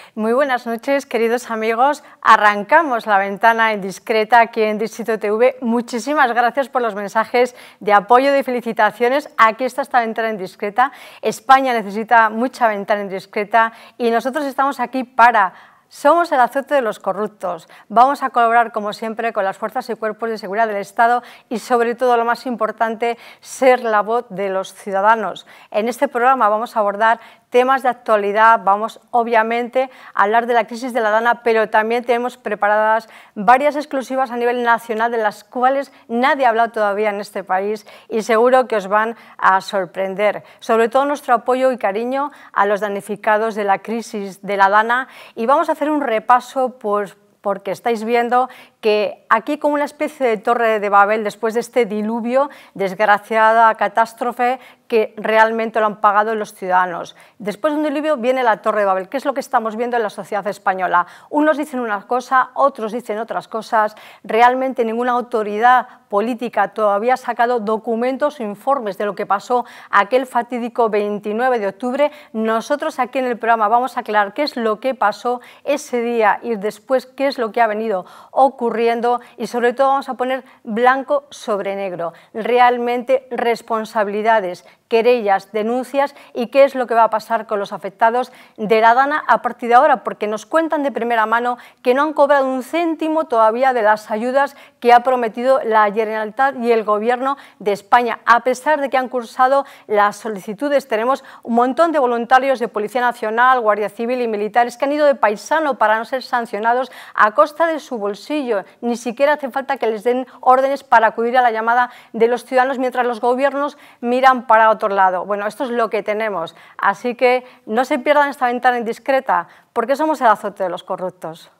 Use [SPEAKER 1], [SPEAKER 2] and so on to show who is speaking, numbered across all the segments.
[SPEAKER 1] Muy buenas noches, queridos amigos. Arrancamos la ventana indiscreta aquí en Distrito TV. Muchísimas gracias por los mensajes de apoyo, de felicitaciones. Aquí está esta ventana indiscreta. España necesita mucha ventana indiscreta y nosotros estamos aquí para... Somos el azote de los corruptos. Vamos a colaborar, como siempre, con las fuerzas y cuerpos de seguridad del Estado y, sobre todo, lo más importante, ser la voz de los ciudadanos. En este programa vamos a abordar temas de actualidad, vamos obviamente a hablar de la crisis de la Dana, pero también tenemos preparadas varias exclusivas a nivel nacional de las cuales nadie ha hablado todavía en este país y seguro que os van a sorprender. Sobre todo nuestro apoyo y cariño a los damnificados de la crisis de la Dana y vamos a hacer un repaso porque estáis viendo que aquí como una especie de torre de Babel, después de este diluvio, desgraciada catástrofe que realmente lo han pagado los ciudadanos. Después de un diluvio viene la torre de Babel, que es lo que estamos viendo en la sociedad española. Unos dicen una cosa, otros dicen otras cosas. Realmente ninguna autoridad política todavía ha sacado documentos o informes de lo que pasó aquel fatídico 29 de octubre. Nosotros aquí en el programa vamos a aclarar qué es lo que pasó ese día y después qué es lo que ha venido ocurriendo y sobre todo vamos a poner blanco sobre negro, realmente responsabilidades, querellas, denuncias y qué es lo que va a pasar con los afectados de la Dana a partir de ahora, porque nos cuentan de primera mano que no han cobrado un céntimo todavía de las ayudas que ha prometido la Generalitat y el Gobierno de España, a pesar de que han cursado las solicitudes. Tenemos un montón de voluntarios de Policía Nacional, Guardia Civil y militares que han ido de paisano para no ser sancionados a costa de su bolsillo. Ni siquiera hace falta que les den órdenes para acudir a la llamada de los ciudadanos mientras los gobiernos miran para otro lado. Bueno, esto es lo que tenemos, así que no se pierdan esta ventana indiscreta, porque somos el azote de los corruptos.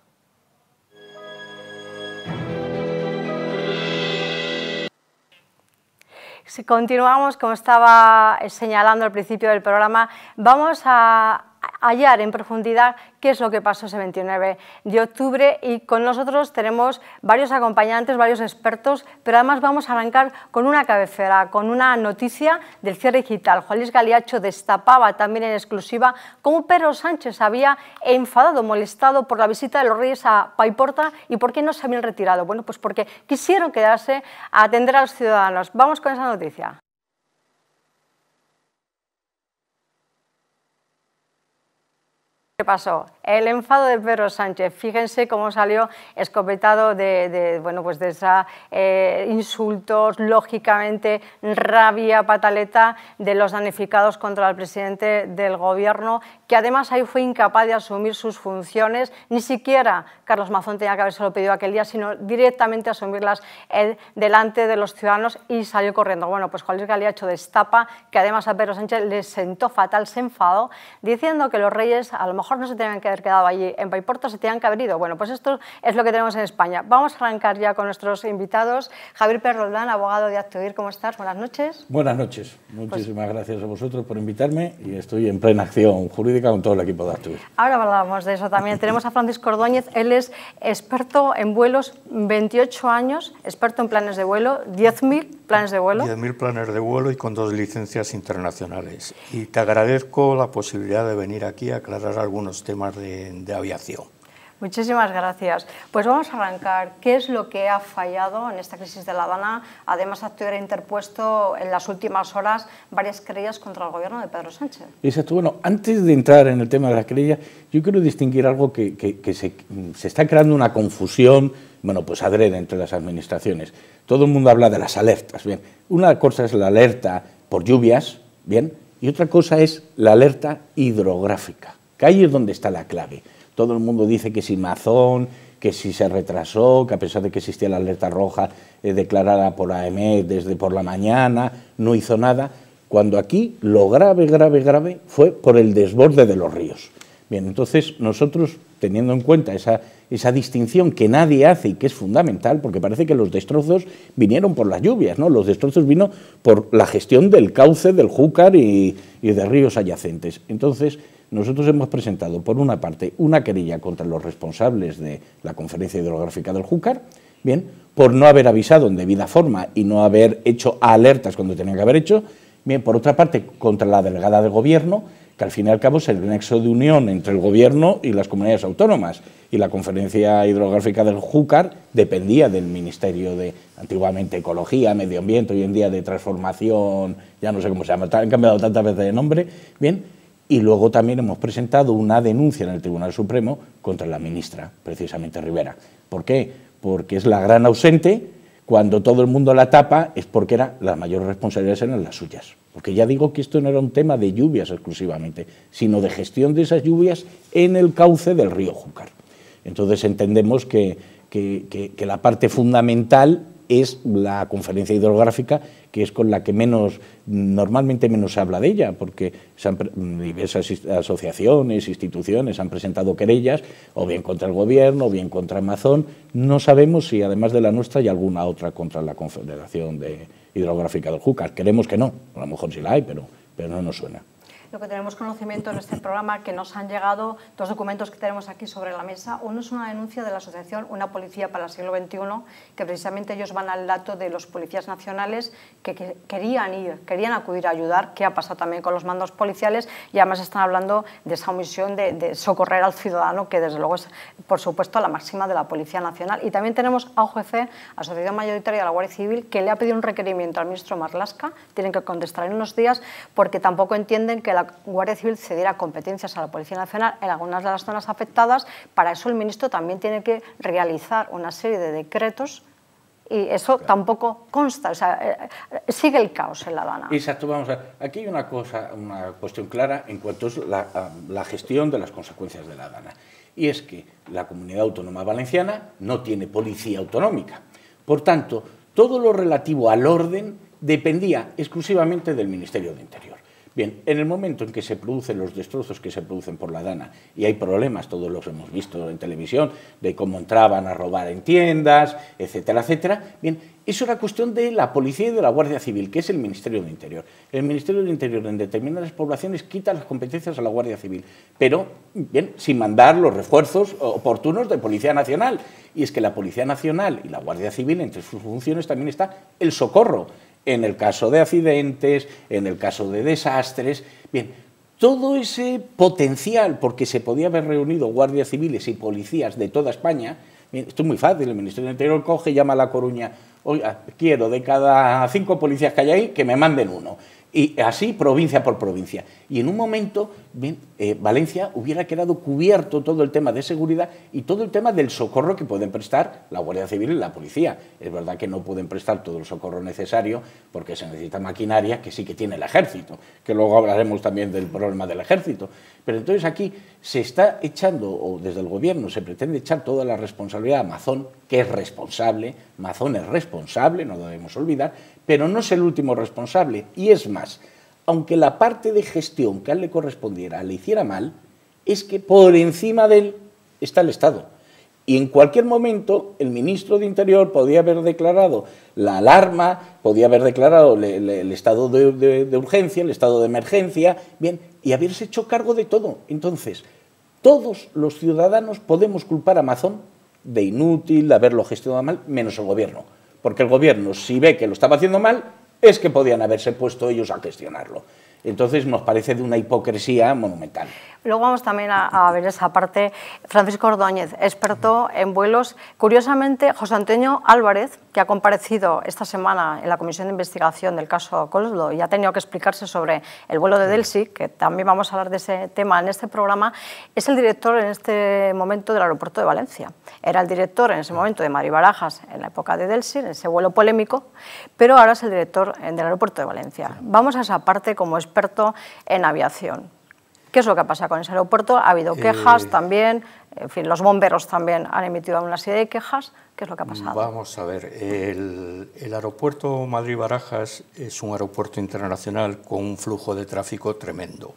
[SPEAKER 1] Si continuamos, como estaba señalando al principio del programa, vamos a hallar en profundidad qué es lo que pasó ese 29 de octubre y con nosotros tenemos varios acompañantes, varios expertos, pero además vamos a arrancar con una cabecera, con una noticia del cierre digital. Juan Luis Galiacho destapaba también en exclusiva cómo Pedro Sánchez había enfadado, molestado por la visita de los Reyes a Paiporta y por qué no se habían retirado. Bueno, pues porque quisieron quedarse a atender a los ciudadanos. Vamos con esa noticia. ¿Qué pasó? El enfado de Pedro Sánchez. Fíjense cómo salió escopetado de esos insultos, lógicamente rabia, pataleta de los damnificados contra el presidente del Gobierno, que además ahí fue incapaz de asumir sus funciones. Ni siquiera Carlos Mazón tenía que habérselo pedido aquel día, sino directamente asumirlas él delante de los ciudadanos y salió corriendo. Bueno, pues Juan Luis Galiacho destapa que además a Pedro Sánchez le sentó fatal, se enfadó, diciendo que los Reyes a lo mejor no se tenían que haber quedado allí en Paiporta, se tenían que haber ido. Bueno, pues esto es lo que tenemos en España. Vamos a arrancar ya con nuestros invitados. Javier Pérez Roldán, abogado de Actoir, ¿cómo estás? Buenas noches.
[SPEAKER 2] Buenas noches. Muchísimas gracias a vosotros por invitarme y estoy en plena acción jurídica con todo el equipo de Actoir.
[SPEAKER 1] Ahora hablábamos de eso también. Tenemos a Francisco Ordóñez, él es experto en vuelos, 28 años, experto en planes de vuelo, 10.000 planes de vuelo.
[SPEAKER 3] 10.000 planes de vuelo y con 2 licencias internacionales. Y te agradezco la posibilidad de venir aquí a aclarar algunos temas de aviación.
[SPEAKER 1] Muchísimas gracias. Pues vamos a arrancar. ¿Qué es lo que ha fallado en esta crisis de la Dana? Además, Actoir ha interpuesto en las últimas horas varias querellas contra el Gobierno de Pedro Sánchez.
[SPEAKER 2] Exacto. Bueno, antes de entrar en el tema de las querellas, yo quiero distinguir algo que se está creando una confusión, bueno, pues adrede entre las administraciones. Todo el mundo habla de las alertas, bien. Una cosa es la alerta por lluvias, bien, y otra cosa es la alerta hidrográfica, que ahí es donde está la clave. Todo el mundo dice que si Mazón, que si se retrasó, que a pesar de que existía la alerta roja declarada por AEMET desde por la mañana, no hizo nada, cuando aquí lo grave fue por el desborde de los ríos. Bien, entonces nosotros, teniendo en cuenta esa distinción que nadie hace y que es fundamental, porque parece que los destrozos vinieron por las lluvias, ¿no? Los destrozos vino por la gestión del cauce del Júcar y de ríos adyacentes. Entonces, nosotros hemos presentado, por una parte, una querella contra los responsables de la Conferencia Hidrográfica del Júcar, bien, por no haber avisado en debida forma y no haber hecho alertas cuando tenían que haber hecho, bien, por otra parte, contra la delegada de Gobierno, que al fin y al cabo es el nexo de unión entre el Gobierno y las comunidades autónomas, y la Conferencia Hidrográfica del Júcar dependía del Ministerio de, antiguamente, Ecología, Medio Ambiente, hoy en día de Transformación, ya no sé cómo se llama, han cambiado tantas veces de nombre, bien, y luego también hemos presentado una denuncia en el Tribunal Supremo contra la ministra, precisamente Rivera. ¿Por qué? Porque es la gran ausente. Cuando todo el mundo la tapa es porque las mayores responsabilidades eran las suyas. Porque ya digo que esto no era un tema de lluvias exclusivamente, sino de gestión de esas lluvias en el cauce del río Júcar. Entonces entendemos que la parte fundamental es la conferencia hidrográfica, que es con la que normalmente menos se habla de ella, porque diversas asociaciones, instituciones han presentado querellas, o bien contra el Gobierno, o bien contra Amazon. No sabemos si además de la nuestra hay alguna otra contra la Confederación Hidrográfica del Júcar. Queremos que no, a lo mejor sí la hay, pero no nos suena.
[SPEAKER 1] Lo que tenemos conocimiento en este programa, que nos han llegado dos documentos que tenemos aquí sobre la mesa. Uno es una denuncia de la asociación Una Policía para el Siglo XXI, que precisamente ellos van al dato de los policías nacionales que querían acudir a ayudar, qué ha pasado también con los mandos policiales, y además están hablando de esa omisión de socorrer al ciudadano, que desde luego es, por supuesto, la máxima de la Policía Nacional. Y también tenemos a OGC, Asociación Mayoritaria de la Guardia Civil, que le ha pedido un requerimiento al ministro Marlaska, tienen que contestar en unos días, porque tampoco entienden que la Guardia Civil cediera competencias a la Policía Nacional en algunas de las zonas afectadas. Para eso el ministro también tiene que realizar una serie de decretos y eso tampoco consta, o sea, sigue el caos en la Dana.
[SPEAKER 2] Exacto, vamos a ver, aquí hay una cuestión clara en cuanto a la gestión de las consecuencias de la Dana, y es que la Comunidad Autónoma Valenciana no tiene policía autonómica, por tanto, todo lo relativo al orden dependía exclusivamente del Ministerio de Interior. Bien, en el momento en que se producen los destrozos que se producen por la Dana, y hay problemas, todos los hemos visto en televisión, de cómo entraban a robar en tiendas, etcétera, etcétera, bien, eso era cuestión de la Policía y de la Guardia Civil, que es el Ministerio de Interior. El Ministerio de Interior en determinadas poblaciones quita las competencias a la Guardia Civil, pero, bien, sin mandar los refuerzos oportunos de Policía Nacional. Y es que la Policía Nacional y la Guardia Civil, entre sus funciones también está el socorro, en el caso de accidentes, en el caso de desastres. Bien, todo ese potencial, porque se podía haber reunido guardias civiles y policías de toda España. Bien, esto es muy fácil, el Ministerio del Interior coge, llama a La Coruña, oiga, quiero de cada 5 policías que hay ahí, que me manden uno. Y así, provincia por provincia. Y en un momento, bien, Valencia hubiera quedado cubierto todo el tema de seguridad y todo el tema del socorro que pueden prestar la Guardia Civil y la Policía. Es verdad que no pueden prestar todo el socorro necesario porque se necesita maquinaria que sí que tiene el Ejército, que luego hablaremos también del problema del Ejército. Pero entonces aquí se está echando, o desde el Gobierno se pretende echar toda la responsabilidad a Mazón, que es responsable. Mazón es responsable, no lo debemos olvidar, pero no es el último responsable. Y es más, aunque la parte de gestión que a él le correspondiera le hiciera mal, es que por encima de él está el Estado. Y en cualquier momento el ministro de Interior podía haber declarado la alarma, podía haber declarado el estado de urgencia, el estado de emergencia, bien, y haberse hecho cargo de todo. Entonces, todos los ciudadanos podemos culpar a Mazón de inútil, de haberlo gestionado mal, menos el Gobierno. Porque el Gobierno, si ve que lo estaba haciendo mal, es que podían haberse puesto ellos a gestionarlo. Entonces nos parece de una hipocresía monumental.
[SPEAKER 1] Luego vamos también a ver esa parte. Francisco Ordóñez, experto en vuelos. Curiosamente, José Antonio Álvarez, que ha comparecido esta semana en la Comisión de Investigación del caso Coldo y ha tenido que explicarse sobre el vuelo de Delsi, que también vamos a hablar de ese tema en este programa, es el director en este momento del aeropuerto de Valencia. Era el director en ese momento de Madrid Barajas en la época de Delsi, en ese vuelo polémico, pero ahora es el director del aeropuerto de Valencia. Vamos a esa parte como experto en aviación. ¿Qué es lo que pasa con ese aeropuerto? Ha habido quejas también, en fin, los bomberos también han emitido una serie de quejas. ¿Qué es lo que ha pasado?
[SPEAKER 3] Vamos a ver, el aeropuerto Madrid-Barajas es un aeropuerto internacional con un flujo de tráfico tremendo.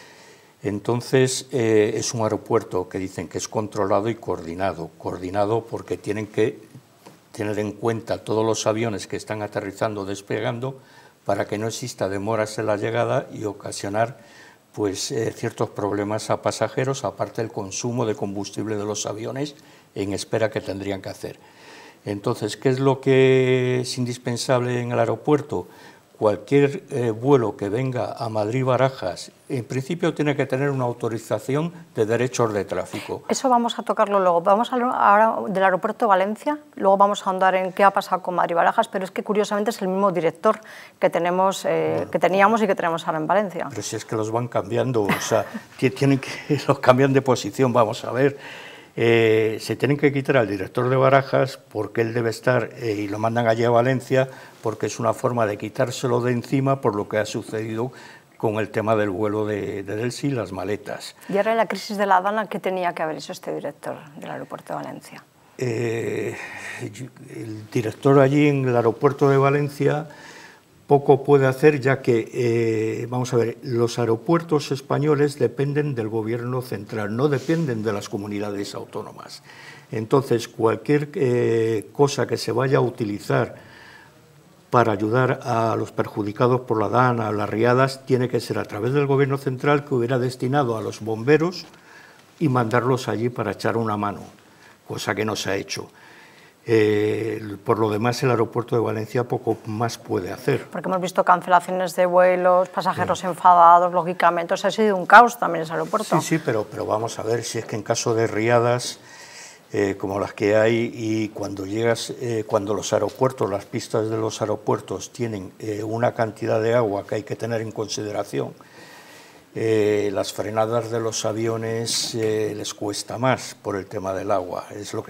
[SPEAKER 3] Entonces, es un aeropuerto que dicen que es controlado y coordinado. Coordinado porque tienen que tener en cuenta todos los aviones que están aterrizando o despegando para que no exista demoras en la llegada y ocasionar pues, ciertos problemas a pasajeros, aparte del consumo de combustible de los aviones en espera que tendrían que hacer. Entonces, ¿qué es lo que es indispensable en el aeropuerto? cualquier vuelo que venga a Madrid-Barajas, en principio tiene que tener una autorización de derechos de tráfico.
[SPEAKER 1] Eso vamos a tocarlo luego. Vamos a hablar ahora del aeropuerto de Valencia, luego vamos a ahondar en qué ha pasado con Madrid-Barajas, pero es que curiosamente es el mismo director que teníamos y que tenemos ahora en Valencia.
[SPEAKER 3] Pero si es que los van cambiando, o sea, los cambian de posición, vamos a ver. Se tienen que quitar al director de Barajas porque él debe estar, y lo mandan allí a Valencia, porque es una forma de quitárselo de encima por lo que ha sucedido con el tema del vuelo de Delsi y las maletas.
[SPEAKER 1] Y ahora la crisis de la Dana, ¿qué tenía que haber hecho este director del aeropuerto de Valencia?
[SPEAKER 3] El director allí en el aeropuerto de Valencia poco puede hacer, ya que, vamos a ver, los aeropuertos españoles dependen del gobierno central, no dependen de las comunidades autónomas. Entonces, cualquier cosa que se vaya a utilizar para ayudar a los perjudicados por la Dana, a las riadas, tiene que ser a través del gobierno central, que hubiera destinado a los bomberos y mandarlos allí para echar una mano, cosa que no se ha hecho. Por lo demás, el aeropuerto de Valencia poco más puede hacer.
[SPEAKER 1] Porque hemos visto cancelaciones de vuelos, pasajeros enfadados, lógicamente. O sea, ha sido un caos también ese aeropuerto.
[SPEAKER 3] Sí, pero vamos a ver, si es que en caso de riadas como las que hay, y cuando llegas, cuando los aeropuertos, las pistas de los aeropuertos tienen una cantidad de agua que hay que tener en consideración, las frenadas de los aviones les cuesta más por el tema del agua. Es lo que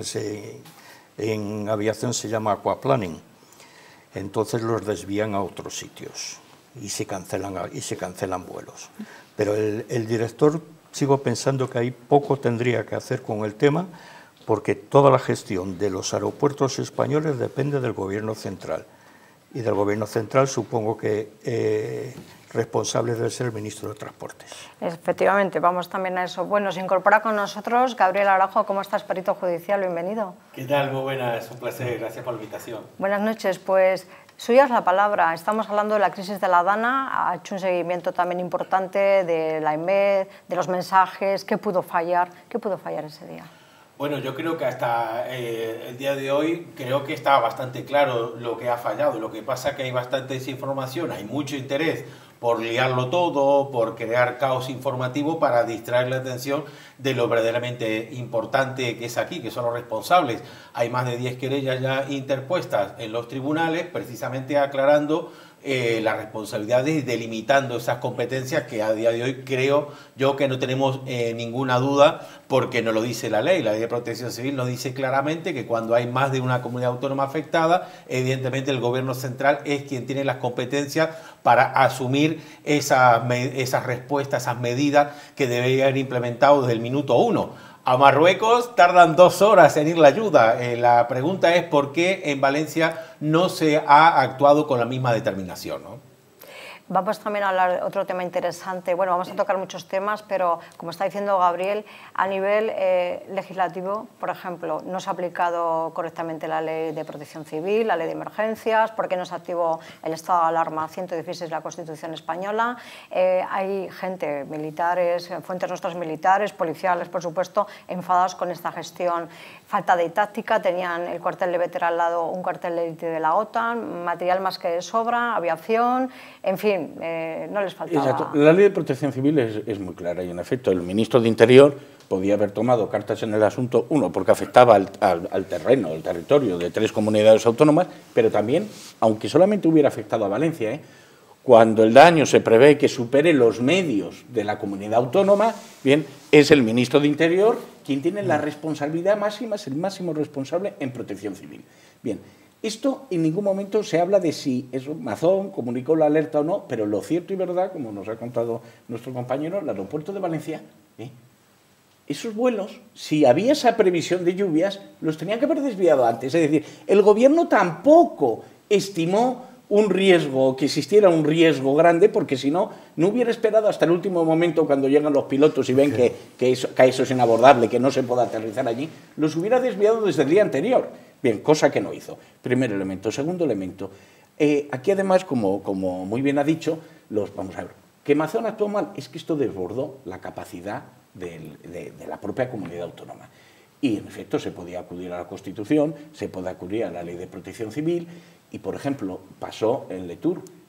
[SPEAKER 3] en aviación se llama aquaplaning. Entonces los desvían a otros sitios y se cancelan vuelos. Pero el director, sigo pensando que ahí poco tendría que hacer con el tema, porque toda la gestión de los aeropuertos españoles depende del gobierno central. Y del gobierno central supongo que responsable debe ser el ministro de Transportes.
[SPEAKER 1] Efectivamente, vamos también a eso. Bueno, se incorpora con nosotros Gabriel Araujo. ¿Cómo estás, perito judicial? Bienvenido.
[SPEAKER 4] ¿Qué tal? Muy buenas, un placer, gracias por la invitación.
[SPEAKER 1] Buenas noches, pues suya es la palabra. Estamos hablando de la crisis de la Dana, ha hecho un seguimiento también importante de la IMED, de los mensajes, ¿qué pudo fallar ese día?
[SPEAKER 4] Bueno, yo creo que hasta el día de hoy creo que está bastante claro lo que ha fallado. Lo que pasa es que hay bastante desinformación, hay mucho interés por liarlo todo, por crear caos informativo para distraer la atención de lo verdaderamente importante que es aquí, que son los responsables. Hay más de 10 querellas ya interpuestas en los tribunales, precisamente aclarando las responsabilidades y delimitando esas competencias que a día de hoy creo yo que no tenemos ninguna duda, porque nos lo dice la ley de protección civil nos dice claramente que cuando hay más de una comunidad autónoma afectada, evidentemente el gobierno central es quien tiene las competencias para asumir esas respuestas, esas medidas que deberían haber implementado desde el minuto 1. A Marruecos tardan 2 horas en ir la ayuda. La pregunta es por qué en Valencia no se ha actuado con la misma determinación, ¿no?
[SPEAKER 1] Vamos también a hablar de otro tema interesante. Bueno, vamos a tocar muchos temas, pero como está diciendo Gabriel, a nivel legislativo, por ejemplo, no se ha aplicado correctamente la ley de protección civil, la ley de emergencias, ¿por qué no se activó el estado de alarma 116 de la Constitución española? Hay gente, militares, fuentes nuestras militares, policiales, por supuesto, enfadados con esta gestión. Falta de táctica, tenían el cuartel de Bétera al lado un cuartel de élite de la OTAN, material más que de sobra, aviación, en fin, no les faltaba.
[SPEAKER 2] Exacto. La ley de protección civil es muy clara y, en efecto, el ministro de Interior podía haber tomado cartas en el asunto, uno, porque afectaba al terreno, al territorio de 3 comunidades autónomas, pero también, aunque solamente hubiera afectado a Valencia, cuando el daño se prevé que supere los medios de la comunidad autónoma, bien, es el ministro de Interior quien tiene la responsabilidad máxima, es el máximo responsable en protección civil. Bien, esto en ningún momento se habla de si eso Mazón comunicó la alerta o no, pero lo cierto y verdad, como nos ha contado nuestro compañero, el aeropuerto de Valencia, esos vuelos, si había esa previsión de lluvias, los tenían que haber desviado antes. Es decir, el gobierno tampoco estimó un riesgo, que existiera un riesgo grande, porque si no, no hubiera esperado hasta el último momento cuando llegan los pilotos y ven que eso es inabordable, que no se puede aterrizar allí, los hubiera desviado desde el día anterior. Bien, cosa que no hizo. Primer elemento. Segundo elemento, aquí además, como muy bien ha dicho, vamos a ver, que Mazón actuó mal, es que esto desbordó la capacidad de la propia comunidad autónoma. Y, en efecto, se podía acudir a la Constitución, se puede acudir a la Ley de Protección Civil y, por ejemplo, pasó en Letour.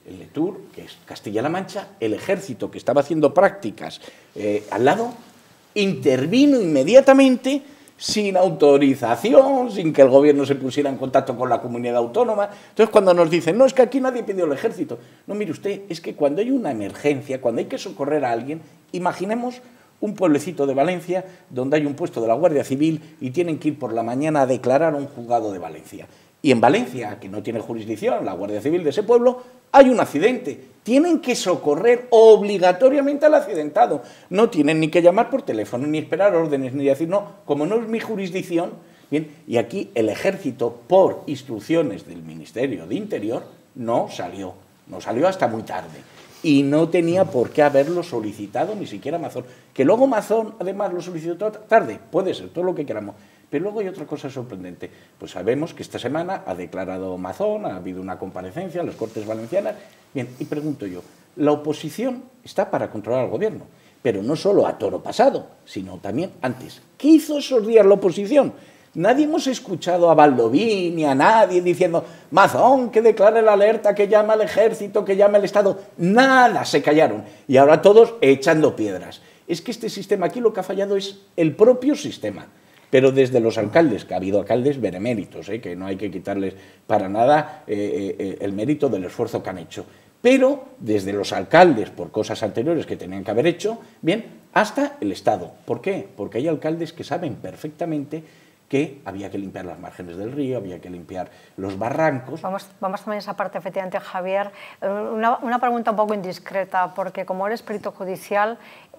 [SPEAKER 2] el Letur, que es Castilla-La Mancha, el ejército que estaba haciendo prácticas al lado, intervino inmediatamente sin autorización, sin que el gobierno se pusiera en contacto con la comunidad autónoma. Entonces, cuando nos dicen, no, es que aquí nadie pidió el ejército. No, mire usted, es que cuando hay una emergencia, cuando hay que socorrer a alguien, imaginemos un pueblecito de Valencia donde hay un puesto de la Guardia Civil y tienen que ir por la mañana a declarar a un juzgado de Valencia. Y en Valencia, que no tiene jurisdicción, la Guardia Civil de ese pueblo, hay un accidente. Tienen que socorrer obligatoriamente al accidentado. No tienen ni que llamar por teléfono, ni esperar órdenes, ni decir, no, como no es mi jurisdicción. Bien, y aquí el ejército, por instrucciones del Ministerio de Interior, no salió hasta muy tarde. Y no tenía por qué haberlo solicitado ni siquiera Mazón. Que luego Mazón, además, lo solicitó tarde, puede ser, todo lo que queramos. Pero luego hay otra cosa sorprendente. Pues sabemos que esta semana ha declarado Mazón, ha habido una comparecencia en las Cortes Valencianas. Bien, y pregunto yo, la oposición está para controlar al gobierno, pero no solo a toro pasado, sino también antes. ¿Qué hizo esos días la oposición? Nadie hemos escuchado a Baldoví ni a nadie diciendo Mazón, que declare la alerta, que llama al ejército, que llame al Estado. Nada, se callaron. Y ahora todos echando piedras. Es que este sistema aquí lo que ha fallado es el propio sistema. Pero desde los alcaldes, que ha habido alcaldes beneméritos, que no hay que quitarles para nada el mérito del esfuerzo que han hecho. Pero desde los alcaldes, por cosas anteriores que tenían que haber hecho, bien, hasta el Estado. ¿Por qué? Porque hay alcaldes que saben perfectamente que había que limpiar las márgenes del río, había que limpiar los barrancos.
[SPEAKER 1] Vamos también a esa parte, efectivamente, Javier. Una pregunta un poco indiscreta, porque como eres perito judicial,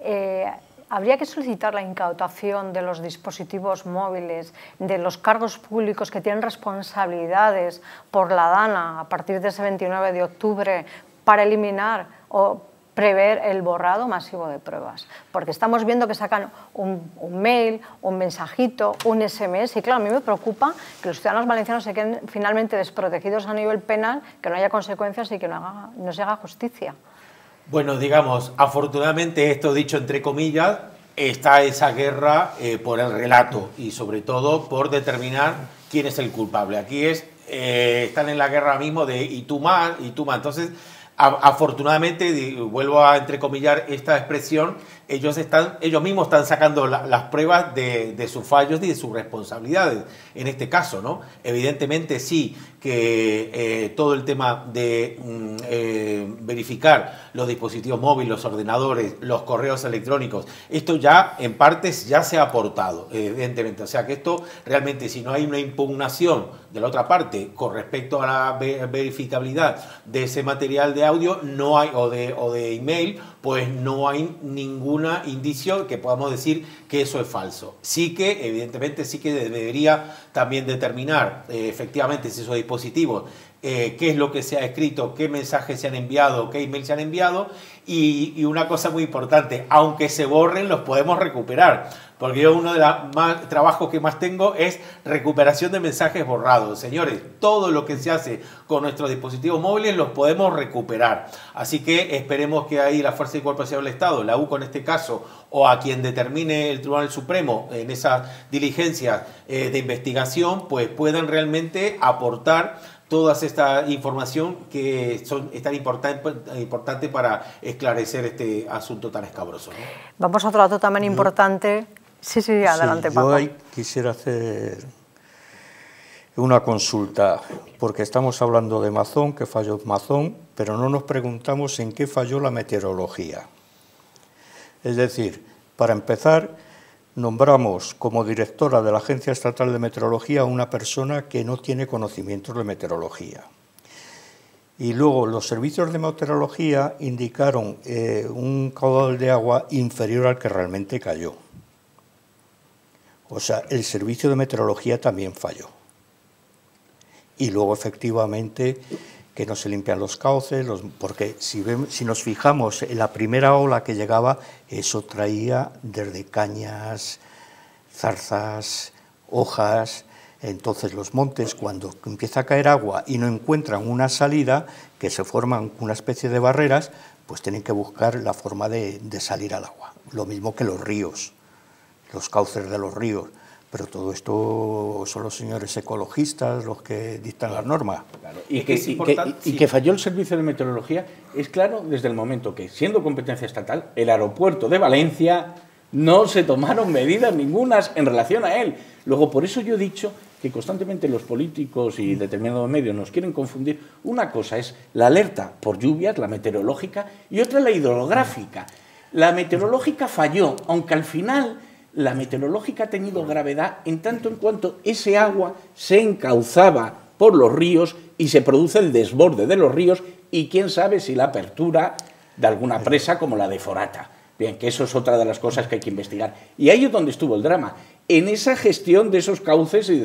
[SPEAKER 1] ¿habría que solicitar la incautación de los dispositivos móviles, de los cargos públicos que tienen responsabilidades por la DANA a partir de ese 29 de octubre para eliminar o prever el borrado masivo de pruebas? Porque estamos viendo que sacan un mail, un mensajito, un SMS, y claro, a mí me preocupa que los ciudadanos valencianos se queden finalmente desprotegidos a nivel penal, que no haya consecuencias y que no se haga justicia.
[SPEAKER 4] Bueno, digamos, afortunadamente, esto dicho entre comillas, está esa guerra por el relato y sobre todo por determinar quién es el culpable. Aquí están en la guerra mismo de y tú más, y tú más. Entonces, afortunadamente, vuelvo a entrecomillar esta expresión, ellos mismos están sacando las pruebas de sus fallos y de sus responsabilidades, en este caso, ¿no? Evidentemente sí que todo el tema de verificar los dispositivos móviles, los ordenadores, los correos electrónicos, esto ya en partes ya se ha aportado, evidentemente. O sea que esto realmente, si no hay una impugnación de la otra parte con respecto a la verificabilidad de ese material de audio, no hay, o de email, pues no hay ningún indicio que podamos decir que eso es falso. Sí que, evidentemente, sí que debería también determinar efectivamente si esos dispositivos, qué es lo que se ha escrito, qué mensajes se han enviado, qué emails se han enviado, y una cosa muy importante, aunque se borren, los podemos recuperar. Porque yo uno de los trabajos que más tengo es recuperación de mensajes borrados. Señores, todo lo que se hace con nuestros dispositivos móviles los podemos recuperar. Así que esperemos que ahí la Fuerza y Cuerpo de Seguridad del Estado, la UCO en este caso, o a quien determine el Tribunal Supremo en esas diligencias de investigación, pues puedan realmente aportar toda esta información que es tan importante para esclarecer este asunto tan escabroso, ¿no?
[SPEAKER 1] Vamos a otro dato también importante. Sí, adelante, Paco.
[SPEAKER 3] Yo ahí quisiera hacer una consulta, porque estamos hablando de Mazón, que falló Mazón, pero no nos preguntamos en qué falló la meteorología. Es decir, para empezar, nombramos como directora de la Agencia Estatal de Meteorología a una persona que no tiene conocimientos de meteorología. Y luego los servicios de meteorología indicaron un caudal de agua inferior al que realmente cayó. O sea, el servicio de meteorología también falló. Y luego, efectivamente, que no se limpian los cauces, porque si nos fijamos en la primera ola que llegaba, eso traía desde cañas, zarzas, hojas. Entonces los montes, cuando empieza a caer agua y no encuentran una salida, que se forman una especie de barreras, pues tienen que buscar la forma de salir al agua. Lo mismo que los ríos, los cauces de los ríos. Pero todo esto son los señores ecologistas los que dictan las normas.
[SPEAKER 2] Claro. Y que falló el servicio de meteorología es claro desde el momento que, siendo competencia estatal, el aeropuerto de Valencia no se tomaron medidas ningunas en relación a él. Luego, por eso yo he dicho que constantemente los políticos y determinados medios nos quieren confundir. Una cosa es la alerta por lluvias, la meteorológica, y otra la hidrográfica. La meteorológica falló, aunque al final la meteorológica ha tenido gravedad en tanto en cuanto ese agua se encauzaba por los ríos y se produce el desborde de los ríos y quién sabe si la apertura de alguna presa como la de Forata. Bien, que eso es otra de las cosas que hay que investigar. Y ahí es donde estuvo el drama, en esa gestión de esos cauces y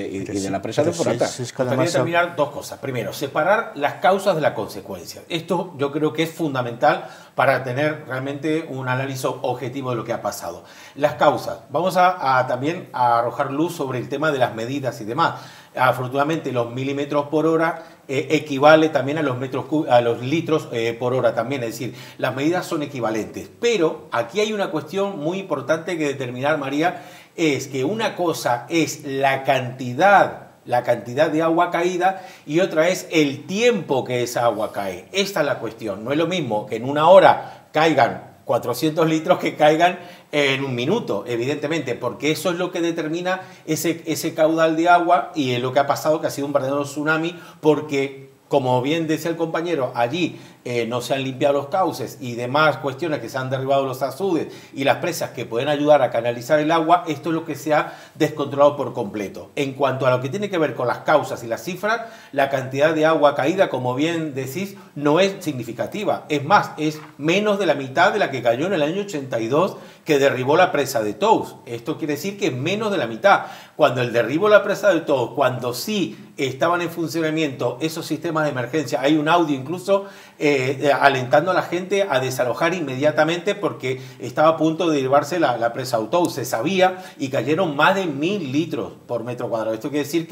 [SPEAKER 2] de la presa de Forata.
[SPEAKER 4] Me gustaría terminar dos cosas. Primero, separar las causas de la consecuencia. Esto yo creo que es fundamental para tener realmente un análisis objetivo de lo que ha pasado. Las causas. Vamos también a arrojar luz sobre el tema de las medidas y demás. Afortunadamente los milímetros por hora equivale también a los litros por hora también, es decir, las medidas son equivalentes. Pero aquí hay una cuestión muy importante que determinar, María, es que una cosa es la cantidad de agua caída y otra es el tiempo que esa agua cae. Esta es la cuestión. No es lo mismo que en una hora caigan 400 litros que caigan en un minuto, evidentemente, porque eso es lo que determina ese caudal de agua y es lo que ha pasado, que ha sido un verdadero tsunami, porque, como bien decía el compañero, allí no se han limpiado los cauces y demás cuestiones, que se han derribado los tazudes y las presas que pueden ayudar a canalizar el agua. Esto es lo que se ha descontrolado por completo. En cuanto a lo que tiene que ver con las causas y las cifras, la cantidad de agua caída, como bien decís, no es significativa. Es más, es menos de la mitad de la que cayó en el año 82, que derribó la presa de Tous. Esto quiere decir que es menos de la mitad. Cuando el derribo de la presa de Tous, cuando sí estaban en funcionamiento esos sistemas de emergencia, hay un audio incluso alentando a la gente a desalojar inmediatamente porque estaba a punto de derribarse la presa de Tous. Se sabía, y cayeron más de 1000 litros por metro cuadrado. Esto quiere decir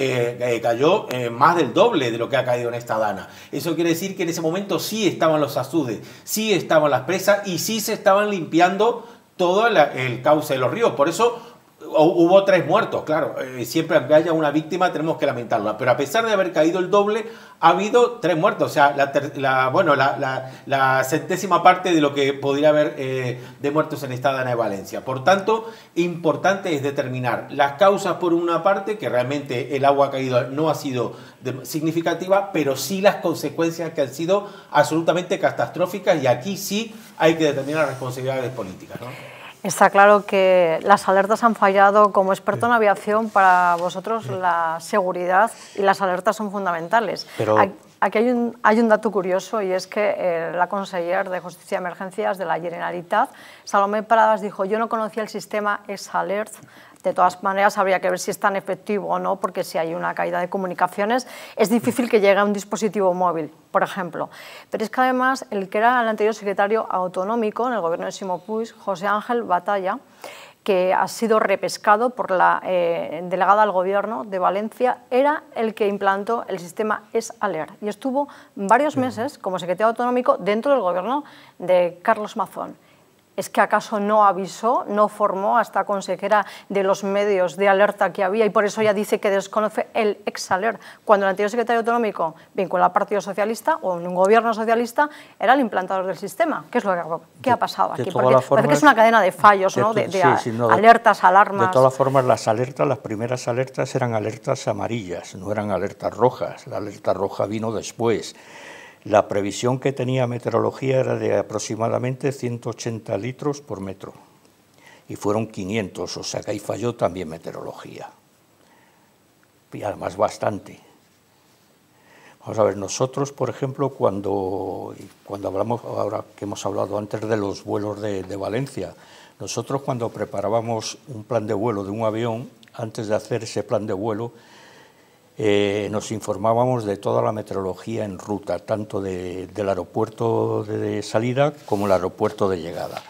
[SPEAKER 4] que cayó más del doble de lo que ha caído en esta dana. Eso quiere decir que en ese momento sí estaban los tazudes, sí estaban las presas y sí se estaban limpiando todo el cauce de los ríos. Por eso hubo 3 muertos, claro. Siempre aunque haya una víctima tenemos que lamentarla, pero a pesar de haber caído el doble, ha habido 3 muertos, o sea, la centésima parte de lo que podría haber de muertos en esta dana de Valencia. Por tanto, importante es determinar las causas por una parte, que realmente el agua caída no ha sido significativa, pero sí las consecuencias, que han sido absolutamente catastróficas, y aquí sí hay que determinar las responsabilidades políticas, ¿no?
[SPEAKER 1] Está claro que las alertas han fallado. Como experto en aviación, para vosotros la seguridad y las alertas son fundamentales. Pero aquí hay un dato curioso, y es que la consellera de Justicia y Emergencias de la Generalitat, Salomé Pradas, dijo: yo no conocía el sistema ESALERT. De todas maneras, habría que ver si es tan efectivo o no, porque si hay una caída de comunicaciones, es difícil que llegue a un dispositivo móvil, por ejemplo. Pero es que además, el que era el anterior secretario autonómico en el gobierno de Ximo Puig, José Ángel Batalla, que ha sido repescado por la delegada del Gobierno de Valencia, era el que implantó el sistema ESALERT y estuvo varios meses como secretario autonómico dentro del gobierno de Carlos Mazón. ¿Es que acaso no avisó, no formó a esta consejera de los medios de alerta que había, y por eso ya dice que desconoce el ESALERT, cuando el anterior secretario autonómico, vinculado al Partido Socialista o en un gobierno socialista, era el implantador del sistema? ¿Qué es lo que ha pasado aquí? Porque parece que es una cadena de fallos, ¿no? Alertas, alarmas.
[SPEAKER 3] De todas formas, las primeras alertas eran alertas amarillas, no eran alertas rojas. La alerta roja vino después. La previsión que tenía meteorología era de aproximadamente 180 litros por metro, y fueron 500, o sea que ahí falló también meteorología, y además bastante. Vamos a ver, nosotros, por ejemplo, cuando hablamos, ahora que hemos hablado antes de los vuelos de Valencia, nosotros cuando preparábamos un plan de vuelo de un avión, antes de hacer ese plan de vuelo, nos informábamos de toda la meteorología en ruta, tanto del aeropuerto de salida como el aeropuerto de llegada.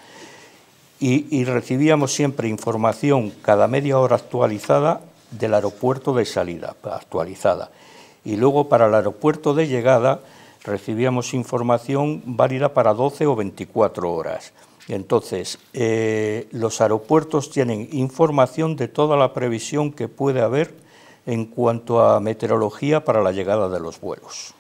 [SPEAKER 3] Y recibíamos siempre información cada media hora actualizada del aeropuerto de salida, actualizada. Y luego para el aeropuerto de llegada recibíamos información válida para 12 o 24 horas. Entonces, los aeropuertos tienen información de toda la previsión que puede haber en cuanto a meteorología para la llegada de los vuelos.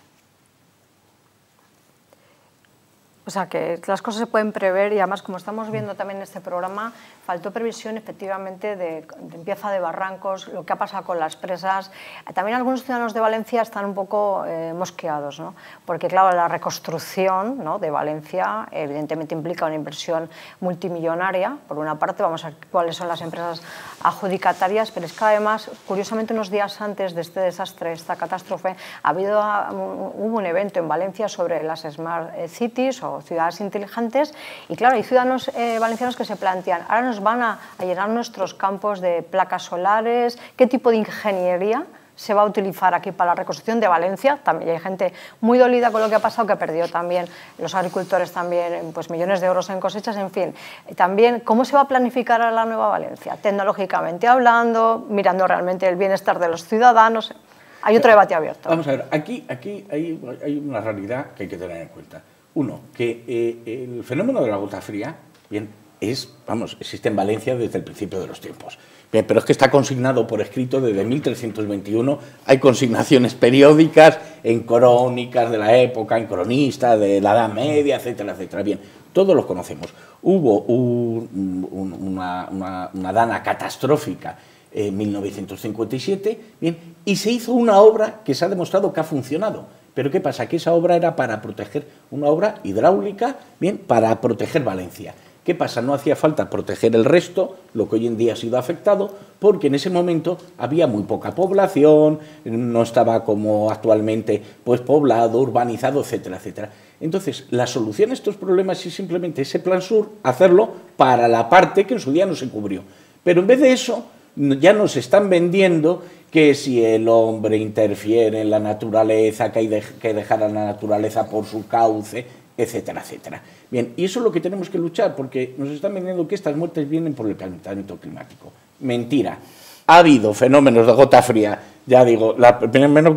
[SPEAKER 1] O sea, que las cosas se pueden prever y además, como estamos viendo también en este programa, faltó previsión efectivamente de limpieza de barrancos, lo que ha pasado con las presas. También algunos ciudadanos de Valencia están un poco mosqueados, ¿no? Porque claro, la reconstrucción, ¿no?, de Valencia evidentemente implica una inversión multimillonaria. Por una parte, vamos a ver cuáles son las empresas adjudicatarias, pero es que además, curiosamente, unos días antes de este desastre, esta catástrofe, hubo un evento en Valencia sobre las Smart Cities o ciudades inteligentes, y claro, hay ciudadanos valencianos que se plantean, ahora nos van a llenar nuestros campos de placas solares, ¿qué tipo de ingeniería se va a utilizar aquí para la reconstrucción de Valencia? También hay gente muy dolida con lo que ha pasado, que perdió también los agricultores también pues millones de euros en cosechas, en fin. También, ¿cómo se va a planificar a la nueva Valencia? Tecnológicamente hablando, mirando realmente el bienestar de los ciudadanos. Hay otro debate abierto.
[SPEAKER 2] Vamos a ver, aquí hay una realidad que hay que tener en cuenta. Uno, que el fenómeno de la gota fría, bien, existe en Valencia desde el principio de los tiempos. Bien, pero es que está consignado por escrito desde 1321, hay consignaciones periódicas en crónicas de la época, en cronistas de la Edad Media, etcétera, etcétera. Bien, todos lo conocemos. Hubo una dana catastrófica en 1957, bien, y se hizo una obra que se ha demostrado que ha funcionado. Pero ¿qué pasa? Que esa obra era para proteger, una obra hidráulica, bien, para proteger Valencia. ¿Qué pasa? No hacía falta proteger el resto, lo que hoy en día ha sido afectado, porque en ese momento había muy poca población, no estaba como actualmente pues poblado, urbanizado, etcétera, etcétera. Entonces, la solución a estos problemas es simplemente ese Plan Sur, hacerlo para la parte que en su día no se cubrió. Pero en vez de eso, ya nos están vendiendo que si el hombre interfiere en la naturaleza, que hay que dejar a la naturaleza por su cauce, etcétera, etcétera. Bien, y eso es lo que tenemos que luchar, porque nos están vendiendo que estas muertes vienen por el calentamiento climático. Mentira. Ha habido fenómenos de gota fría, ya digo, menos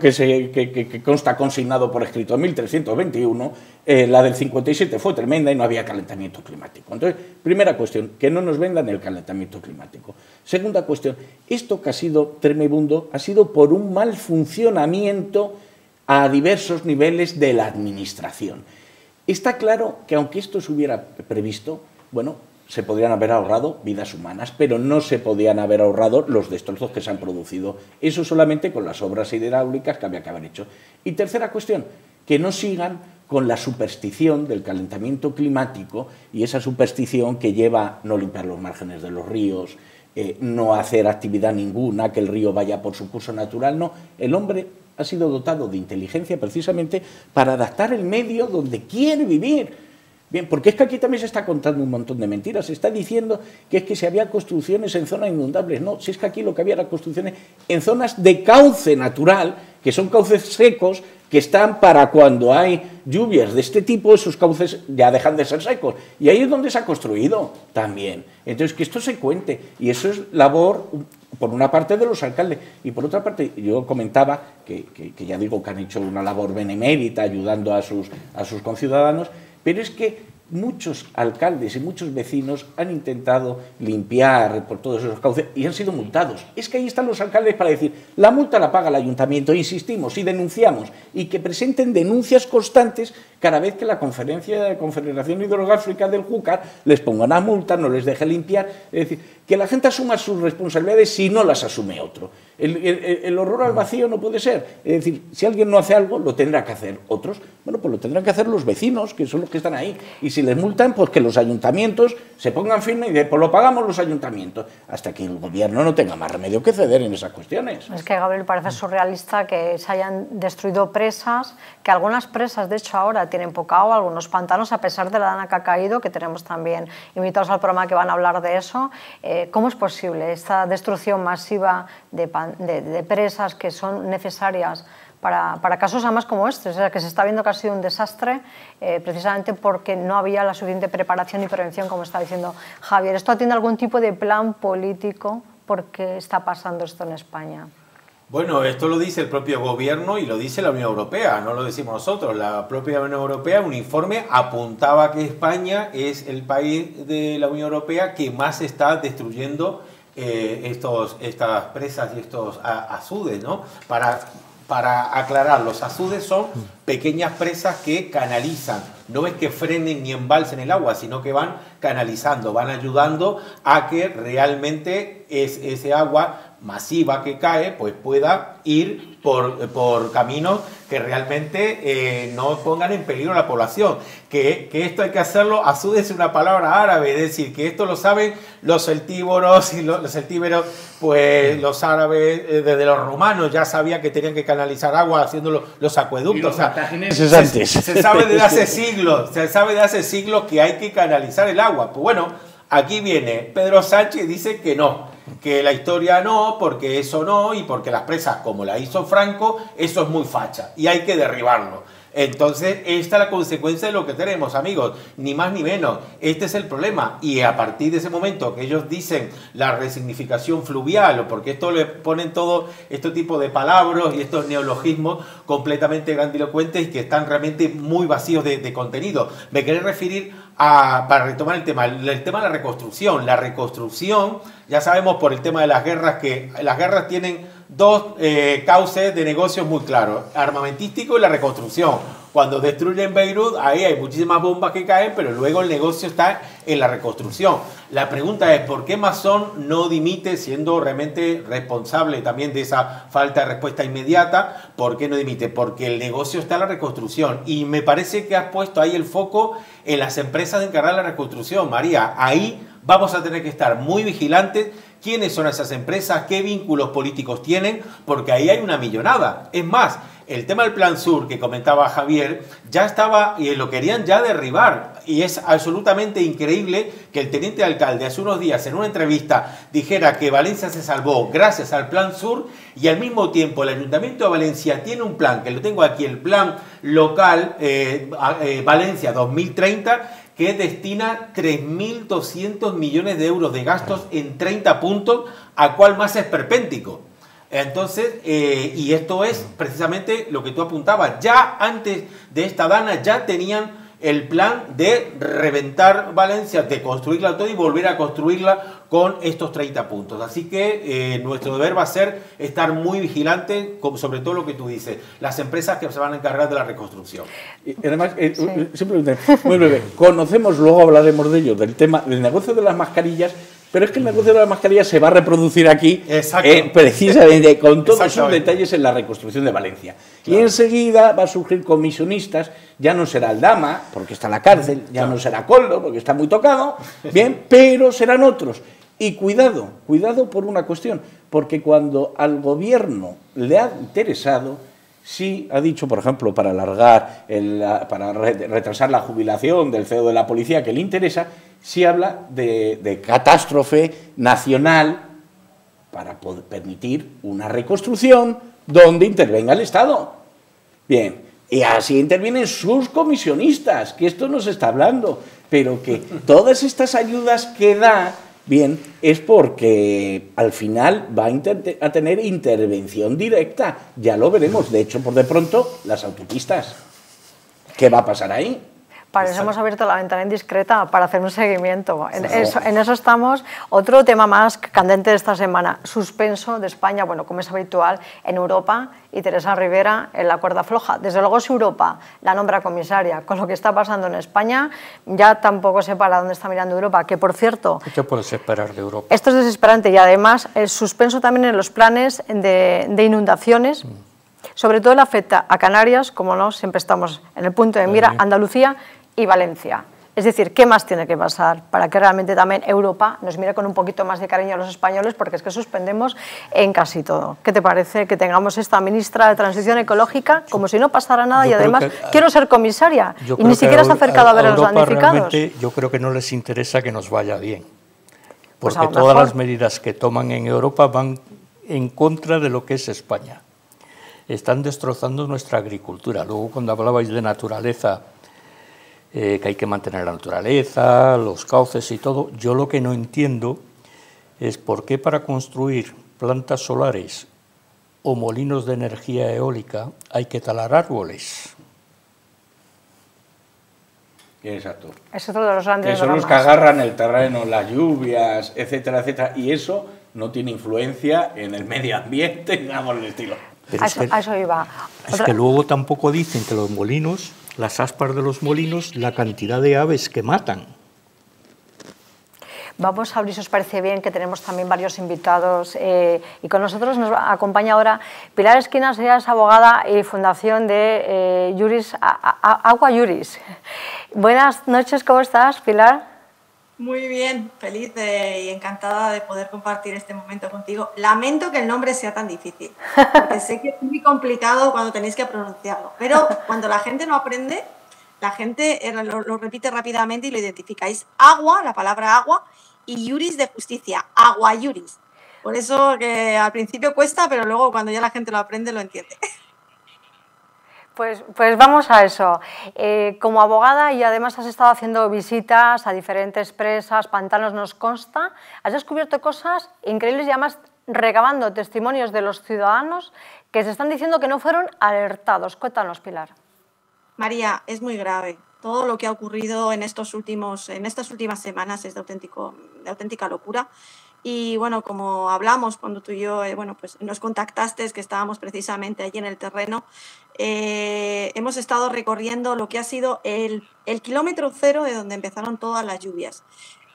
[SPEAKER 2] que consta consignado por escrito en 1321, la del 57 fue tremenda y no había calentamiento climático. Entonces, primera cuestión, que no nos vendan el calentamiento climático. Segunda cuestión, esto que ha sido tremebundo ha sido por un mal funcionamiento a diversos niveles de la administración. Está claro que aunque esto se hubiera previsto, bueno, se podrían haber ahorrado vidas humanas, pero no se podían haber ahorrado los destrozos que se han producido. Eso solamente con las obras hidráulicas que había que haber hecho. Y tercera cuestión, que no sigan con la superstición del calentamiento climático y esa superstición que lleva a no limpiar los márgenes de los ríos, no hacer actividad ninguna, que el río vaya por su curso natural. No, el hombre ha sido dotado de inteligencia precisamente para adaptar el medio donde quiere vivir. Bien, porque es que aquí también se está contando un montón de mentiras. Se está diciendo que es que si había construcciones en zonas inundables. No, si es que aquí lo que había era construcciones en zonas de cauce natural, que son cauces secos, que están para cuando hay lluvias de este tipo, esos cauces ya dejan de ser secos. Y ahí es donde se ha construido también. Entonces, que esto se cuente. Y eso es labor, por una parte, de los alcaldes. Y por otra parte, yo comentaba que ya digo que han hecho una labor benemérita ayudando a sus conciudadanos, pero es que muchos alcaldes y muchos vecinos han intentado limpiar por todos esos cauces y han sido multados. Es que ahí están los alcaldes para decir, la multa la paga el ayuntamiento, insistimos y denunciamos, y que presenten denuncias constantes cada vez que la Confederación Hidrográfica del Júcar les ponga una multa, no les deje limpiar. Es decir, que la gente asuma sus responsabilidades si no las asume otro. El horror al vacío no puede ser. Es decir, si alguien no hace algo, lo tendrá que hacer otros. Bueno, pues lo tendrán que hacer los vecinos, que son los que están ahí. Y si les multan, pues que los ayuntamientos se pongan firmes y pues lo pagamos los ayuntamientos, hasta que el gobierno no tenga más remedio que ceder en esas cuestiones.
[SPEAKER 1] Es que, Gabriel, parece surrealista que se hayan destruido presas, que algunas presas, de hecho, ahora tienen poca agua, algunos pantanos, a pesar de la dana que ha caído, que tenemos también invitados al programa que van a hablar de eso. ¿Cómo es posible esta destrucción masiva de presas que son necesarias para casos además como este? O sea, que se está viendo que ha sido un desastre precisamente porque no había la suficiente preparación y prevención, como está diciendo Javier. ¿Esto tiene algún tipo de plan político? ¿Por qué está pasando esto en España?
[SPEAKER 4] Bueno, esto lo dice el propio gobierno y lo dice la Unión Europea, no lo decimos nosotros. La propia Unión Europea, un informe apuntaba que España es el país de la Unión Europea que más está destruyendo estas presas y estos azudes, ¿no? Para aclarar, los azudes son pequeñas presas que canalizan. No es que frenen ni embalsen el agua, sino que van canalizando, van ayudando a que realmente ese agua masiva que cae pues pueda ir por caminos que realmente no pongan en peligro a la población. Que esto hay que hacerlo, azud es una palabra árabe, es decir, que esto lo saben los celtíberos y los celtíberos, pues los árabes desde los romanos ya sabían que tenían que canalizar agua haciendo los acueductos. Se sabe desde hace siglos, que hay que canalizar el agua. Pues bueno, aquí viene Pedro Sánchez y dice que no, que la historia no, porque eso no, y porque las presas como la hizo Franco, eso es muy facha y hay que derribarlo. Entonces, esta es la consecuencia de lo que tenemos, amigos, ni más ni menos. Este es el problema. Y a partir de ese momento que ellos dicen la resignificación fluvial, o porque esto le ponen todo este tipo de palabras y estos neologismos completamente grandilocuentes y que están realmente muy vacíos de contenido. Me quería referir para retomar el tema de la reconstrucción. La reconstrucción, ya sabemos por el tema de las guerras, que las guerras tienen dos cauces de negocios muy claros: armamentístico y la reconstrucción. Cuando destruyen Beirut, ahí hay muchísimas bombas que caen, pero luego el negocio está en la reconstrucción. La pregunta es, ¿por qué Masson no dimite, siendo realmente responsable también de esa falta de respuesta inmediata? ¿Por qué no dimite? Porque el negocio está en la reconstrucción. Y me parece que has puesto ahí el foco en las empresas de encargar la reconstrucción, María. Ahí vamos a tener que estar muy vigilantes. ¿Quiénes son esas empresas? ¿Qué vínculos políticos tienen? Porque ahí hay una millonada. Es más, el tema del Plan Sur que comentaba Javier ya estaba y lo querían ya derribar. Y es absolutamente increíble que el teniente alcalde hace unos días en una entrevista dijera que Valencia se salvó gracias al Plan Sur, y al mismo tiempo el Ayuntamiento de Valencia tiene un plan, que lo tengo aquí, el plan local Valencia 2030, que destina 3.200 millones de euros de gastos en 30 puntos, a cual más es perpéntico. Entonces, y esto es precisamente lo que tú apuntabas. Ya antes de esta dana ya tenían el plan de reventar Valencia, de construirla todo y volver a construirla con estos 30 puntos. Así que nuestro deber va a ser estar muy vigilantes, sobre todo lo que tú dices, las empresas que se van a encargar de la reconstrucción.
[SPEAKER 2] Y además, simplemente, muy breve, conocemos, luego hablaremos de ello, del tema del negocio de las mascarillas, pero es que el negocio de las mascarillas se va a reproducir aquí precisamente con todos esos detalles en la reconstrucción de Valencia. Claro. Y enseguida va a surgir comisionistas, ya no será Aldama, porque está en la cárcel, ya no será Coldo, porque está muy tocado, bien, pero serán otros. Y cuidado por una cuestión, porque cuando al gobierno le ha interesado, sí ha dicho, por ejemplo, para alargar, para retrasar la jubilación del CEO de la policía, que le interesa, sí habla de catástrofe nacional para poder permitir una reconstrucción donde intervenga el Estado. Bien, y así intervienen sus comisionistas, que esto no se está hablando, pero que todas estas ayudas que da, bien, es porque al final va a tener intervención directa. Ya lo veremos. De hecho, por de pronto, las autopistas. ¿Qué va a pasar ahí?
[SPEAKER 1] Para eso hemos abierto la ventana indiscreta, para hacer un seguimiento. En eso estamos. Otro tema más candente de esta semana, suspenso de España, bueno, como es habitual en Europa, y Teresa Rivera en la cuerda floja. Desde luego, si Europa la nombra comisaria, con lo que está pasando en España, ya tampoco sé para dónde está mirando Europa, que por cierto...
[SPEAKER 3] ¿Qué puedes esperar de Europa?
[SPEAKER 1] Esto es desesperante, y además el suspenso también en los planes de inundaciones. Sobre todo le afecta a Canarias, como no, siempre estamos en el punto de mira, Andalucía y Valencia. Es decir, ¿qué más tiene que pasar para que realmente también Europa nos mire con un poquito más de cariño a los españoles? Porque es que suspendemos en casi todo. ¿Qué te parece que tengamos esta ministra de Transición Ecológica como si no pasara nada y además quiero ser comisaria y ni siquiera se ha acercado a ver a los damnificados?
[SPEAKER 3] Yo creo que no les interesa que nos vaya bien, porque pues todas las medidas que toman en Europa van en contra de lo que es España. Están destrozando nuestra agricultura. Luego, cuando hablabais de naturaleza, que hay que mantener la naturaleza, los cauces y todo, yo lo que no entiendo es por qué para construir plantas solares o molinos de energía eólica hay que talar árboles.
[SPEAKER 2] Exacto.
[SPEAKER 1] Es otro de los grandes
[SPEAKER 2] que son los que
[SPEAKER 1] dramas.
[SPEAKER 2] agarran el terreno, las lluvias, etcétera, etcétera, y eso no tiene influencia en el medio ambiente, digamos, el estilo.
[SPEAKER 3] Pero
[SPEAKER 1] A eso iba.
[SPEAKER 3] Es que luego tampoco dicen que los molinos, las aspas de los molinos, la cantidad de aves que matan.
[SPEAKER 1] Vamos a abrir, si os parece bien, que tenemos también varios invitados y con nosotros nos acompaña ahora Pilar Esquinas, ella es abogada y fundación de Agua Juris. Buenas noches, ¿cómo estás, Pilar?
[SPEAKER 5] Muy bien, feliz y encantada de poder compartir este momento contigo. Lamento que el nombre sea tan difícil, porque sé que es muy complicado cuando tenéis que pronunciarlo, pero cuando la gente no aprende, la gente lo repite rápidamente y lo identificáis. Agua, la palabra agua, y Juris de justicia, Agua Juris. Por eso que al principio cuesta, pero luego cuando ya la gente lo aprende, lo entiende.
[SPEAKER 1] Pues vamos a eso. Como abogada y además has estado haciendo visitas a diferentes presas, pantanos, nos consta, has descubierto cosas increíbles y además recabando testimonios de los ciudadanos que se están diciendo que no fueron alertados. Cuéntanos, Pilar.
[SPEAKER 5] María, es muy grave. Todo lo que ha ocurrido en estas últimas semanas es de auténtica locura. Y bueno, como hablamos cuando tú y yo pues nos contactaste, que estábamos precisamente allí en el terreno, hemos estado recorriendo lo que ha sido el kilómetro cero de donde empezaron todas las lluvias.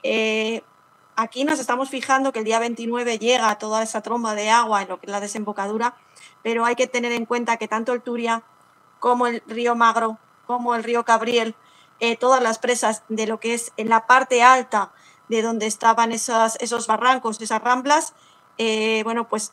[SPEAKER 5] Aquí nos estamos fijando que el día 29 llega toda esa tromba de agua en lo que es la desembocadura, pero hay que tener en cuenta que tanto el Turia como el río Magro, como el río Cabriel, todas las presas de lo que es en la parte alta de donde estaban esos barrancos, esas ramblas, pues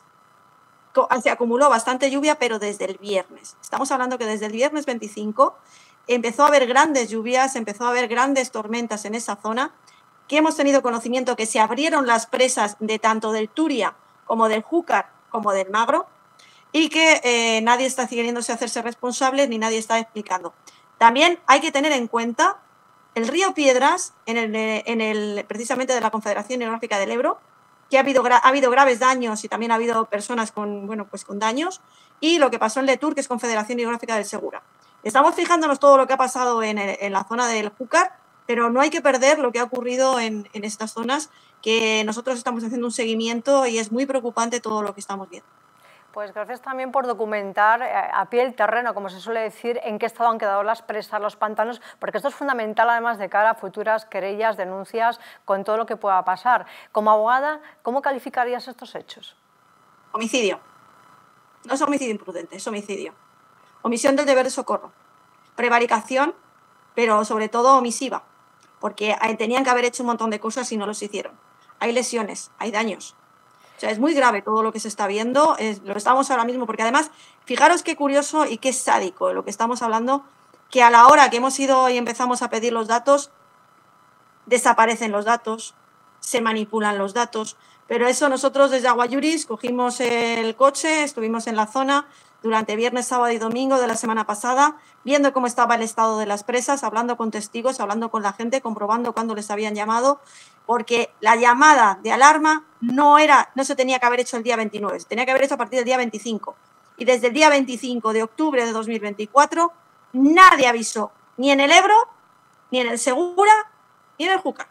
[SPEAKER 5] se acumuló bastante lluvia, pero desde el viernes. Estamos hablando que desde el viernes 25 empezó a haber grandes lluvias, empezó a haber grandes tormentas en esa zona, que hemos tenido conocimiento que se abrieron las presas de tanto del Turia como del Júcar como del Magro, y que nadie está queriéndose hacerse responsable ni nadie está explicando. También hay que tener en cuenta el río Piedras, precisamente de la Confederación Hidrográfica del Ebro, que ha habido graves daños y también ha habido personas con daños, y lo que pasó en Letur, que es Confederación Hidrográfica del Segura. Estamos fijándonos todo lo que ha pasado en la zona del Júcar, pero no hay que perder lo que ha ocurrido en estas zonas, que nosotros estamos haciendo un seguimiento y es muy preocupante todo lo que estamos viendo.
[SPEAKER 1] Pues gracias también por documentar a pie el terreno, como se suele decir, en qué estado han quedado las presas, los pantanos, porque esto es fundamental además de cara a futuras querellas, denuncias, con todo lo que pueda pasar. Como abogada, ¿cómo calificarías estos hechos?
[SPEAKER 5] Homicidio. No es homicidio imprudente, es homicidio. Omisión del deber de socorro. Prevaricación, pero sobre todo omisiva, porque tenían que haber hecho un montón de cosas y no los hicieron. Hay lesiones, hay daños. O sea, es muy grave todo lo que se está viendo, lo estamos ahora mismo, porque además, fijaros qué curioso y qué sádico lo que estamos hablando, que a la hora que hemos ido y empezamos a pedir los datos, desaparecen los datos, se manipulan los datos, pero eso nosotros desde Agua Juris cogimos el coche, estuvimos en la zona durante viernes, sábado y domingo de la semana pasada, viendo cómo estaba el estado de las presas, hablando con testigos, hablando con la gente, comprobando cuándo les habían llamado, porque la llamada de alarma no se tenía que haber hecho el día 29, se tenía que haber hecho a partir del día 25. Y desde el día 25 de octubre de 2024, nadie avisó, ni en el Ebro, ni en el Segura, ni en el Júcar.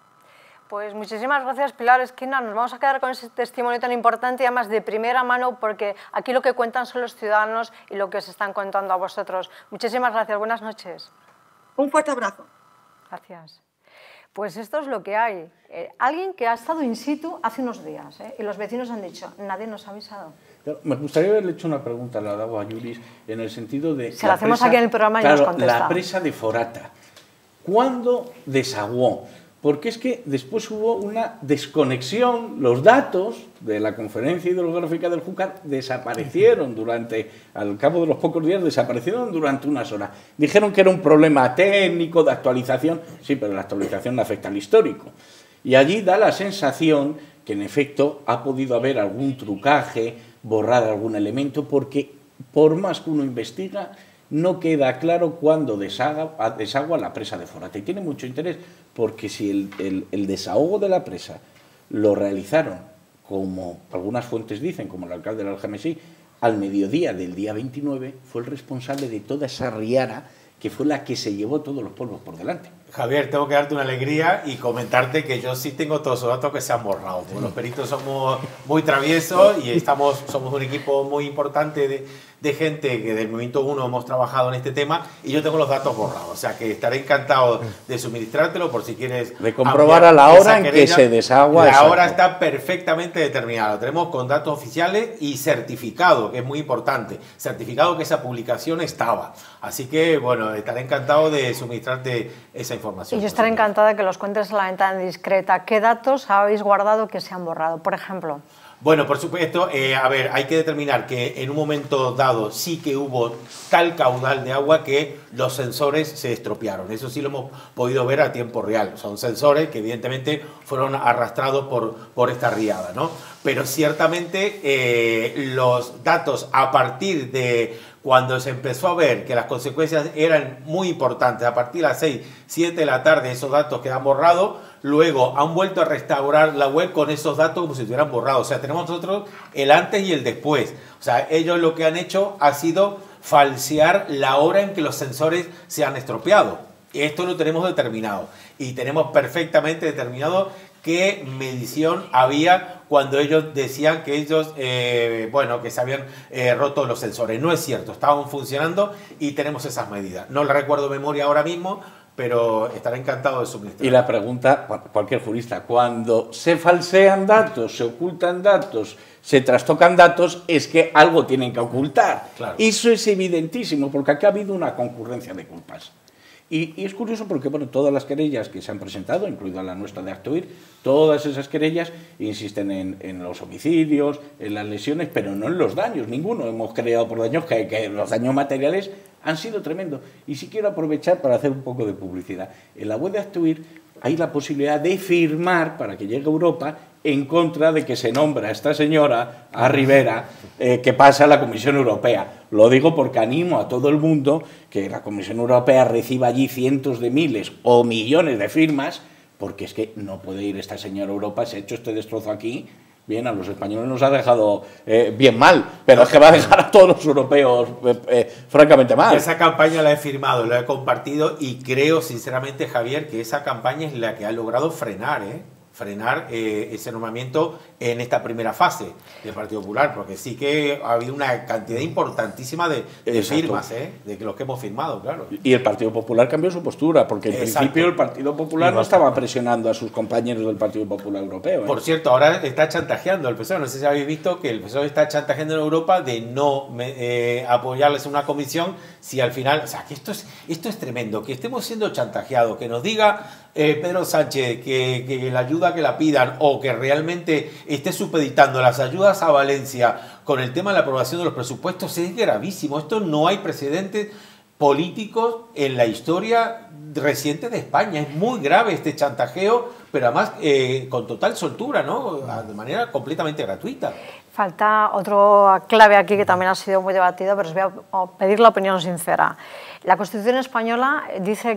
[SPEAKER 1] Pues muchísimas gracias, Pilar Esquinas. Nos vamos a quedar con ese testimonio tan importante y además de primera mano, porque aquí lo que cuentan son los ciudadanos y lo que os están contando a vosotros. Muchísimas gracias, buenas noches.
[SPEAKER 5] Un fuerte abrazo.
[SPEAKER 1] Gracias. Pues esto es lo que hay. Alguien que ha estado in situ hace unos días y los vecinos han dicho, nadie nos ha avisado.
[SPEAKER 2] Me gustaría haberle hecho una pregunta a la Agua Juris en el sentido de...
[SPEAKER 1] Se la hacemos aquí en el programa y nos contesta.
[SPEAKER 2] La presa de Forata, ¿cuándo desaguó? Porque es que después hubo una desconexión, los datos de la Conferencia Hidrográfica del Júcar desaparecieron al cabo de los pocos días, desaparecieron durante unas horas. Dijeron que era un problema técnico de actualización, sí, pero la actualización no afecta al histórico. Y allí da la sensación que en efecto ha podido haber algún trucaje, borrar algún elemento, porque por más que uno investiga, no queda claro cuándo desagua la presa de Forata. Y tiene mucho interés porque si el desahogo de la presa lo realizaron, como algunas fuentes dicen, como el alcalde del Algemesí, al mediodía del día 29, fue el responsable de toda esa riara que fue la que se llevó todos los polvos por delante.
[SPEAKER 4] Javier, tengo que darte una alegría y comentarte que yo sí tengo todos esos datos que se han borrado. Porque los peritos somos muy traviesos y somos un equipo muy importante de gente que del Movimiento 1 hemos trabajado en este tema y yo tengo los datos borrados. O sea que estaré encantado de suministrártelo por si quieres...
[SPEAKER 2] De comprobar a la hora en que se desagua.
[SPEAKER 4] La hora está perfectamente determinada. Lo tenemos con datos oficiales y certificado, que es muy importante. Certificado que esa publicación estaba. Así que, bueno, estaré encantado de suministrarte esa información.
[SPEAKER 1] Y yo estaré encantada de que los cuentes en la ventana discreta. ¿Qué datos habéis guardado que se han borrado, por ejemplo?
[SPEAKER 4] Bueno, por supuesto, a ver, hay que determinar que en un momento dado sí que hubo tal caudal de agua que los sensores se estropearon. Eso sí lo hemos podido ver a tiempo real. Son sensores que evidentemente fueron arrastrados por esta riada, ¿no? Pero ciertamente los datos a partir de cuando se empezó a ver que las consecuencias eran muy importantes, a partir de las 6, 7 de la tarde esos datos quedan borrados, luego han vuelto a restaurar la web con esos datos como si estuvieran borrados. O sea, tenemos nosotros el antes y el después. O sea, ellos lo que han hecho ha sido falsear la hora en que los sensores se han estropeado. Esto lo tenemos determinado y tenemos perfectamente determinado qué medición había cuando ellos decían que ellos, bueno, que se habían roto los sensores. No es cierto, estaban funcionando y tenemos esas medidas. No las recuerdo de memoria ahora mismo, pero estaré encantado de suministrar.
[SPEAKER 2] Y la pregunta, cualquier jurista, cuando se falsean datos, se ocultan datos, se trastocan datos, es que algo tienen que ocultar.
[SPEAKER 4] Claro.
[SPEAKER 2] Eso es evidentísimo, porque aquí ha habido una concurrencia de culpas. Y es curioso porque, bueno, todas las querellas que se han presentado, incluida la nuestra de Actoir, todas esas querellas insisten en los homicidios, en las lesiones, pero no en los daños. Ninguno hemos creado por daños, que los daños materiales han sido tremendos. Y sí quiero aprovechar para hacer un poco de publicidad. En la web de Actoir hay la posibilidad de firmar para que llegue a Europa en contra de que se nombra a esta señora, a Rivera, que pasa a la Comisión Europea. Lo digo porque animo a todo el mundo que la Comisión Europea reciba allí cientos de miles o millones de firmas, porque es que no puede ir esta señora a Europa, se ha hecho este destrozo aquí. Bien, a los españoles nos ha dejado bien mal, pero es que va a dejar a todos los europeos francamente mal.
[SPEAKER 4] Esa campaña la he firmado, la he compartido y creo sinceramente, Javier, que esa campaña es la que ha logrado frenar ese nombramiento en esta primera fase del Partido Popular, porque sí que ha habido una cantidad importantísima de firmas, de los que hemos firmado, claro.
[SPEAKER 2] Y el Partido Popular cambió su postura, porque en principio el Partido Popular no estaba presionando a sus compañeros del Partido Popular Europeo.
[SPEAKER 4] Por cierto, ahora está chantajeando el PSOE, no sé si habéis visto que el PSOE está chantajeando en Europa de no apoyarles una comisión si al final, o sea, que esto es tremendo, que estemos siendo chantajeados, que nos diga Pedro Sánchez que la ayuda que la pidan o que realmente esté supeditando las ayudas a Valencia con el tema de la aprobación de los presupuestos es gravísimo. Esto no hay precedentes políticos en la historia reciente de España. Es muy grave este chantajeo, pero además con total soltura, ¿no? De manera completamente gratuita.
[SPEAKER 1] Falta otra clave aquí que también ha sido muy debatido, pero os voy a pedir la opinión sincera. La Constitución española dice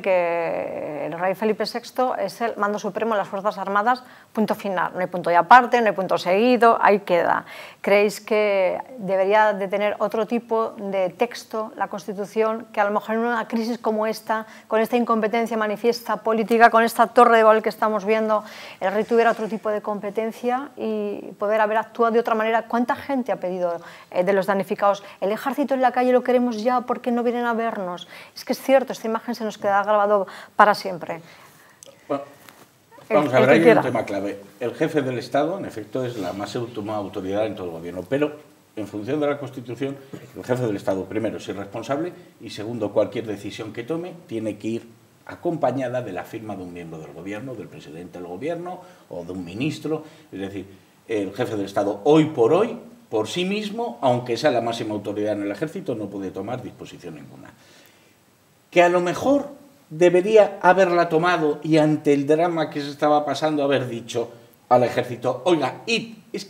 [SPEAKER 1] que el rey Felipe VI es el mando supremo de las Fuerzas Armadas, punto final. No hay punto y aparte, no hay punto seguido, ahí queda. ¿Creéis que debería de tener otro tipo de texto la Constitución, que a lo mejor en una crisis como esta, con esta incompetencia manifiesta política, con esta torre de Babel que estamos viendo, el rey tuviera otro tipo de competencia y poder haber actuado de otra manera? ¿Cuánta gente ha pedido de los damnificados? El ejército en la calle lo queremos ya porque no vienen a vernos. Es que es cierto, esta imagen se nos queda grabado para siempre.
[SPEAKER 2] Bueno, vamos a ver, hay un tema clave. El jefe del Estado, en efecto, es la máxima autoridad en todo el gobierno, pero en función de la Constitución, el jefe del Estado, primero, es irresponsable y, segundo, cualquier decisión que tome tiene que ir acompañada de la firma de un miembro del gobierno, del presidente del gobierno o de un ministro. Es decir, el jefe del Estado, hoy, por sí mismo, aunque sea la máxima autoridad en el ejército, no puede tomar disposición ninguna. Que a lo mejor debería haberla tomado y ante el drama que se estaba pasando haber dicho al ejército, oiga, id, es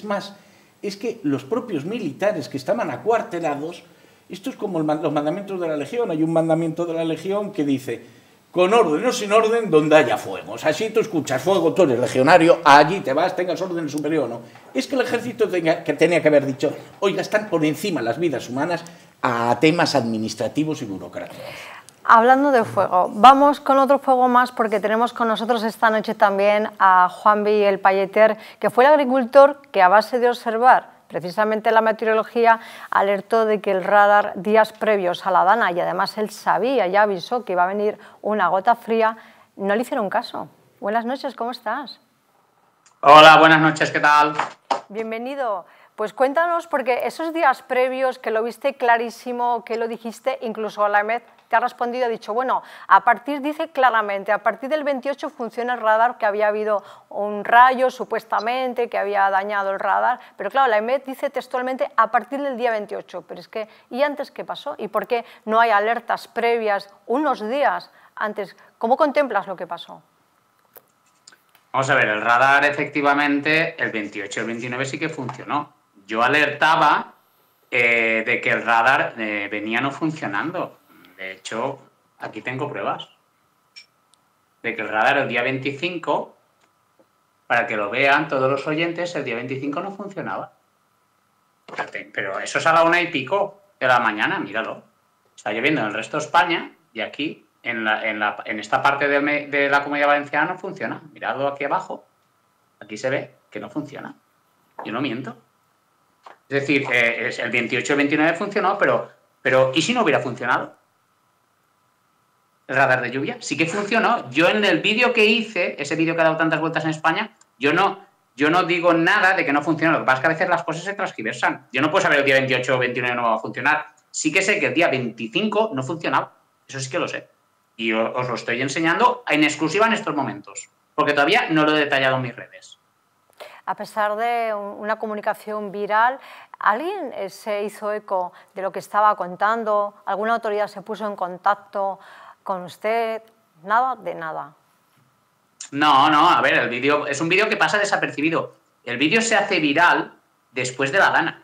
[SPEAKER 2] que los propios militares que estaban acuartelados, esto es como los mandamientos de la Legión. Hay un mandamiento de la Legión que dice, con orden o sin orden, donde haya fuego. O sea, si tú escuchas fuego, tú eres legionario, allí te vas, tengas orden superior o no. Es que el ejército tenía que haber dicho, oiga, están por encima las vidas humanas a temas administrativos y burocráticos.
[SPEAKER 1] Hablando de fuego, vamos con otro fuego más, porque tenemos con nosotros esta noche también a Juanvi el Palleter, que fue el agricultor que, a base de observar precisamente la meteorología, alertó de que el radar días previos a la dana, y además él sabía, ya avisó que iba a venir una gota fría, no le hicieron caso. Buenas noches, ¿cómo estás?
[SPEAKER 6] Hola, buenas noches, ¿qué tal?
[SPEAKER 1] Bienvenido. Pues cuéntanos, porque esos días previos que lo viste clarísimo, que lo dijiste, incluso la EMET te ha respondido, ha dicho, bueno, dice claramente, a partir del 28 funciona el radar, que había habido un rayo supuestamente que había dañado el radar, pero claro, la EMET dice textualmente a partir del día 28, pero es que, ¿y antes qué pasó? ¿Y por qué no hay alertas previas unos días antes? ¿Cómo contemplas lo que pasó?
[SPEAKER 6] Vamos a ver, el radar efectivamente el 28 y el 29 sí que funcionó. Yo alertaba de que el radar venía no funcionando. De hecho, aquí tengo pruebas de que el radar el día 25, para que lo vean todos los oyentes, el día 25 no funcionaba. Pero eso es a la 1:00 de la mañana, míralo. Está lloviendo en el resto de España y aquí, en esta parte de la Comunidad Valenciana, no funciona. Miradlo aquí abajo. Aquí se ve que no funciona. Yo no miento. Es decir, el 28 y el 29 funcionó, pero ¿y si no hubiera funcionado? El radar de lluvia sí que funcionó. Yo en el vídeo que hice, ese vídeo que ha dado tantas vueltas en España, yo no digo nada de que no funcione. Lo que pasa es que a veces las cosas se transgiversan. Yo no puedo saber el día 28 o 29 no va a funcionar. Sí que sé que el día 25 no funcionaba. Eso sí que lo sé. Y os lo estoy enseñando en exclusiva en estos momentos, porque todavía no lo he detallado en mis redes.
[SPEAKER 1] A pesar de una comunicación viral, ¿alguien se hizo eco de lo que estaba contando? ¿Alguna autoridad se puso en contacto con usted? Nada de nada.
[SPEAKER 6] No, a ver, el vídeo es un vídeo que pasa desapercibido. El vídeo se hace viral después de la dana.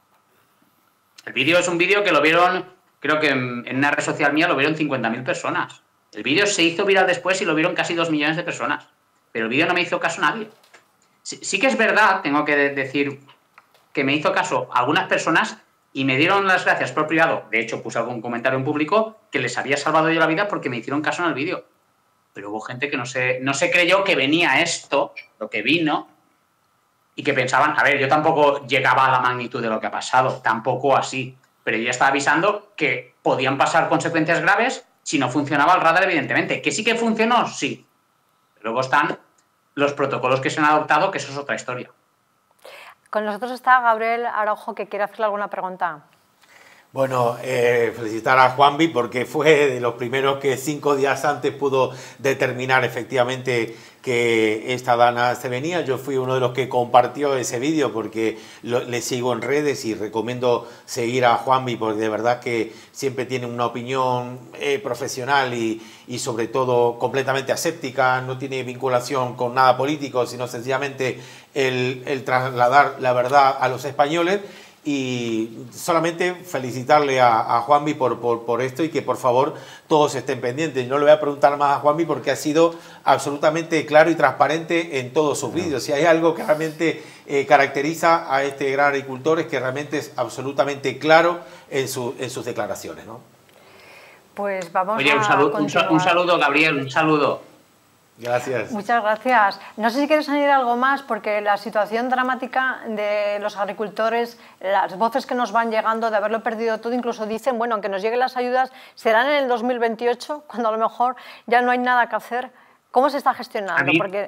[SPEAKER 6] El vídeo es un vídeo que lo vieron, creo que en una red social mía lo vieron 50.000 personas. El vídeo se hizo viral después y lo vieron casi 2 millones de personas. Pero el vídeo no me hizo caso nadie. Sí que es verdad, tengo que decir, que me hizo caso algunas personas y me dieron las gracias por privado. De hecho, puse algún comentario en público que les había salvado yo la vida porque me hicieron caso en el vídeo. Pero hubo gente que no se creyó que venía esto, lo que vino, y que pensaban, a ver, yo tampoco llegaba a la magnitud de lo que ha pasado, tampoco así, pero yo ya estaba avisando que podían pasar consecuencias graves si no funcionaba el radar, evidentemente. ¿Que sí que funcionó? Sí. Luego están los protocolos que se han adoptado, que eso es otra historia.
[SPEAKER 1] Con nosotros está Gabriel Araujo, que quiere hacerle alguna pregunta.
[SPEAKER 4] Bueno, felicitar a Juanvi porque fue de los primeros que 5 días antes pudo determinar efectivamente que esta dana se venía. Yo fui uno de los que compartió ese vídeo porque le sigo en redes y recomiendo seguir a Juanvi porque de verdad que siempre tiene una opinión profesional y sobre todo completamente aséptica, no tiene vinculación con nada político, sino sencillamente el trasladar la verdad a los españoles. Y solamente felicitarle a Juanvi por esto y que por favor todos estén pendientes. No le voy a preguntar más a Juanvi porque ha sido absolutamente claro y transparente en todos sus vídeos. Si hay algo que realmente caracteriza a este gran agricultor es que realmente es absolutamente claro en sus declaraciones, ¿no?
[SPEAKER 1] Pues vamos
[SPEAKER 6] Oye, un saludo, Gabriel, un saludo.
[SPEAKER 4] Gracias.
[SPEAKER 1] Muchas gracias. No sé si quieres añadir algo más, porque la situación dramática de los agricultores, las voces que nos van llegando de haberlo perdido todo, incluso dicen, bueno, aunque nos lleguen las ayudas, serán en el 2028, cuando a lo mejor ya no hay nada que hacer. ¿Cómo se está gestionando?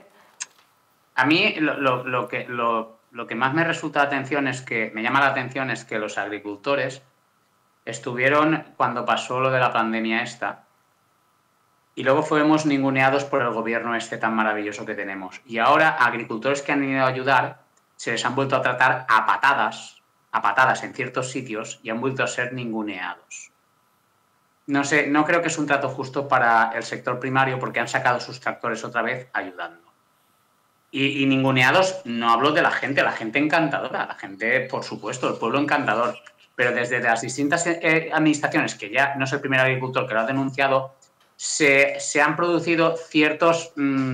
[SPEAKER 6] A mí lo que más me resulta me llama la atención es que los agricultores estuvieron cuando pasó lo de la pandemia esta, y luego fuimos ninguneados por el gobierno este tan maravilloso que tenemos. Y ahora agricultores que han ido a ayudar se les han vuelto a tratar a patadas en ciertos sitios y han vuelto a ser ninguneados. No sé, no creo que es un trato justo para el sector primario porque han sacado sus tractores otra vez ayudando. Y ninguneados, no hablo de la gente encantadora, la gente, por supuesto, el pueblo encantador. Pero desde las distintas administraciones, que ya no es el primer agricultor que lo ha denunciado, se han producido ciertos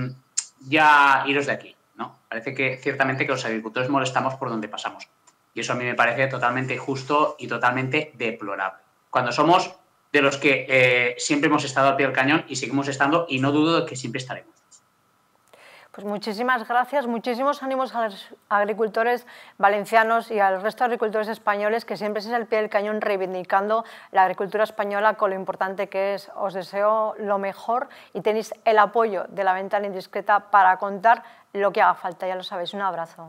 [SPEAKER 6] ya iros de aquí, ¿no? Parece que ciertamente que los agricultores molestamos por donde pasamos. Y eso a mí me parece totalmente injusto y totalmente deplorable. Cuando somos de los que siempre hemos estado al pie del cañón y seguimos estando, y no dudo de que siempre estaremos.
[SPEAKER 1] Pues muchísimas gracias, muchísimos ánimos a los agricultores valencianos y al resto de agricultores españoles que siempre es al pie del cañón reivindicando la agricultura española con lo importante que es. Os deseo lo mejor y tenéis el apoyo de La Ventana Indiscreta para contar lo que haga falta, ya lo sabéis. Un abrazo.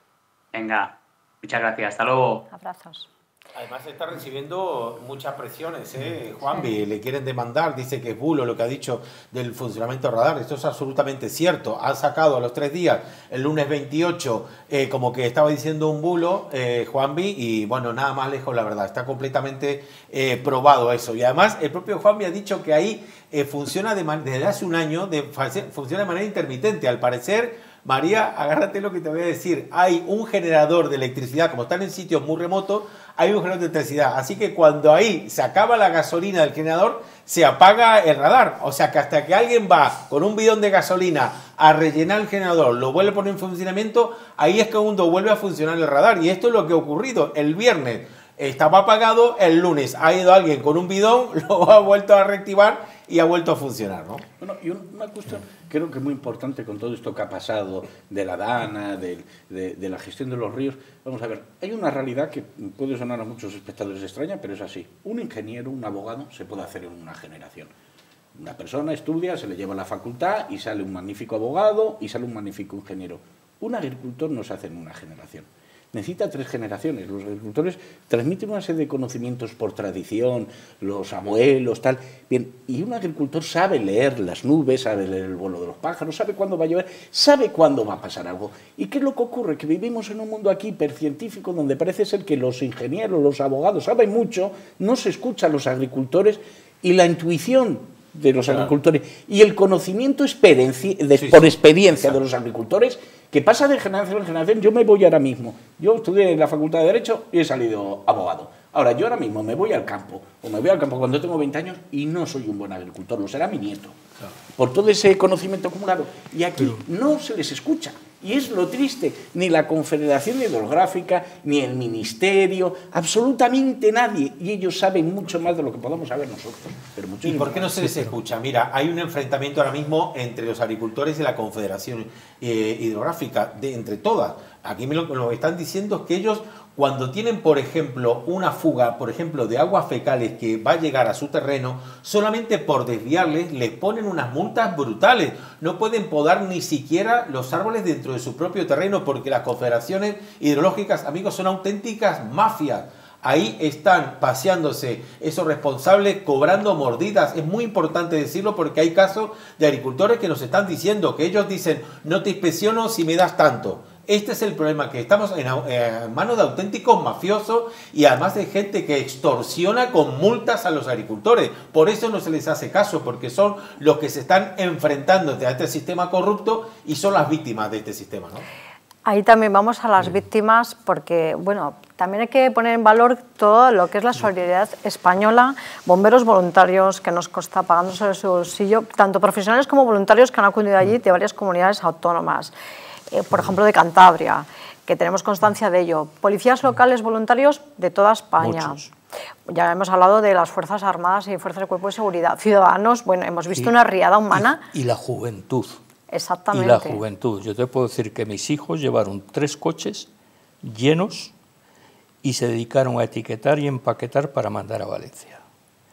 [SPEAKER 6] Venga, muchas gracias, hasta luego.
[SPEAKER 1] Abrazos.
[SPEAKER 4] Además está recibiendo muchas presiones, Juanvi, le quieren demandar, dice que es bulo lo que ha dicho del funcionamiento del radar, esto es absolutamente cierto, han sacado a los 3 días, el lunes 28, como que estaba diciendo un bulo, Juanvi, y bueno, nada más lejos la verdad, está completamente probado eso, y además el propio Juanvi ha dicho que ahí funciona desde hace un año, funciona de manera intermitente, al parecer. María, agárrate lo que te voy a decir. Hay un generador de electricidad, como están en sitios muy remotos, hay un generador de electricidad. Así que cuando ahí se acaba la gasolina del generador, se apaga el radar. O sea que hasta que alguien va con un bidón de gasolina a rellenar el generador, lo vuelve a poner en funcionamiento, ahí es cuando vuelve a funcionar el radar. Y esto es lo que ha ocurrido el viernes. Estaba apagado, el lunes ha ido alguien con un bidón, lo ha vuelto a reactivar y ha vuelto a funcionar, ¿no?
[SPEAKER 2] Bueno, y una cuestión creo que es muy importante con todo esto que ha pasado de la dana, de la gestión de los ríos. Vamos a ver, hay una realidad que puede sonar a muchos espectadores extraña, pero es así. Un ingeniero, un abogado, se puede hacer en una generación. Una persona estudia, se le lleva a la facultad y sale un magnífico abogado y sale un magnífico ingeniero. Un agricultor no se hace en una generación. Necesita 3 generaciones. Los agricultores transmiten una serie de conocimientos por tradición, los abuelos, tal. Bien, y un agricultor sabe leer las nubes, sabe leer el vuelo de los pájaros, sabe cuándo va a llover, sabe cuándo va a pasar algo. ¿Y qué es lo que ocurre? Que vivimos en un mundo aquí hipercientífico donde parece ser que los ingenieros, los abogados saben mucho, no se escucha a los agricultores y la intuición de los agricultores y el conocimiento por experiencia de los agricultores que pasa de generación en generación. Yo me voy ahora mismo, yo estudié en la Facultad de Derecho y he salido abogado. Ahora, yo ahora mismo me voy al campo, o me voy al campo cuando tengo 20 años y no soy un buen agricultor, lo será mi nieto, por todo ese conocimiento acumulado. Y aquí no se les escucha. Y es lo triste, ni la Confederación Hidrográfica, ni el Ministerio, absolutamente nadie. Y ellos saben mucho más de lo que podamos saber nosotros. Pero
[SPEAKER 4] ¿y por qué no se les escucha? Mira, hay un enfrentamiento ahora mismo entre los agricultores y la Confederación Hidrográfica, entre todas. Aquí lo que están diciendo es que ellos, cuando tienen, por ejemplo, una fuga, por ejemplo, de aguas fecales que va a llegar a su terreno, solamente por desviarles les ponen unas multas brutales. No pueden podar ni siquiera los árboles dentro de su propio terreno porque las confederaciones hidrológicas, amigos, son auténticas mafias. Ahí están paseándose esos responsables, cobrando mordidas. Es muy importante decirlo porque hay casos de agricultores que nos están diciendo que ellos dicen, no te inspecciono si me das tanto. Este es el problema, que estamos en manos de auténticos mafiosos y además de gente que extorsiona con multas a los agricultores. Por eso no se les hace caso, porque son los que se están enfrentando a este sistema corrupto y son las víctimas de este sistema, ¿no?
[SPEAKER 1] Ahí también vamos a las víctimas porque, bueno, también hay que poner en valor todo lo que es la solidaridad española, bomberos voluntarios que nos consta pagándose de su bolsillo, tanto profesionales como voluntarios que han acudido allí de varias comunidades autónomas. Por ejemplo, de Cantabria, que tenemos constancia de ello. Policías locales voluntarios de toda España.
[SPEAKER 3] Muchos.
[SPEAKER 1] Ya hemos hablado de las Fuerzas Armadas y Fuerzas de Cuerpo de Seguridad. Ciudadanos, bueno, hemos visto una riada humana.
[SPEAKER 3] Y la juventud.
[SPEAKER 1] Exactamente.
[SPEAKER 3] Y la juventud. Yo te puedo decir que mis hijos llevaron 3 coches llenos y se dedicaron a etiquetar y empaquetar para mandar a Valencia.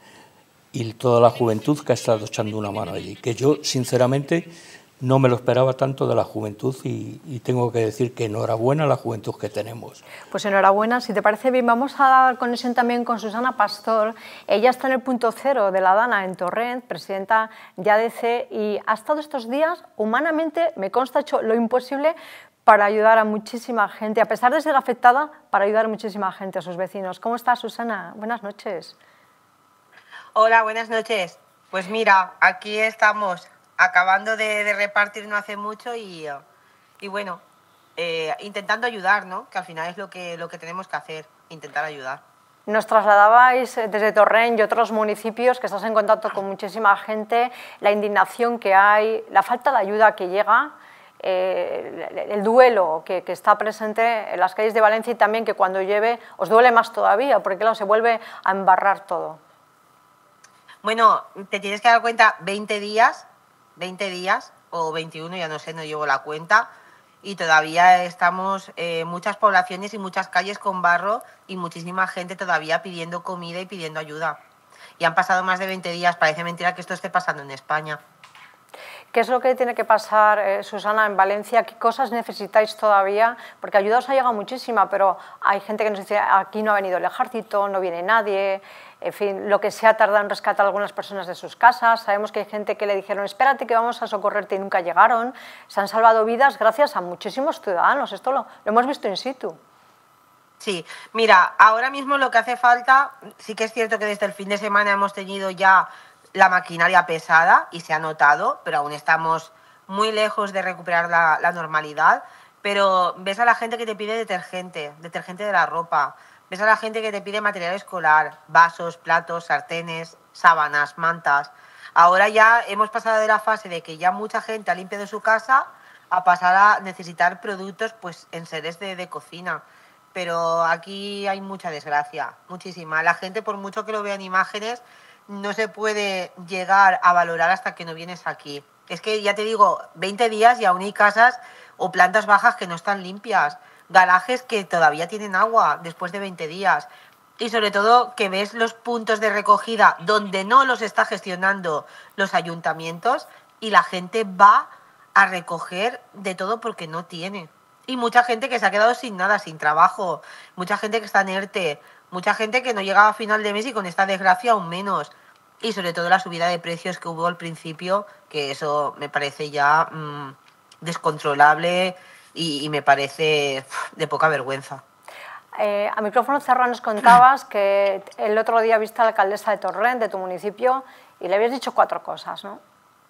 [SPEAKER 3] Y toda la juventud que ha estado echando una mano allí. Que yo, sinceramente, no me lo esperaba tanto de la juventud y tengo que decir que enhorabuena a la juventud que tenemos.
[SPEAKER 1] Pues enhorabuena. Si te parece bien, vamos a dar conexión también con Susana Pastor. Ella está en el punto cero de la Dana en Torrent, presidenta de ADC, y ha estado estos días, humanamente, me consta, hecho lo imposible para ayudar a muchísima gente, a pesar de ser afectada, para ayudar a muchísima gente, a sus vecinos. ¿Cómo estás, Susana? Buenas noches.
[SPEAKER 7] Hola, buenas noches. Pues mira, aquí estamos acabando de repartir no hace mucho y bueno, intentando ayudar, ¿no? Que al final es lo que tenemos que hacer, intentar ayudar.
[SPEAKER 1] Nos trasladabais desde Torrent y otros municipios que estás en contacto con muchísima gente, la indignación que hay, la falta de ayuda que llega, el duelo que está presente en las calles de Valencia y también que cuando llueve os duele más todavía, porque claro, se vuelve a embarrar todo.
[SPEAKER 7] Bueno, te tienes que dar cuenta, 20 días o 21, ya no sé, no llevo la cuenta, y todavía estamos muchas poblaciones y muchas calles con barro y muchísima gente todavía pidiendo comida y pidiendo ayuda. Y han pasado más de 20 días, parece mentira que esto esté pasando en España.
[SPEAKER 1] ¿Qué es lo que tiene que pasar, Susana, en Valencia? ¿Qué cosas necesitáis todavía? Porque ayuda os ha llegado muchísima, pero hay gente que nos dice aquí no ha venido el ejército, no viene nadie, en fin, lo que se ha tardado en rescatar a algunas personas de sus casas. Sabemos que hay gente que le dijeron espérate que vamos a socorrerte y nunca llegaron. Se han salvado vidas gracias a muchísimos ciudadanos, esto lo hemos visto in situ.
[SPEAKER 7] Sí, mira, ahora mismo lo que hace falta, sí que es cierto que desde el fin de semana hemos tenido ya la maquinaria pesada y se ha notado, pero aún estamos muy lejos de recuperar la normalidad. Pero ves a la gente que te pide detergente de la ropa, ves a la gente que te pide material escolar, vasos, platos, sartenes, sábanas, mantas. Ahora ya hemos pasado de la fase de que ya mucha gente ha limpiado su casa a pasar a necesitar productos pues en seres de cocina. Pero aquí hay mucha desgracia, muchísima. La gente, por mucho que lo vean imágenes, no se puede llegar a valorar hasta que no vienes aquí. Es que, ya te digo, 20 días y aún hay casas o plantas bajas que no están limpias, garajes que todavía tienen agua después de 20 días. Y sobre todo que ves los puntos de recogida donde no los está gestionando los ayuntamientos y la gente va a recoger de todo porque no tiene. Y mucha gente que se ha quedado sin nada, sin trabajo, mucha gente que está en ERTE, mucha gente que no llegaba a final de mes y con esta desgracia aún menos. Y sobre todo la subida de precios que hubo al principio, que eso me parece ya descontrolable y me parece de poca vergüenza.
[SPEAKER 1] A micrófono cerrado nos contabas que el otro día viste a la alcaldesa de Torrent, de tu municipio, y le habías dicho 4 cosas, ¿no?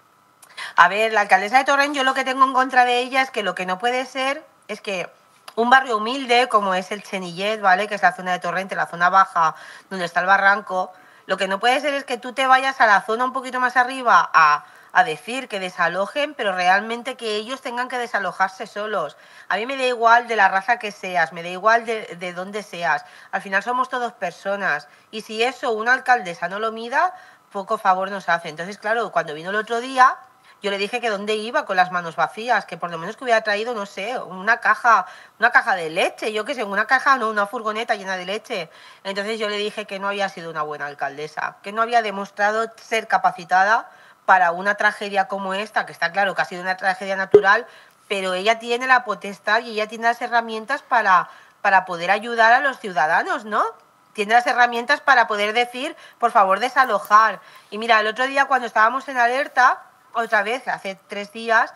[SPEAKER 7] A ver, la alcaldesa de Torrent, yo lo que tengo en contra de ella es que lo que no puede ser es que un barrio humilde como es el Chenillet, ¿vale?, que es la zona de Torrent, la zona baja donde está el barranco, lo que no puede ser es que tú te vayas a la zona un poquito más arriba a decir que desalojen, pero realmente que ellos tengan que desalojarse solos. A mí me da igual de la raza que seas, me da igual de dónde seas. Al final somos todos personas. Y si eso una alcaldesa no lo mida, poco favor nos hace. Entonces, claro, cuando vino el otro día, yo le dije que dónde iba con las manos vacías, que por lo menos que hubiera traído, no sé, una caja de leche, yo qué sé, una caja, no, una furgoneta llena de leche. Entonces yo le dije que no había sido una buena alcaldesa, que no había demostrado ser capacitada para una tragedia como esta, que está claro que ha sido una tragedia natural, pero ella tiene la potestad y ella tiene las herramientas para poder ayudar a los ciudadanos, ¿no? Tiene las herramientas para poder decir, por favor, desalojar. Y mira, el otro día cuando estábamos en alerta, otra vez, hace 3 días,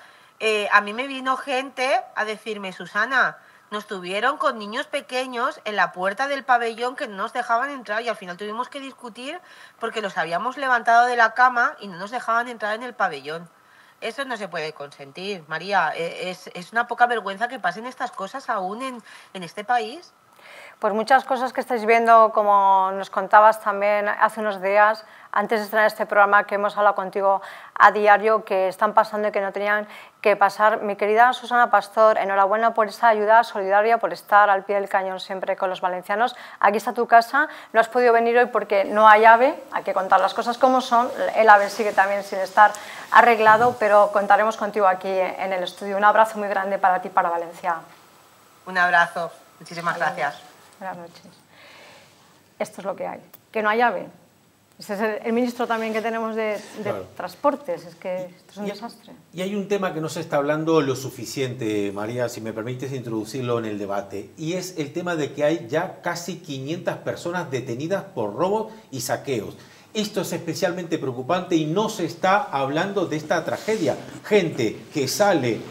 [SPEAKER 7] a mí me vino gente a decirme, Susana, nos tuvieron con niños pequeños en la puerta del pabellón que no nos dejaban entrar y al final tuvimos que discutir porque los habíamos levantado de la cama y no nos dejaban entrar en el pabellón. Eso no se puede consentir, María. Es una poca vergüenza que pasen estas cosas aún en este país.
[SPEAKER 1] Pues muchas cosas que estáis viendo, como nos contabas también hace unos días, antes de estrenar este programa que hemos hablado contigo a diario, que están pasando y que no tenían que pasar. Mi querida Susana Pastor, enhorabuena por esa ayuda solidaria, por estar al pie del cañón siempre con los valencianos. Aquí está tu casa, no has podido venir hoy porque no hay AVE, hay que contar las cosas como son, el AVE sigue también sin estar arreglado, pero contaremos contigo aquí en el estudio. Un abrazo muy grande para ti y para Valencia.
[SPEAKER 7] Un abrazo, muchísimas gracias.
[SPEAKER 1] Buenas noches. Esto es lo que hay, que no hay AVE. Ese es el ministro también que tenemos de claro. Transportes, es que esto es un desastre.
[SPEAKER 4] Y hay un tema que no se está hablando lo suficiente, María, si me permites introducirlo en el debate, y es el tema de que hay ya casi 500 personas detenidas por robos y saqueos. Esto es especialmente preocupante y no se está hablando de esta tragedia. Gente que sale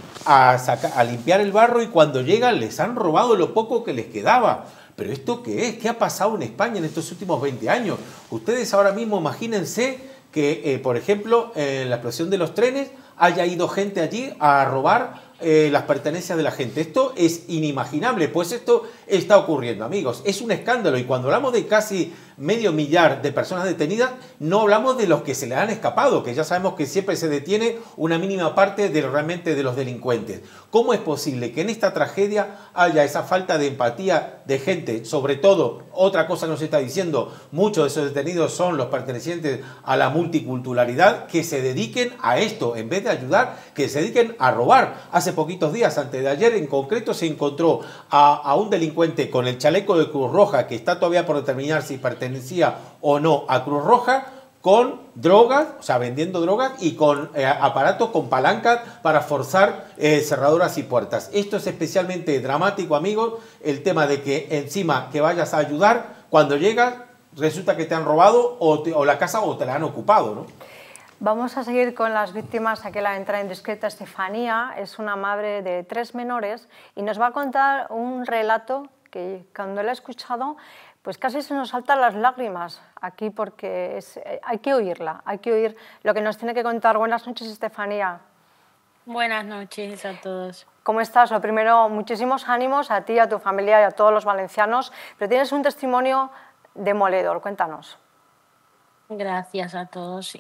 [SPEAKER 4] a limpiar el barro y cuando llegan les han robado lo poco que les quedaba. ¿Pero esto qué es? ¿Qué ha pasado en España en estos últimos 20 años? Ustedes ahora mismo imagínense que, por ejemplo, en la explosión de los trenes haya ido gente allí a robar las pertenencias de la gente. Esto es inimaginable, pues esto está ocurriendo, amigos. Es un escándalo, y cuando hablamos de casi medio millar de personas detenidas, no hablamos de los que se le han escapado, que ya sabemos que siempre se detiene una mínima parte realmente de los delincuentes. ¿Cómo es posible que en esta tragedia haya esa falta de empatía de gente? Sobre todo, otra cosa nos está diciendo, muchos de esos detenidos son los pertenecientes a la multiculturalidad, que se dediquen a esto, en vez de ayudar, que se dediquen a robar. Hace poquitos días, antes de ayer en concreto, se encontró a un delincuente con el chaleco de Cruz Roja, que está todavía por determinar si pertenecía o no a Cruz Roja, con drogas, o sea, vendiendo drogas, y con aparatos, con palancas para forzar cerraduras y puertas. Esto es especialmente dramático, amigos, el tema de que encima que vayas a ayudar, cuando llegas resulta que te han robado o la casa o te la han ocupado, ¿no?
[SPEAKER 1] Vamos a seguir con las víctimas. Aquí la entrada indiscreta. Estefanía es una madre de 3 menores y nos va a contar un relato que cuando la he escuchado pues casi se nos saltan las lágrimas aquí, porque hay que oírla, hay que oír lo que nos tiene que contar. Buenas noches, Estefanía.
[SPEAKER 8] Buenas noches a todos.
[SPEAKER 1] ¿Cómo estás? Lo primero, muchísimos ánimos a ti, a tu familia y a todos los valencianos, pero tienes un testimonio demoledor. Cuéntanos.
[SPEAKER 8] Gracias a todos.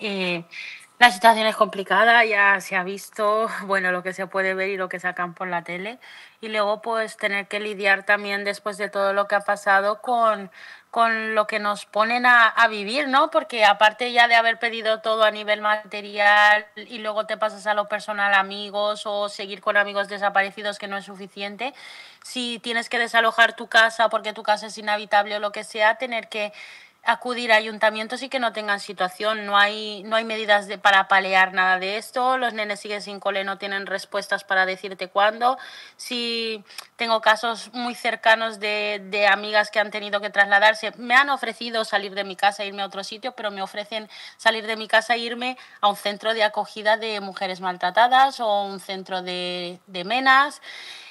[SPEAKER 8] La situación es complicada, ya se ha visto, bueno, lo que se puede ver y lo que sacan por la tele, y luego pues tener que lidiar también, después de todo lo que ha pasado, con lo que nos ponen a vivir, ¿no? Porque aparte ya de haber pedido todo a nivel material y luego te pasas a lo personal, amigos, o seguir con amigos desaparecidos, que no es suficiente, si tienes que desalojar tu casa porque tu casa es inhabitable o lo que sea, tener que acudir a ayuntamientos y que no tengan situación. No hay medidas para paliar nada de esto. Los nenes siguen sin cole, no tienen respuestas para decirte cuándo. Si tengo casos muy cercanos de amigas que han tenido que trasladarse, me han ofrecido salir de mi casa e irme a otro sitio, pero me ofrecen salir de mi casa e irme a un centro de acogida de mujeres maltratadas o un centro de menas.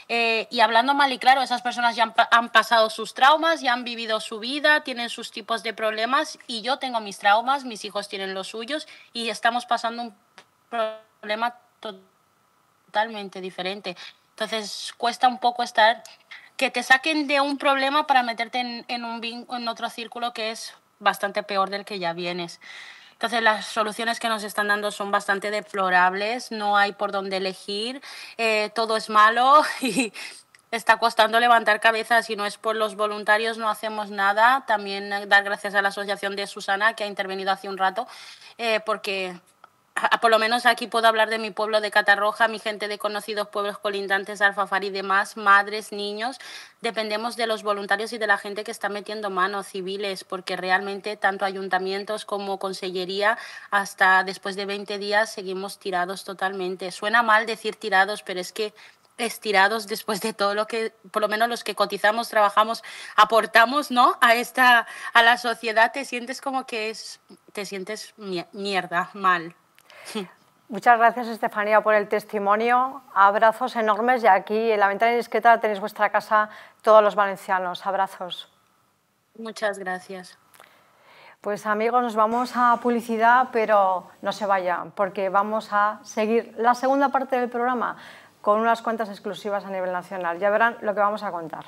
[SPEAKER 8] Y hablando mal y claro, esas personas ya han pasado sus traumas, ya han vivido su vida, tienen sus tipos de problemas, y yo tengo mis traumas, mis hijos tienen los suyos, y estamos pasando un problema totalmente diferente. Entonces cuesta un poco que te saquen de un problema para meterte en otro círculo que es bastante peor del que ya vienes. Entonces las soluciones que nos están dando son bastante deplorables, no hay por dónde elegir, todo es malo y está costando levantar cabeza. Si no es por los voluntarios no hacemos nada. También dar gracias a la asociación de Susana, que ha intervenido hace un rato, porque por lo menos aquí puedo hablar de mi pueblo de Catarroja, mi gente de conocidos pueblos colindantes, Alfafar y demás, madres, niños. Dependemos de los voluntarios y de la gente que está metiendo mano, civiles, porque realmente tanto ayuntamientos como consellería, hasta después de 20 días seguimos tirados totalmente. Suena mal decir tirados, pero es que estirados después de todo lo que, por lo menos los que cotizamos, trabajamos, aportamos, ¿no? a la sociedad. Te sientes como que te sientes mierda, mal.
[SPEAKER 1] Muchas gracias, Estefanía, por el testimonio. Abrazos enormes, y aquí en la ventana indiscreta tenéis vuestra casa todos los valencianos. Abrazos.
[SPEAKER 8] Muchas gracias.
[SPEAKER 1] Pues amigos, nos vamos a publicidad, pero no se vayan, porque vamos a seguir la segunda parte del programa con unas cuantas exclusivas a nivel nacional. Ya verán lo que vamos a contar.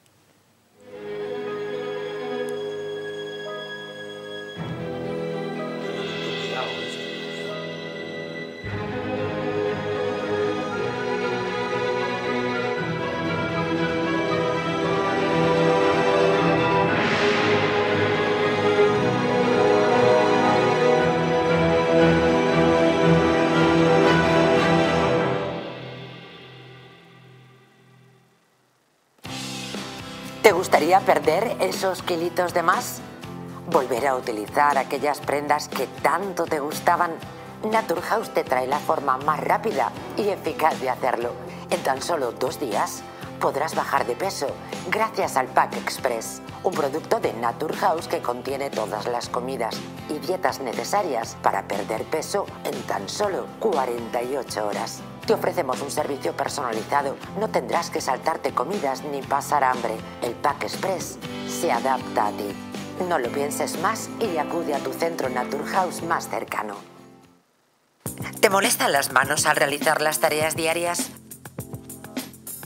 [SPEAKER 9] ¿Te gustaría perder esos kilitos de más? ¿Volver a utilizar aquellas prendas que tanto te gustaban? Naturhaus te trae la forma más rápida y eficaz de hacerlo. En tan solo 2 días podrás bajar de peso gracias al Pack Express, un producto de Naturhaus que contiene todas las comidas y dietas necesarias para perder peso en tan solo 48 horas. Te ofrecemos un servicio personalizado, no tendrás que saltarte comidas ni pasar hambre. El Pack Express se adapta a ti. No lo pienses más y acude a tu centro Naturhaus más cercano. ¿Te molestan las manos al realizar las tareas diarias?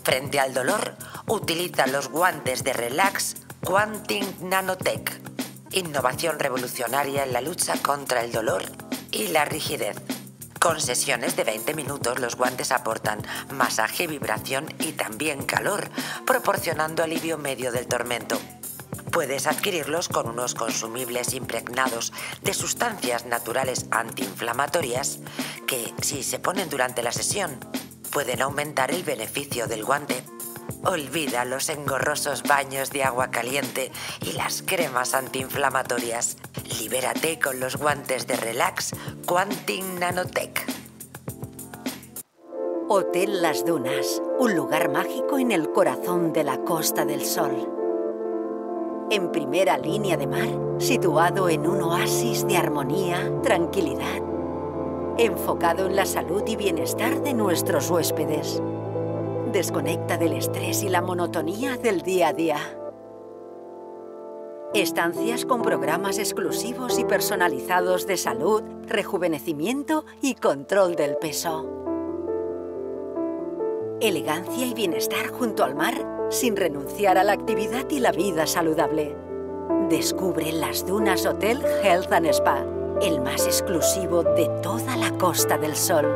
[SPEAKER 9] Frente al dolor, utiliza los guantes de Relax Quantum Nanotech. Innovación revolucionaria en la lucha contra el dolor y la rigidez. Con sesiones de 20 minutos, los guantes aportan masaje, vibración y también calor, proporcionando alivio medio del tormento. Puedes adquirirlos con unos consumibles impregnados de sustancias naturales antiinflamatorias que, si se ponen durante la sesión, pueden aumentar el beneficio del guante. Olvida los engorrosos baños de agua caliente y las cremas antiinflamatorias. Libérate con los guantes de Relax Quantum Nanotech.
[SPEAKER 10] Hotel Las Dunas, un lugar mágico en el corazón de la Costa del Sol. En primera línea de mar, situado en un oasis de armonía, tranquilidad, enfocado en la salud y bienestar de nuestros huéspedes. Desconecta del estrés y la monotonía del día a día. Estancias con programas exclusivos y personalizados de salud, rejuvenecimiento y control del peso. Elegancia y bienestar junto al mar, sin renunciar a la actividad y la vida saludable. Descubre Las Dunas Hotel Health and Spa, el más exclusivo de toda la Costa del Sol.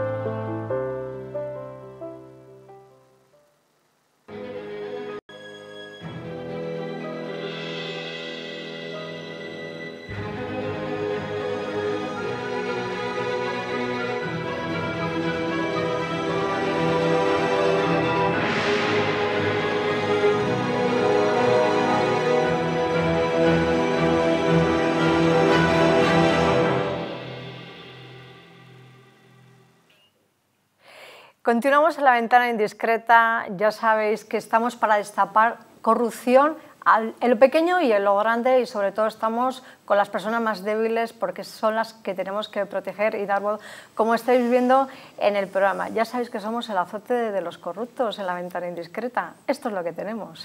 [SPEAKER 1] Continuamos en La Ventana Indiscreta. Ya sabéis que estamos para destapar corrupción en lo pequeño y en lo grande, y sobre todo estamos con las personas más débiles porque son las que tenemos que proteger y dar voz, como estáis viendo en el programa. Ya sabéis que somos el azote de los corruptos en La Ventana Indiscreta. Esto es lo que tenemos.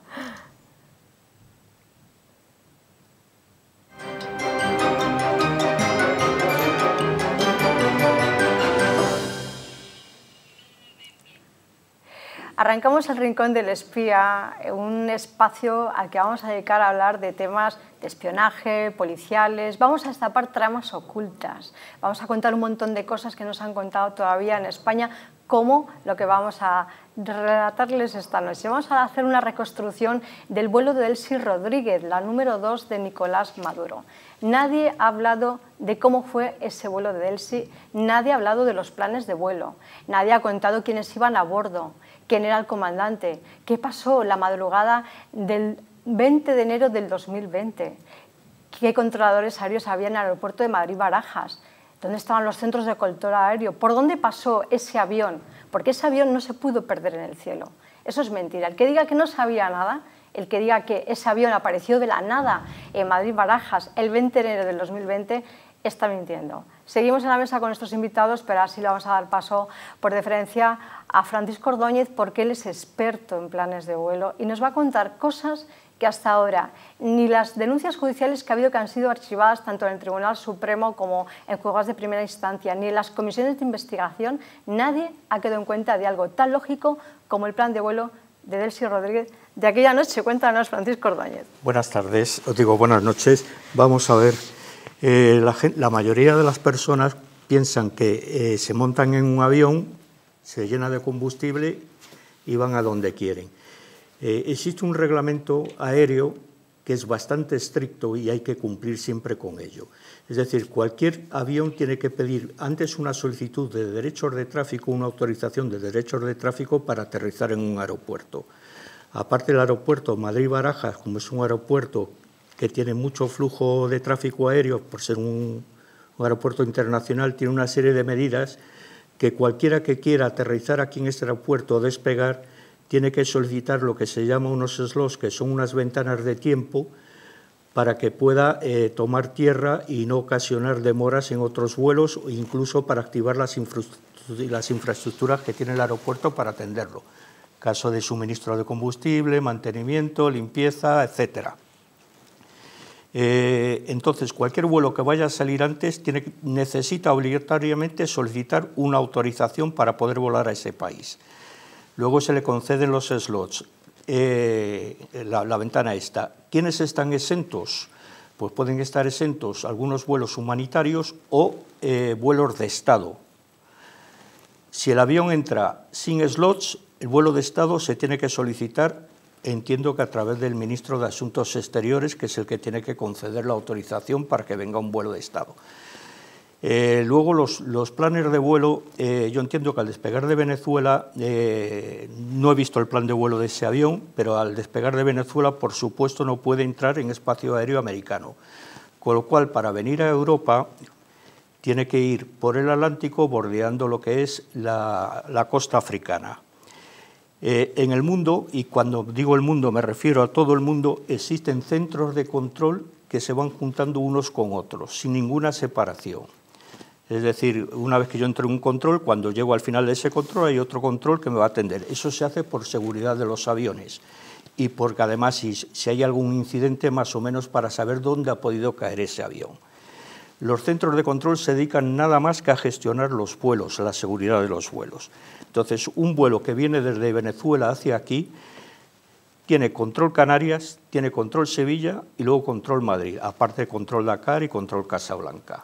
[SPEAKER 1] Arrancamos el Rincón del Espía, un espacio al que vamos a dedicar a hablar de temas de espionaje, policiales. Vamos a destapar tramas ocultas. Vamos a contar un montón de cosas que no se han contado todavía en España, como lo que vamos a relatarles esta noche. Vamos a hacer una reconstrucción del vuelo de Delcy Rodríguez, la número 2 de Nicolás Maduro. Nadie ha hablado de cómo fue ese vuelo de Delcy, nadie ha hablado de los planes de vuelo, nadie ha contado quiénes iban a bordo, quién era el comandante, qué pasó la madrugada del 20 de enero del 2020, qué controladores aéreos había en el aeropuerto de Madrid-Barajas, dónde estaban los centros de control aéreo, por dónde pasó ese avión, porque ese avión no se pudo perder en el cielo. Eso es mentira. El que diga que no sabía nada, el que diga que ese avión apareció de la nada en Madrid-Barajas el 20 de enero del 2020, está mintiendo. Seguimos en la mesa con nuestros invitados, pero así le vamos a dar paso por deferencia a Francisco Ordóñez, porque él es experto en planes de vuelo y nos va a contar cosas que hasta ahora ni las denuncias judiciales que ha habido, que han sido archivadas tanto en el Tribunal Supremo como en juzgados de primera instancia, ni en las comisiones de investigación, nadie ha quedado en cuenta de algo tan lógico como el plan de vuelo de Delcy Rodríguez de aquella noche. Cuéntanos, Francisco Ordóñez.
[SPEAKER 3] Buenas tardes, os digo buenas noches. Vamos a ver, la mayoría de las personas piensan que se montan en un avión, se llena de combustible y van a donde quieren. Existe un reglamento aéreo que es bastante estricto y hay que cumplir siempre con ello. Es decir, cualquier avión tiene que pedir antes una solicitud de derechos de tráfico, una autorización de derechos de tráfico para aterrizar en un aeropuerto. Aparte del aeropuerto Madrid-Barajas, como es un aeropuerto que tiene mucho flujo de tráfico aéreo, por ser un aeropuerto internacional, tiene una serie de medidas que cualquiera que quiera aterrizar aquí en este aeropuerto o despegar tiene que solicitar lo que se llama unos slots, que son unas ventanas de tiempo, para que pueda tomar tierra y no ocasionar demoras en otros vuelos, o incluso para activar las infraestructuras que tiene el aeropuerto para atenderlo. Caso de suministro de combustible, mantenimiento, limpieza, etcétera. Entonces, cualquier vuelo que vaya a salir antes necesita obligatoriamente solicitar una autorización para poder volar a ese país. luego se le conceden los slots, la ventana esta. ¿Quiénes están exentos? Pues pueden estar exentos algunos vuelos humanitarios o vuelos de Estado. Si el avión entra sin slots, el vuelo de Estado se tiene que solicitar, entiendo que a través del ministro de Asuntos Exteriores, que es el que tiene que conceder la autorización para que venga un vuelo de Estado. Luego los planes de vuelo, yo entiendo que al despegar de Venezuela, no he visto el plan de vuelo de ese avión, pero al despegar de Venezuela, por supuesto, no puede entrar en espacio aéreo americano. Con lo cual, para venir a Europa, tiene que ir por el Atlántico bordeando lo que es la costa africana. En el mundo, y cuando digo el mundo me refiero a todo el mundo, existen centros de control que se van juntando unos con otros, sin ninguna separación. Es decir, una vez que yo entro en un control, cuando llego al final de ese control hay otro control que me va a atender. Eso se hace por seguridad de los aviones y porque además si hay algún incidente, más o menos para saber dónde ha podido caer ese avión. Los centros de control se dedican nada más que a gestionar los vuelos, a la seguridad de los vuelos. Entonces, un vuelo que viene desde Venezuela hacia aquí tiene control Canarias, tiene control Sevilla y luego control Madrid, aparte de control Dakar y control Casablanca.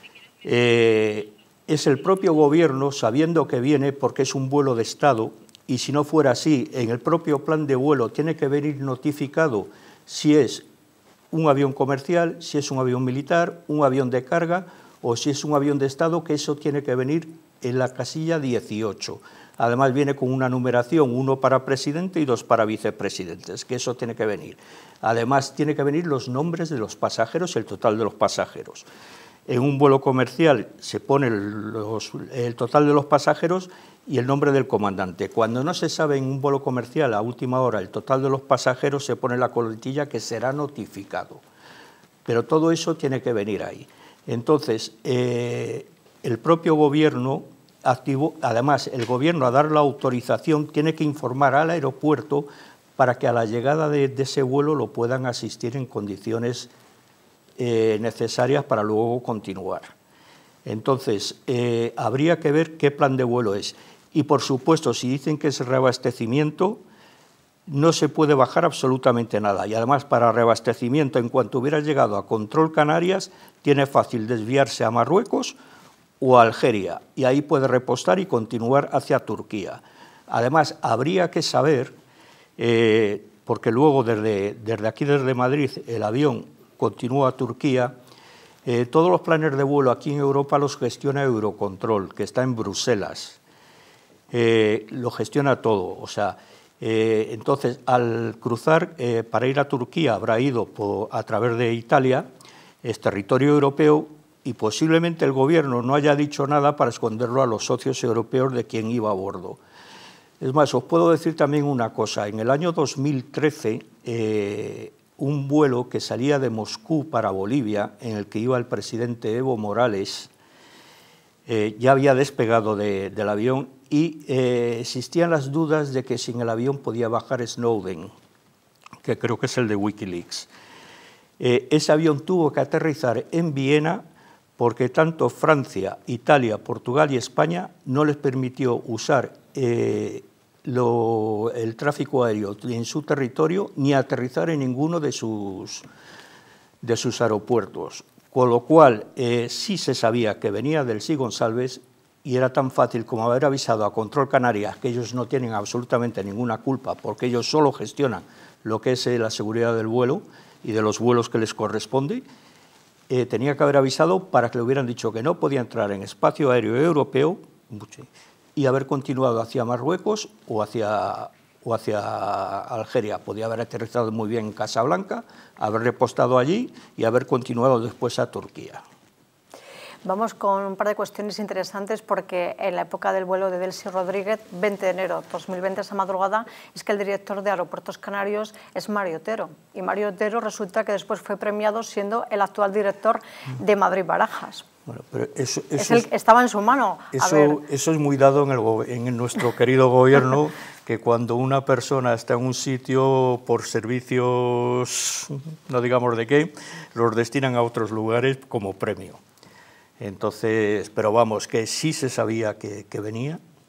[SPEAKER 3] Es el propio gobierno, sabiendo que viene porque es un vuelo de Estado, y si no fuera así, en el propio plan de vuelo tiene que venir notificado si es un avión comercial, si es un avión militar, un avión de carga o si es un avión de Estado, que eso tiene que venir en la casilla 18. Además viene con una numeración, 1 para presidente y 2 para vicepresidentes, que eso tiene que venir. Además tiene que venir los nombres de los pasajeros y el total de los pasajeros. En un vuelo comercial se pone el total de los pasajeros y el nombre del comandante. Cuando no se sabe en un vuelo comercial a última hora el total de los pasajeros, se pone la coletilla que será notificado. Pero todo eso tiene que venir ahí. Entonces, el propio gobierno activó, además el gobierno a dar la autorización tiene que informar al aeropuerto para que a la llegada de ese vuelo lo puedan asistir en condiciones necesarias para luego continuar. Entonces, habría que ver qué plan de vuelo es. Y, por supuesto, si dicen que es reabastecimiento, no se puede bajar absolutamente nada. Y, además, para reabastecimiento, en cuanto hubiera llegado a control Canarias, tiene fácil desviarse a Marruecos o a Algeria. Y ahí puede repostar y continuar hacia Turquía. Además, habría que saber, porque luego desde aquí, desde Madrid, el avión continúa a Turquía, todos los planes de vuelo aquí en Europa los gestiona Eurocontrol, que está en Bruselas. Lo gestiona todo. O sea, entonces, al cruzar para ir a Turquía, habrá ido a través de Italia, es territorio europeo, y posiblemente el gobierno no haya dicho nada para esconderlo a los socios europeos de quien iba a bordo. Es más, os puedo decir también una cosa. En el año 2013, un vuelo que salía de Moscú para Bolivia, en el que iba el presidente Evo Morales, ya había despegado del avión y existían las dudas de que sin el avión podía bajar Snowden, que creo que es el de Wikileaks. Ese avión tuvo que aterrizar en Viena porque tanto Francia, Italia, Portugal y España no les permitió usar el tráfico aéreo en su territorio ni aterrizar en ninguno de sus aeropuertos. Con lo cual, sí se sabía que venía del SI González y era tan fácil como haber avisado a Control Canarias, que ellos no tienen absolutamente ninguna culpa porque ellos solo gestionan lo que es la seguridad del vuelo y de los vuelos que les corresponde. Tenía que haber avisado para que le hubieran dicho que no podía entrar en espacio aéreo europeo y haber continuado hacia Marruecos o hacia Algeria. Podía haber aterrizado muy bien en Casablanca, haber repostado allí y haber continuado después a Turquía.
[SPEAKER 1] Vamos con un par de cuestiones interesantes porque en la época del vuelo de Delcy Rodríguez, 20 de enero de 2020, esa madrugada, es que el director de Aeropuertos Canarios es Mario Otero. Y Mario Otero resulta que después fue premiado siendo el actual director de Madrid Barajas.
[SPEAKER 3] Bueno, pero eso
[SPEAKER 1] estaba en su mano.
[SPEAKER 3] Eso es muy dado en nuestro querido gobierno, que cuando una persona está en un sitio por servicios, no digamos de qué, los destinan a otros lugares como premio. Entonces, pero vamos, que sí se sabía que venía,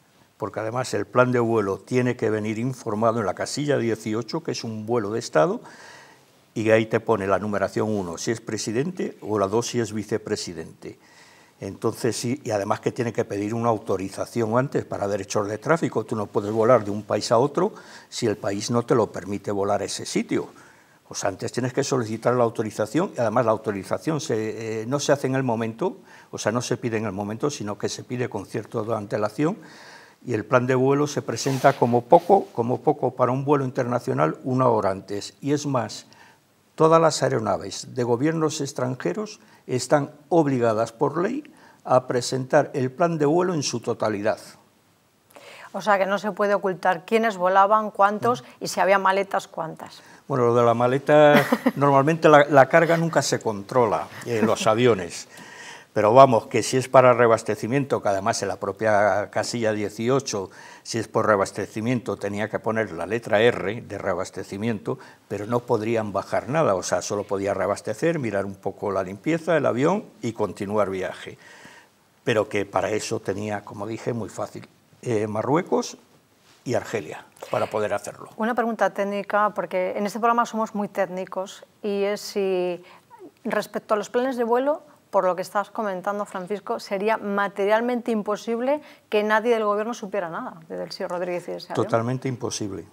[SPEAKER 3] porque además el plan de vuelo tiene que venir informado en la casilla 18, que es un vuelo de Estado, y ahí te pone la numeración 1 si es presidente o la 2 si es vicepresidente. Entonces sí, y además que tiene que pedir una autorización antes para derechos de tráfico. Tú no puedes volar de un país a otro si el país no te lo permite volar a ese sitio. O sea, antes tienes que solicitar la autorización, y además la autorización no se hace en el momento, o sea, no se pide en el momento, sino que se pide con cierta antelación, y el plan de vuelo se presenta como poco para un vuelo internacional 1 hora antes. Y es más, todas las aeronaves de gobiernos extranjeros están obligadas por ley a presentar el plan de vuelo en su totalidad.
[SPEAKER 1] O sea que no se puede ocultar quiénes volaban, cuántos y si había maletas, cuántas.
[SPEAKER 3] Bueno, lo de la maleta, normalmente la carga nunca se controla en los aviones, pero vamos, que si es para reabastecimiento, que además en la propia casilla 18, si es por reabastecimiento, tenía que poner la letra R de reabastecimiento, pero no podrían bajar nada, o sea, solo podía reabastecer, mirar un poco la limpieza del avión y continuar viaje. Pero que para eso tenía, como dije, muy fácil, Marruecos y Argelia para poder hacerlo.
[SPEAKER 1] Una pregunta técnica, porque en este programa somos muy técnicos, y es si respecto a los planes de vuelo, por lo que estás comentando, Francisco, sería materialmente imposible que nadie del gobierno supiera nada de Delcy Rodríguez y de ese avión.
[SPEAKER 3] Totalmente imposible,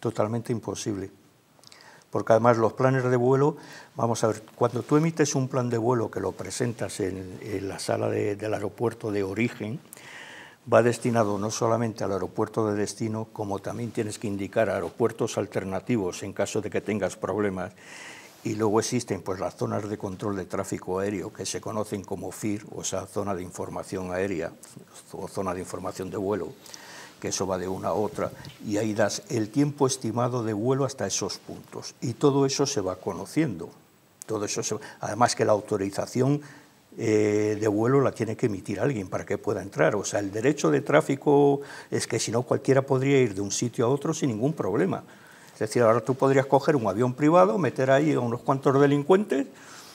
[SPEAKER 3] porque además los planes de vuelo, vamos a ver, cuando tú emites un plan de vuelo que lo presentas en la sala del aeropuerto de origen, va destinado no solamente al aeropuerto de destino, como también tienes que indicar aeropuertos alternativos en caso de que tengas problemas. Y luego existen pues las zonas de control de tráfico aéreo que se conocen como FIR, o sea, zona de información aérea o zona de información de vuelo, que eso va de una a otra, y ahí das el tiempo estimado de vuelo hasta esos puntos. Y todo eso se va conociendo. Además que la autorización de vuelo la tiene que emitir alguien para que pueda entrar. O sea, el derecho de tráfico es que si no cualquiera podría ir de un sitio a otro sin ningún problema. Es decir, ahora tú podrías coger un avión privado, meter ahí a unos cuantos delincuentes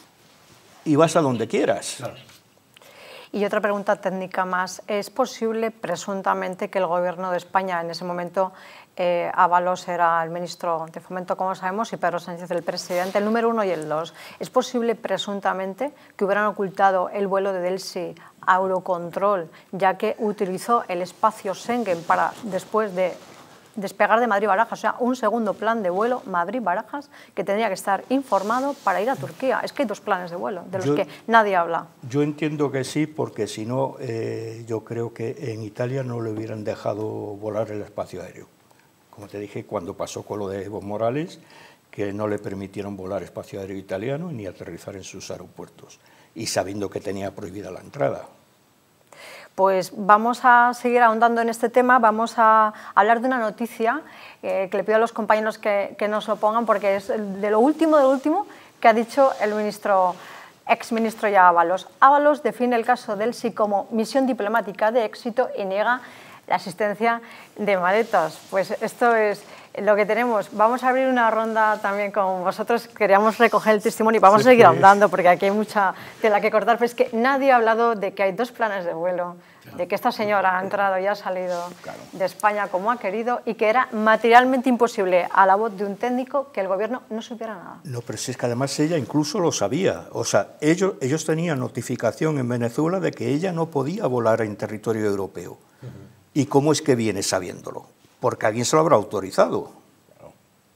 [SPEAKER 3] y vas a donde quieras. Claro.
[SPEAKER 1] Y otra pregunta técnica más. ¿Es posible, presuntamente, que el Gobierno de España, en ese momento, Ábalos era el ministro de Fomento, como sabemos, y Pedro Sánchez el presidente, el número 1 y el 2, ¿es posible, presuntamente, que hubieran ocultado el vuelo de Delcy a Eurocontrol, ya que utilizó el espacio Schengen para, después de despegar de Madrid-Barajas, o sea, un segundo plan de vuelo Madrid-Barajas que tendría que estar informado para ir a Turquía? Es que hay 2 planes de vuelo, de los que nadie habla.
[SPEAKER 3] Yo entiendo que sí, porque si no, yo creo que en Italia no le hubieran dejado volar el espacio aéreo. Como te dije, cuando pasó con lo de Evo Morales, que no le permitieron volar espacio aéreo italiano ni aterrizar en sus aeropuertos, y sabiendo que tenía prohibida la entrada.
[SPEAKER 1] Pues vamos a seguir ahondando en este tema, vamos a hablar de una noticia que le pido a los compañeros que nos lo pongan, porque es de lo último que ha dicho el exministro ya Ábalos. Ábalos define el caso Delcy como misión diplomática de éxito y niega la asistencia de maletas. Pues esto es lo que tenemos. Vamos a abrir una ronda también con vosotros. Queríamos recoger el testimonio y vamos a seguir ahondando porque aquí hay mucha tela que cortar. Pero es que nadie ha hablado de que hay 2 planes de vuelo, de que esta señora ha entrado y ha salido de España como ha querido y que era materialmente imposible, a la voz de un técnico, que el gobierno no supiera nada.
[SPEAKER 3] No, pero si es que además ella incluso lo sabía. O sea, ellos tenían notificación en Venezuela de que ella no podía volar en territorio europeo. ¿Y cómo es que viene sabiéndolo? Porque alguien se lo habrá autorizado.
[SPEAKER 2] Claro.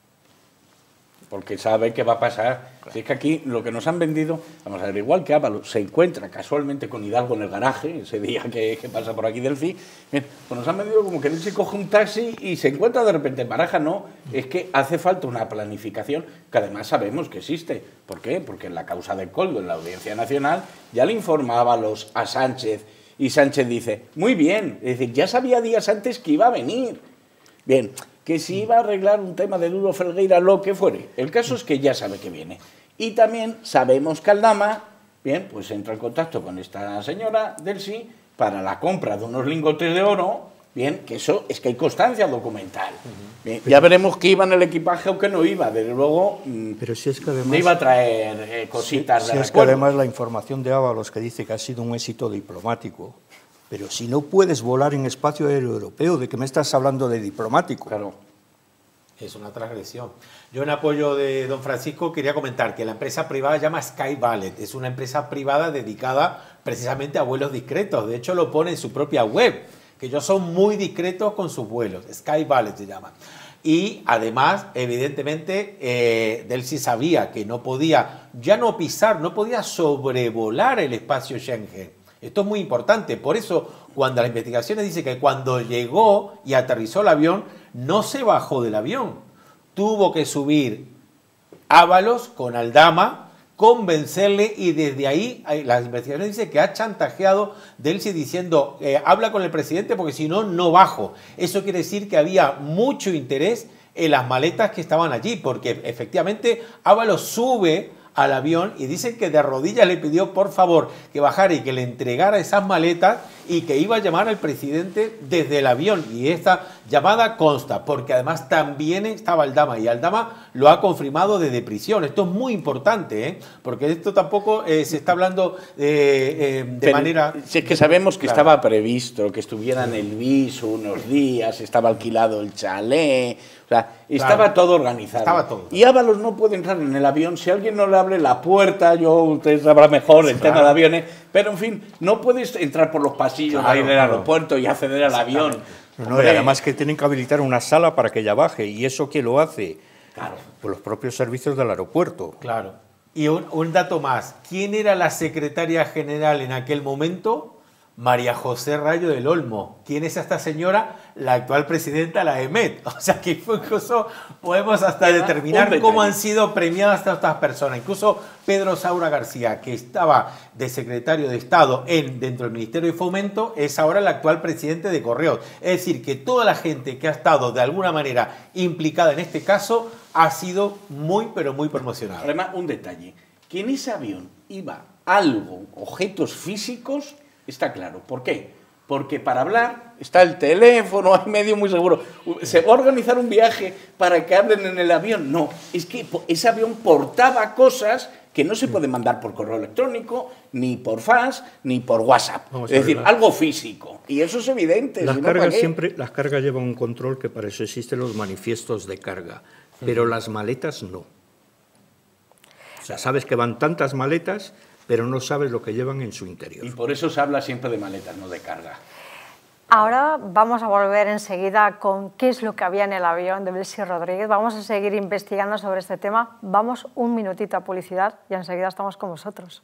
[SPEAKER 2] Porque sabe qué va a pasar. Claro. Si es que aquí lo que nos han vendido, vamos a ver, igual que Ábalos se encuentra casualmente con Hidalgo en el garaje, ese día que pasa por aquí Delcy, bien, pues nos han vendido como que él se coge un taxi y se encuentra de repente en Barajas. No, es que hace falta una planificación que además sabemos que existe. ¿Por qué? Porque en la causa de Coldo, en la Audiencia Nacional, ya le informa Ábalos a Sánchez, y Sánchez dice, muy bien, es decir, ya sabía días antes que iba a venir. Bien, que si iba a arreglar un tema de Duro Felgueira, lo que fuere. El caso es que ya sabe que viene. Y también sabemos que Aldama, bien, pues entra en contacto con esta señora Delcy para la compra de unos lingotes de oro, bien, que eso es que hay constancia documental. Bien, ya veremos que iba en el equipaje o que no iba, desde luego,
[SPEAKER 3] pero si es que además,
[SPEAKER 2] no iba a traer cositas de recuerdo.
[SPEAKER 3] Es que además la información de Ábalos, que dice que ha sido un éxito diplomático, Pero si no puedes volar en espacio aéreo europeo, ¿de qué me estás hablando de diplomático?
[SPEAKER 2] Claro.
[SPEAKER 4] Es una transgresión. Yo, en apoyo de don Francisco, quería comentar que la empresa privada se llama SkyVallet. Es una empresa privada dedicada precisamente a vuelos discretos. De hecho, lo pone en su propia web, que ellos son muy discretos con sus vuelos. SkyVallet se llama. Y además, evidentemente, él sí sabía que no podía ya no pisar, no podía sobrevolar el espacio Schengen. Esto es muy importante. Por eso, cuando las investigaciones dicen que cuando llegó y aterrizó el avión, no se bajó del avión. Tuvo que subir Ábalos con Aldama, convencerle, y desde ahí las investigaciones dicen que ha chantajeado Delcy diciendo habla con el presidente porque si no, no bajo. Eso quiere decir que había mucho interés en las maletas que estaban allí, porque efectivamente Ábalos sube al avión y dicen que de rodillas le pidió por favor que bajara y que le entregara esas maletas y que iba a llamar al presidente desde el avión, y esta llamada consta porque además también estaba Aldama, y Aldama lo ha confirmado desde prisión. Esto es muy importante, porque esto tampoco se está hablando de manera...
[SPEAKER 2] Si es que sabemos que
[SPEAKER 4] Claro.
[SPEAKER 2] estaba previsto que estuviera en el viso unos días, estaba alquilado el chalet, o sea, estaba
[SPEAKER 4] Claro.
[SPEAKER 2] todo organizado.
[SPEAKER 4] Estaba todo.
[SPEAKER 2] Y Ábalos no puede entrar en el avión si alguien no le abre la puerta. Usted sabrá mejor el tema de aviones, pero en fin, no puedes entrar por los pasillos
[SPEAKER 4] Claro,
[SPEAKER 2] ahí del
[SPEAKER 4] claro.
[SPEAKER 2] aeropuerto y acceder al avión.
[SPEAKER 3] No, y además que tienen que habilitar una sala para que ella baje, y eso ¿quién lo hace?
[SPEAKER 2] Claro.
[SPEAKER 3] Pues los propios servicios del aeropuerto.
[SPEAKER 4] Claro. Y un dato más. ¿Quién era la secretaria general en aquel momento? María José Rayo del Olmo. ¿Quién es esta señora? La actual presidenta de la EMET. O sea que incluso podemos hasta determinar cómo han sido premiadas todas estas personas. Incluso Pedro Saura García, que estaba de secretario de Estado dentro del Ministerio de Fomento, es ahora el actual presidente de Correos. Es decir, que toda la gente que ha estado de alguna manera implicada en este caso ha sido muy, pero muy promocionada.
[SPEAKER 2] Además, un detalle, que en ese avión iba algo, objetos físicos, está claro. ¿Por qué? Porque para hablar está el teléfono, hay medio muy seguro. ¿Se va a organizar un viaje para que hablen en el avión? No, es que ese avión portaba cosas que no se pueden mandar por correo electrónico, ni por fax, ni por WhatsApp.
[SPEAKER 3] Vamos
[SPEAKER 2] Es
[SPEAKER 3] a
[SPEAKER 2] decir,
[SPEAKER 3] ver,
[SPEAKER 2] algo físico. Y eso es evidente.
[SPEAKER 3] Las
[SPEAKER 2] si no, ¿para
[SPEAKER 3] cargas
[SPEAKER 2] qué?
[SPEAKER 3] las cargas llevan un control, que para eso existen los manifiestos de carga, pero las maletas no. O sea, sabes que van tantas maletas, pero no sabes lo que llevan en su interior.
[SPEAKER 2] Y por eso se habla siempre de maletas, no de carga.
[SPEAKER 1] Ahora vamos a volver enseguida con qué es lo que había en el avión de Delcy Rodríguez. Vamos a seguir investigando sobre este tema. Vamos un minutito a publicidad y enseguida estamos con vosotros.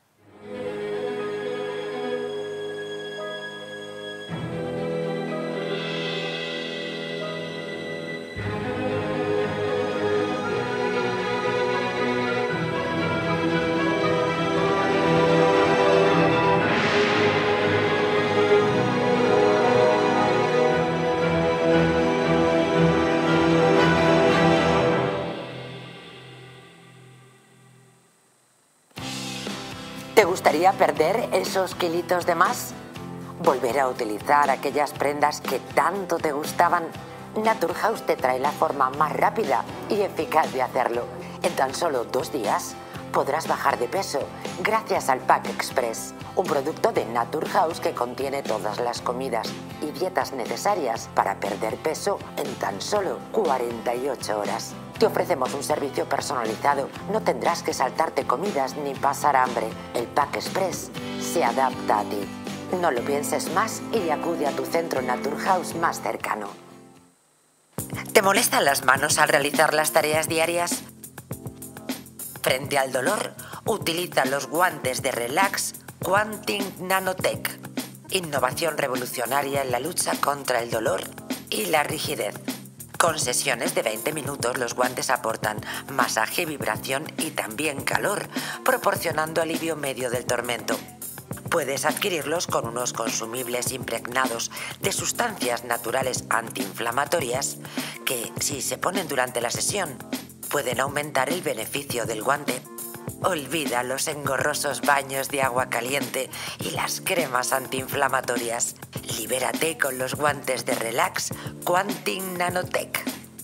[SPEAKER 9] ¿Te gustaría perder esos kilitos de más? ¿Volver a utilizar aquellas prendas que tanto te gustaban? Naturhaus te trae la forma más rápida y eficaz de hacerlo. En tan solo 2 días podrás bajar de peso gracias al Pack Express, un producto de Naturhaus que contiene todas las comidas y dietas necesarias para perder peso en tan solo 48 horas. Te ofrecemos un servicio personalizado, no tendrás que saltarte comidas ni pasar hambre. El Pack Express se adapta a ti. No lo pienses más y acude a tu centro Naturhaus más cercano. ¿Te molestan las manos al realizar las tareas diarias? Frente al dolor, utiliza los guantes de Relax Quantum Nanotech. Innovación revolucionaria en la lucha contra el dolor y la rigidez. Con sesiones de 20 minutos, los guantes aportan masaje, vibración y también calor, proporcionando alivio en medio del tormento. Puedes adquirirlos con unos consumibles impregnados de sustancias naturales antiinflamatorias que, si se ponen durante la sesión, pueden aumentar el beneficio del guante. Olvida los engorrosos baños de agua caliente y las cremas antiinflamatorias. Libérate con los guantes de Relax Quantum Nanotech.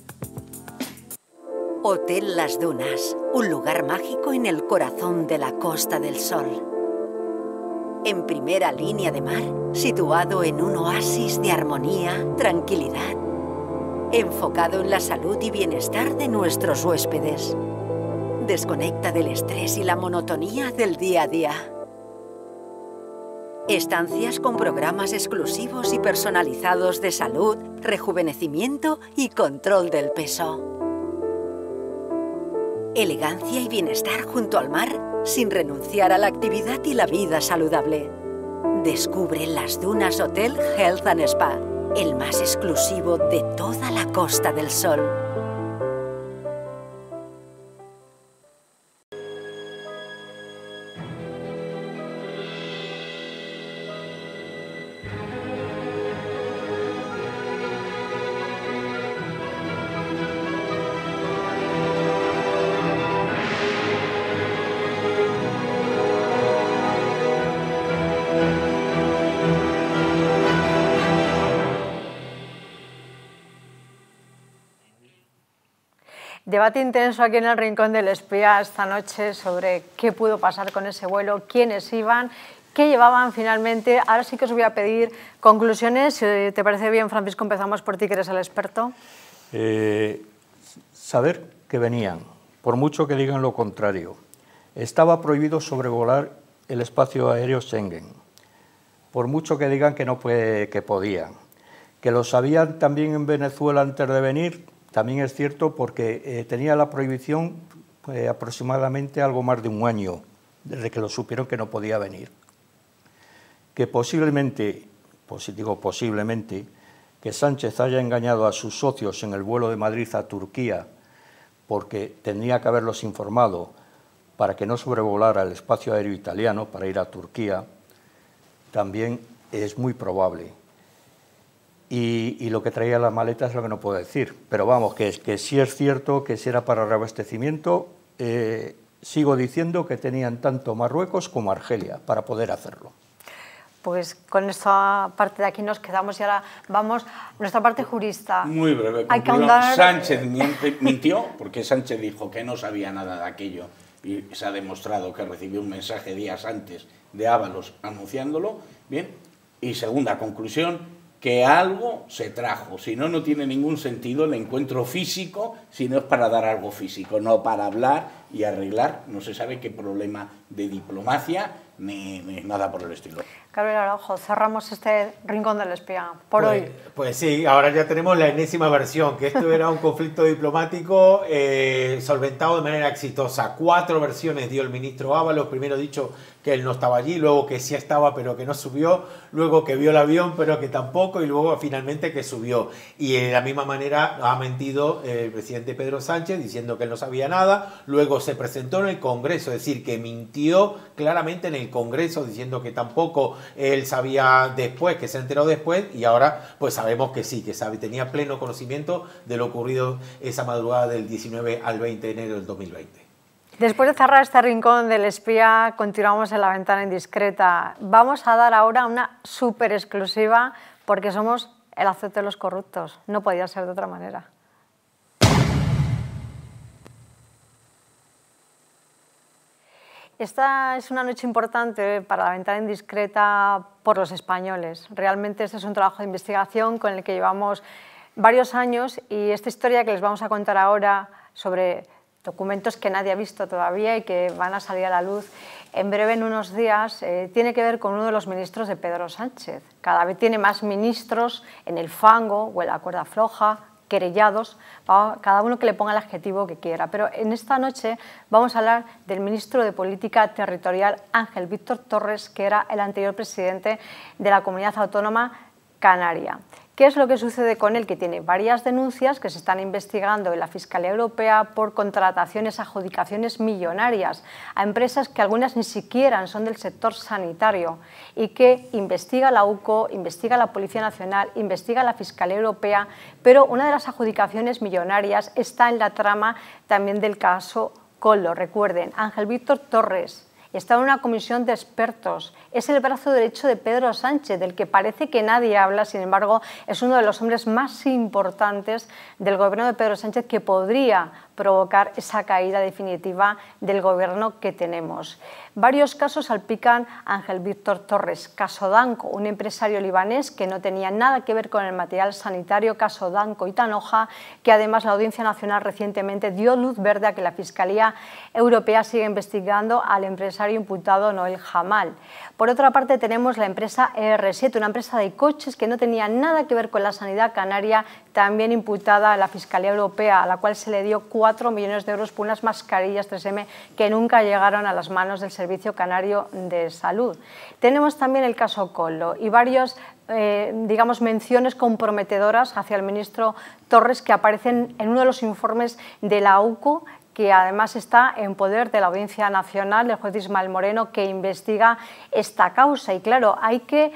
[SPEAKER 10] Hotel Las Dunas, un lugar mágico en el corazón de la Costa del Sol. En primera línea de mar, situado en un oasis de armonía, tranquilidad, enfocado en la salud y bienestar de nuestros huéspedes. Desconecta del estrés y la monotonía del día a día. Estancias con programas exclusivos y personalizados de salud, rejuvenecimiento y control del peso. Elegancia y bienestar junto al mar, sin renunciar a la actividad y la vida saludable. Descubre Las Dunas Hotel Health and Spa, el más exclusivo de toda la Costa del Sol.
[SPEAKER 1] Debate intenso aquí en el Rincón del Espía esta noche sobre qué pudo pasar con ese vuelo, quiénes iban, qué llevaban finalmente. Ahora sí que os voy a pedir conclusiones. Si te parece bien, Francisco, empezamos por ti, que eres el experto.
[SPEAKER 3] Saber que venían, por mucho que digan lo contrario. Estaba prohibido sobrevolar el espacio aéreo Schengen, por mucho que digan que no que podían. Que lo sabían también en Venezuela antes de venir, también es cierto, porque tenía la prohibición aproximadamente algo más de un año, desde que lo supieron que no podía venir. Que posiblemente, pues digo posiblemente, que Sánchez haya engañado a sus socios en el vuelo de Madrid a Turquía, porque tendría que haberlos informado para que no sobrevolara el espacio aéreo italiano para ir a Turquía, también es muy probable. Y lo que traía las maletas es lo que no puedo decir, pero vamos, que sí es cierto que si era para reabastecimiento, sigo diciendo que tenían tanto Marruecos como Argelia para poder hacerlo.
[SPEAKER 1] Pues con esta parte de aquí nos quedamos y ahora vamos a nuestra parte jurista.
[SPEAKER 2] Muy breve.
[SPEAKER 1] Hay que ahondar...
[SPEAKER 2] Sánchez mintió porque Sánchez dijo que no sabía nada de aquello y se ha demostrado que recibió un mensaje días antes de Ábalos anunciándolo. Bien. Y segunda conclusión, que algo se trajo, si no, no tiene ningún sentido el encuentro físico, si no es para dar algo físico, no para hablar y arreglar, no se sabe qué problema de diplomacia ni nada por el estilo.
[SPEAKER 1] Gabriel Araujo, cerramos este Rincón del Espía por hoy.
[SPEAKER 4] Pues sí, ahora ya tenemos la enésima versión, que esto era un conflicto diplomático solventado de manera exitosa. 4 versiones dio el ministro Ábalos, primero dicho que él no estaba allí, luego que sí estaba pero que no subió, luego que vio el avión pero que tampoco, y luego finalmente que subió. Y de la misma manera ha mentido el presidente Pedro Sánchez diciendo que él no sabía nada, luego se presentó en el Congreso, es decir, que mintió claramente en el Congreso diciendo que tampoco él sabía después, que se enteró después, y ahora pues sabemos que sí, que sabe, tenía pleno conocimiento de lo ocurrido esa madrugada del 19 al 20 de enero del 2020.
[SPEAKER 1] Después de cerrar este Rincón del Espía, continuamos en La Ventana Indiscreta. Vamos a dar ahora una súper exclusiva porque somos el azote de los corruptos. No podía ser de otra manera. Esta es una noche importante para La Ventana Indiscreta por los españoles. Realmente este es un trabajo de investigación con el que llevamos varios años y esta historia que les vamos a contar ahora sobre documentos que nadie ha visto todavía y que van a salir a la luz en breve, en unos días, tiene que ver con uno de los ministros de Pedro Sánchez. Cada vez tiene más ministros en el fango o en la cuerda floja, querellados, cada uno que le ponga el adjetivo que quiera. Pero en esta noche vamos a hablar del ministro de Política Territorial, Ángel Víctor Torres, que era el anterior presidente de la Comunidad Autónoma Canaria. ¿Qué es lo que sucede con él? Que tiene varias denuncias que se están investigando en la Fiscalía Europea por contrataciones, adjudicaciones millonarias a empresas que algunas ni siquiera son del sector sanitario y que investiga la UCO, investiga la Policía Nacional, investiga la Fiscalía Europea, pero una de las adjudicaciones millonarias está en la trama también del caso Koldo. Recuerden, Ángel Víctor Torres está en una comisión de expertos, es el brazo derecho de Pedro Sánchez, del que parece que nadie habla, sin embargo, es uno de los hombres más importantes del gobierno de Pedro Sánchez que podría provocar esa caída definitiva del gobierno que tenemos. Varios casos salpican a Ángel Víctor Torres. Caso Danco, un empresario libanés que no tenía nada que ver con el material sanitario, caso Danco y Tanoja, que además la Audiencia Nacional recientemente dio luz verde a que la Fiscalía Europea sigue investigando al empresario imputado Noel Jamal. Por otra parte tenemos la empresa ER7, una empresa de coches que no tenía nada que ver con la sanidad canaria, también imputada a la Fiscalía Europea, a la cual se le dio 4 millones de euros por unas mascarillas 3M que nunca llegaron a las manos del Servicio Canario de Salud. Tenemos también el caso Coldo y varios digamos, menciones comprometedoras hacia el ministro Torres que aparecen en uno de los informes de la AUCO, que además está en poder de la Audiencia Nacional, del juez Ismael Moreno, que investiga esta causa. Y claro, hay que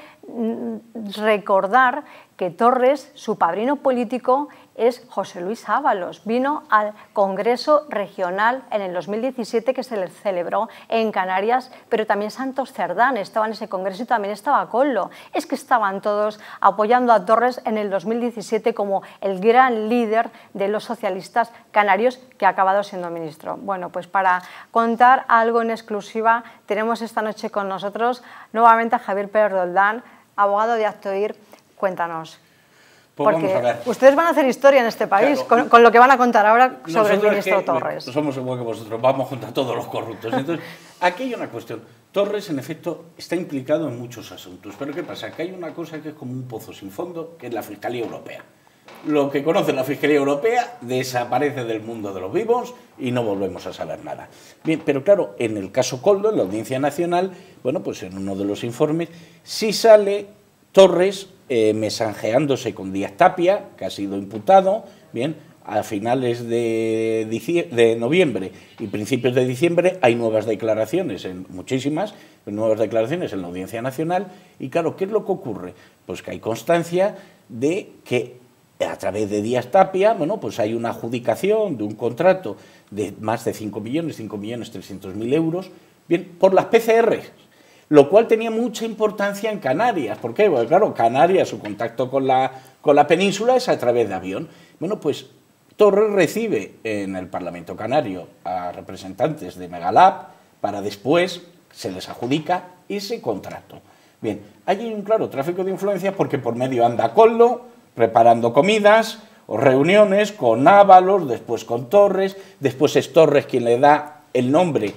[SPEAKER 1] recordar que Torres, su padrino político, es José Luis Ábalos. Vino al Congreso Regional en el 2017 que se le celebró en Canarias, pero también Santos Cerdán estaba en ese congreso y también estaba Coldo. Es que estaban todos apoyando a Torres en el 2017 como el gran líder de los socialistas canarios que ha acabado siendo ministro. Bueno, pues para contar algo en exclusiva tenemos esta noche con nosotros nuevamente a Javier Pérez Roldán, abogado de Actoir. Cuéntanos.
[SPEAKER 2] Pues
[SPEAKER 1] porque
[SPEAKER 2] vamos a ver.
[SPEAKER 1] Ustedes van a hacer historia en este país, claro, con lo que van a contar ahora sobre el ministro Torres.
[SPEAKER 2] Somos igual que vosotros, vamos contra todos los corruptos. Entonces, aquí hay una cuestión. Torres, en efecto, está implicado en muchos asuntos. Pero ¿qué pasa? Que hay una cosa que es como un pozo sin fondo, que es la Fiscalía Europea. Lo que conoce la Fiscalía Europea desaparece del mundo de los vivos y no volvemos a saber nada. Bien, pero claro, en el caso Coldo, en la Audiencia Nacional, bueno, pues en uno de los informes, sí sale Torres mesanjeándose con Díaz Tapia, que ha sido imputado, bien, a finales de noviembre y principios de diciembre hay nuevas declaraciones, muchísimas nuevas declaraciones en la Audiencia Nacional, y claro, ¿qué es lo que ocurre? Pues que hay constancia de que a través de Díaz Tapia, bueno, pues hay una adjudicación de un contrato de más de 5.300.000 euros, bien, por las PCR, lo cual tenía mucha importancia en Canarias. ¿Por qué? Porque claro, Canarias, su contacto con la península es a través de avión. Bueno, pues Torres recibe en el Parlamento Canario a representantes de Megalab para después se les adjudica ese contrato. Bien, hay un claro tráfico de influencias porque por medio anda Coldo, preparando comidas o reuniones con Ábalos, después con Torres, después es Torres quien le da el nombre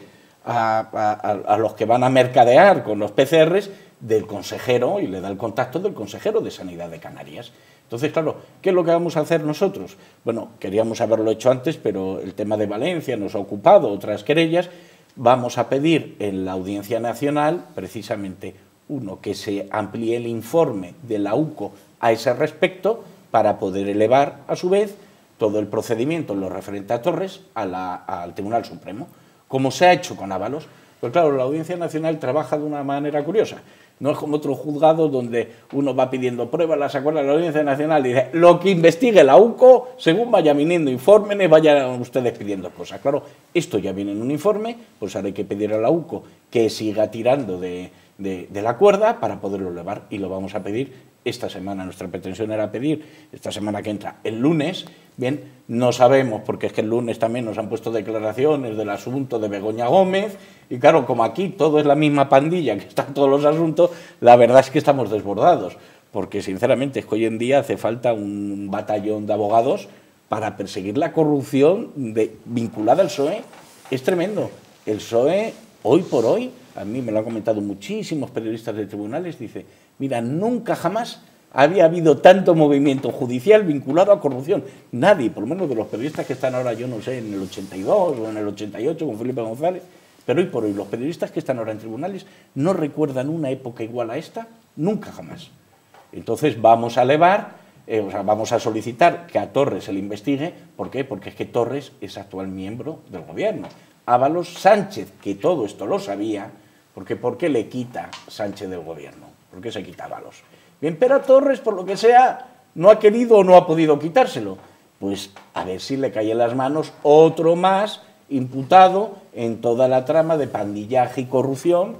[SPEAKER 2] a los que van a mercadear con los PCRs del consejero y le da el contacto del consejero de Sanidad de Canarias. Entonces, claro, ¿qué es lo que vamos a hacer nosotros? Bueno, queríamos haberlo hecho antes, pero el tema de Valencia nos ha ocupado, otras querellas. Vamos a pedir en la Audiencia Nacional, precisamente, que se amplíe el informe de la UCO a ese respecto para poder elevar, a su vez, todo el procedimiento en lo referente a Torres al Tribunal Supremo, como se ha hecho con Ábalos. Pero claro, la Audiencia Nacional trabaja de una manera curiosa. No es como otros juzgados donde uno va pidiendo pruebas, las acuerda la Audiencia Nacional y dice lo que investigue la UCO, según vaya viniendo informes, vayan ustedes pidiendo cosas. Claro, esto ya viene en un informe, pues ahora hay que pedir a la UCO que siga tirando de la cuerda para poderlo elevar y lo vamos a pedir esta semana. Nuestra pretensión era pedir esta semana que entra, el lunes. Bien, no sabemos, porque es que el lunes también nos han puesto declaraciones del asunto de Begoña Gómez, y claro, como aquí todo es la misma pandilla que están todos los asuntos, la verdad es que estamos desbordados, porque sinceramente es que hoy en día hace falta un batallón de abogados para perseguir la corrupción vinculada al PSOE. Es tremendo. El PSOE, hoy por hoy, a mí me lo han comentado muchísimos periodistas de tribunales, dice, mira, nunca jamás había habido tanto movimiento judicial vinculado a corrupción. Nadie, por lo menos de los periodistas que están ahora, yo no sé, en el 82 o en el 88 con Felipe González, pero hoy por hoy los periodistas que están ahora en tribunales no recuerdan una época igual a esta, nunca jamás. Entonces vamos a elevar, vamos a solicitar que a Torres se le investigue. ¿Por qué? Porque es que Torres es actual miembro del gobierno. Ábalos Sánchez, que todo esto lo sabía, porque ¿por qué le quita Sánchez del gobierno? ¿Por qué se quita Ábalos? Bien, pero a Torres, por lo que sea, no ha querido o no ha podido quitárselo. Pues a ver si le cae en las manos otro más imputado en toda la trama de pandillaje y corrupción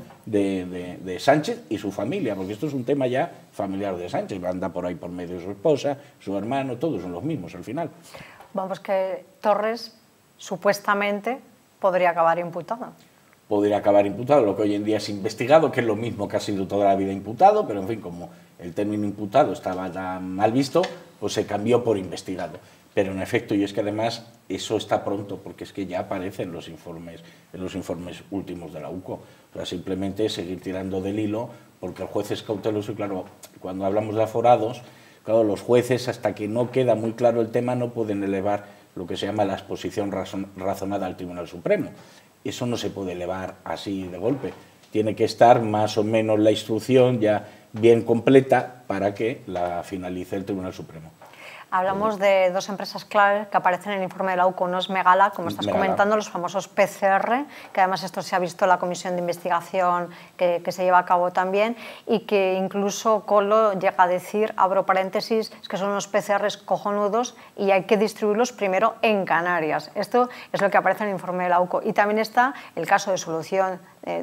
[SPEAKER 2] de Sánchez y su familia, porque esto es un tema ya familiar de Sánchez, anda por ahí por medio de su esposa, su hermano, todos son los mismos al final.
[SPEAKER 1] Vamos, que Torres, supuestamente podría acabar imputado.
[SPEAKER 2] Podría acabar imputado, lo que hoy en día es investigado, que es lo mismo que ha sido toda la vida imputado, pero en fin, como el término imputado estaba tan mal visto, pues se cambió por investigado. Pero en efecto, y es que además eso está pronto, porque es que ya aparece en los informes últimos de la UCO. O sea, simplemente seguir tirando del hilo, porque el juez es cauteloso y claro, cuando hablamos de aforados, claro, los jueces, hasta que no queda muy claro el tema, no pueden elevar lo que se llama la exposición razonada al Tribunal Supremo. Eso no se puede elevar así de golpe. Tiene que estar más o menos la instrucción ya bien completa para que la finalice el Tribunal Supremo.
[SPEAKER 1] Hablamos de dos empresas clave que aparecen en el informe de la UCO. Uno es Megala, como estás comentando, los famosos PCR, que además esto se ha visto en la comisión de investigación que se lleva a cabo también, y que incluso Colo llega a decir, abro paréntesis, es que son unos PCRs cojonudos y hay que distribuirlos primero en Canarias. Esto es lo que aparece en el informe de la UCO. Y también está el caso de solución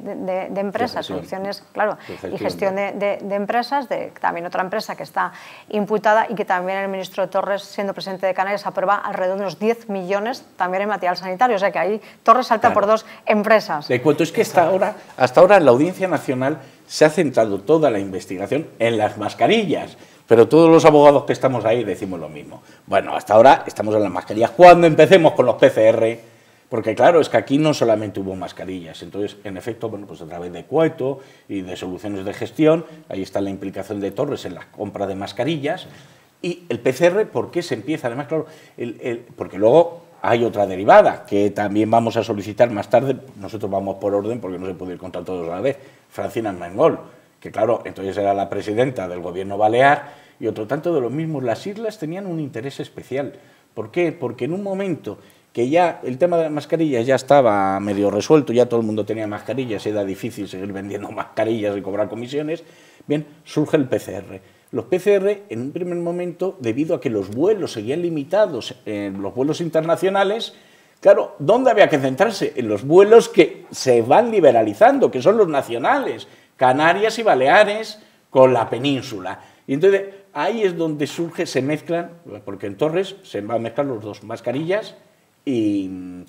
[SPEAKER 1] de empresas, soluciones, claro, y gestión de empresas, también otra empresa que está imputada y que también el ministro Torres, siendo presidente de Canarias, aprueba alrededor de unos 10 millones también en material sanitario. O sea que ahí Torres salta por dos empresas.
[SPEAKER 2] Le cuento, es que hasta ahora en la Audiencia Nacional se ha centrado toda la investigación en las mascarillas, pero todos los abogados que estamos ahí decimos lo mismo. Bueno, hasta ahora estamos en las mascarillas. Cuando empecemos con los PCR, porque claro, es que aquí no solamente hubo mascarillas, entonces, en efecto, bueno, pues a través de Cueto y de soluciones de gestión, ahí está la implicación de Torres en la compra de mascarillas, y el PCR, ¿por qué se empieza? Además, claro, porque luego hay otra derivada, que también vamos a solicitar más tarde, nosotros vamos por orden, porque no se puede ir contra todos a la vez, Francina Armengol, que claro, entonces era la presidenta del gobierno balear, y otro tanto de los mismos. Las islas tenían un interés especial. ¿Por qué? Porque en un momento que ya el tema de las mascarillas ya estaba medio resuelto, ya todo el mundo tenía mascarillas, era difícil seguir vendiendo mascarillas y cobrar comisiones, bien, surge el PCR. Los PCR, en un primer momento, debido a que los vuelos seguían limitados en los vuelos internacionales, claro, ¿dónde había que centrarse? En los vuelos que se van liberalizando, que son los nacionales, Canarias y Baleares con la península. Y entonces ahí es donde surge, se mezclan, porque en Torres se van a mezclar los dos, mascarillas y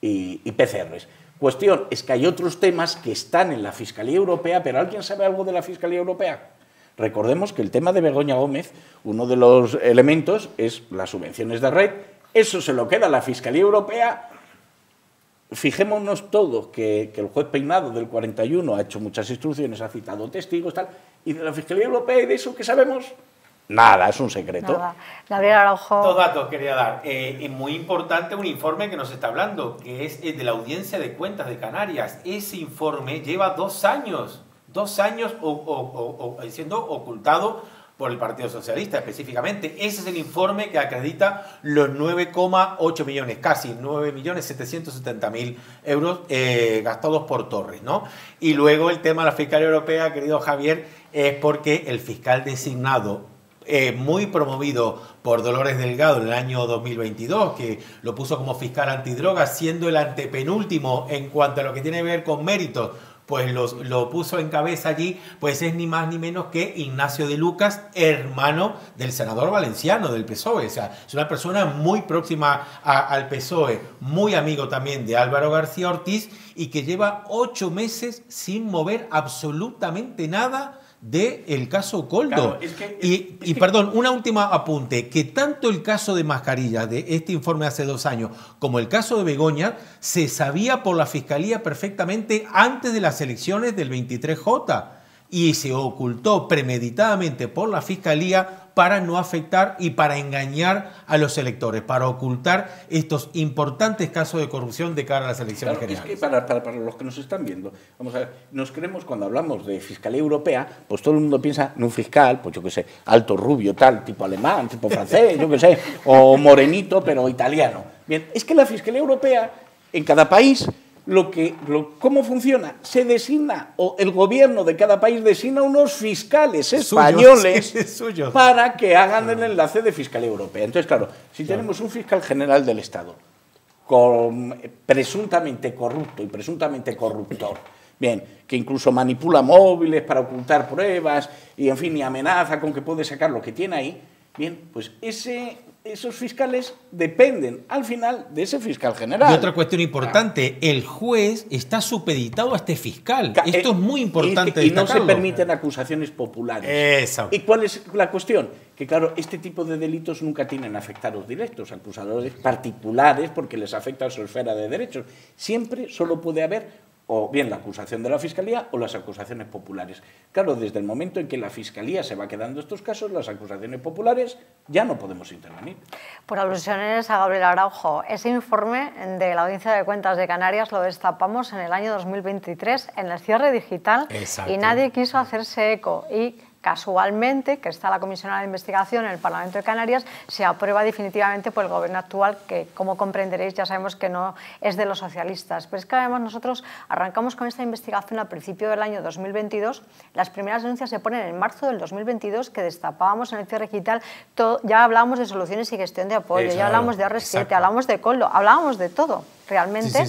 [SPEAKER 2] PCRs. Cuestión es que hay otros temas que están en la Fiscalía Europea, pero ¿alguien sabe algo de la Fiscalía Europea? Recordemos que el tema de Begoña Gómez, uno de los elementos es las subvenciones de red, eso se lo queda a la Fiscalía Europea. Fijémonos todos que el juez Peinado del 41 ha hecho muchas instrucciones, ha citado testigos, tal, y de la Fiscalía Europea y de eso, ¿qué sabemos? Nada, es un secreto.
[SPEAKER 1] Nada. Gabriel Araujo.
[SPEAKER 4] Dos datos quería dar. Muy importante un informe que nos está hablando, que es el de la Audiencia de Cuentas de Canarias. Ese informe lleva 2 años, 2 años siendo ocultado por el Partido Socialista específicamente. Ese es el informe que acredita los 9,8 millones, casi 9.770.000 euros gastados por Torres, ¿no? Y luego el tema de la Fiscalía Europea, querido Javier, es porque el fiscal designado, muy promovido por Dolores Delgado en el año 2022, que lo puso como fiscal antidrogas, siendo el antepenúltimo en cuanto a lo que tiene que ver con méritos, pues lo puso en cabeza allí, pues es ni más ni menos que Ignacio de Lucas, hermano del senador valenciano del PSOE. O sea, es una persona muy próxima al PSOE, muy amigo también de Álvaro García Ortiz, y que lleva 8 meses sin mover absolutamente nada del caso Coldo. Claro, perdón, una última apunte, que tanto el caso de mascarilla de este informe hace 2 años como el caso de Begoña se sabía por la Fiscalía perfectamente antes de las elecciones del 23J y se ocultó premeditadamente por la Fiscalía para no afectar y para engañar a los electores, para ocultar estos importantes casos de corrupción de cara a las elecciones generales.
[SPEAKER 2] Es que para los que nos están viendo, vamos a ver, nos creemos cuando hablamos de Fiscalía Europea, pues todo el mundo piensa en un fiscal, pues yo qué sé, alto, rubio, tal, tipo alemán, tipo francés, yo qué sé, o morenito, pero italiano. Bien, es que la Fiscalía Europea, en cada país, ¿cómo funciona? Se designa, o el gobierno de cada país designa unos fiscales españoles para que hagan el enlace de Fiscalía Europea. Entonces, claro, si tenemos un fiscal general del Estado presuntamente corrupto y presuntamente corruptor, bien, que incluso manipula móviles para ocultar pruebas y, en fin, y amenaza con que puede sacar lo que tiene ahí, bien, pues ese esos fiscales dependen al final de ese fiscal general.
[SPEAKER 4] Y otra cuestión importante, el juez está supeditado a este fiscal. Esto es muy importante
[SPEAKER 2] y no se
[SPEAKER 4] destacarlo.
[SPEAKER 2] permiten acusaciones populares.
[SPEAKER 4] Eso.
[SPEAKER 2] ¿Y cuál es la cuestión? Que claro, este tipo de delitos nunca tienen afectados directos, acusadores particulares, porque les afecta a su esfera de derechos. Siempre solo puede haber o bien la acusación de la Fiscalía o las acusaciones populares. Claro, desde el momento en que la Fiscalía se va quedando estos casos, las acusaciones populares ya no podemos intervenir.
[SPEAKER 1] Por alusiones a Gabriel Araujo, ese informe de la Audiencia de Cuentas de Canarias lo destapamos en el año 2023 en el cierre digital.
[SPEAKER 4] Exacto.
[SPEAKER 1] Y nadie quiso hacerse eco y casualmente, que está la comisionada de investigación en el Parlamento de Canarias, se aprueba definitivamente por el gobierno actual, que como comprenderéis ya sabemos que no es de los socialistas. Pero es que además nosotros arrancamos con esta investigación al principio del año 2022, las primeras denuncias se ponen en marzo del 2022, que destapábamos en el cierre digital, ya hablábamos de soluciones y gestión de apoyo, ya hablamos de R7, hablamos de Coldo, hablábamos de todo realmente,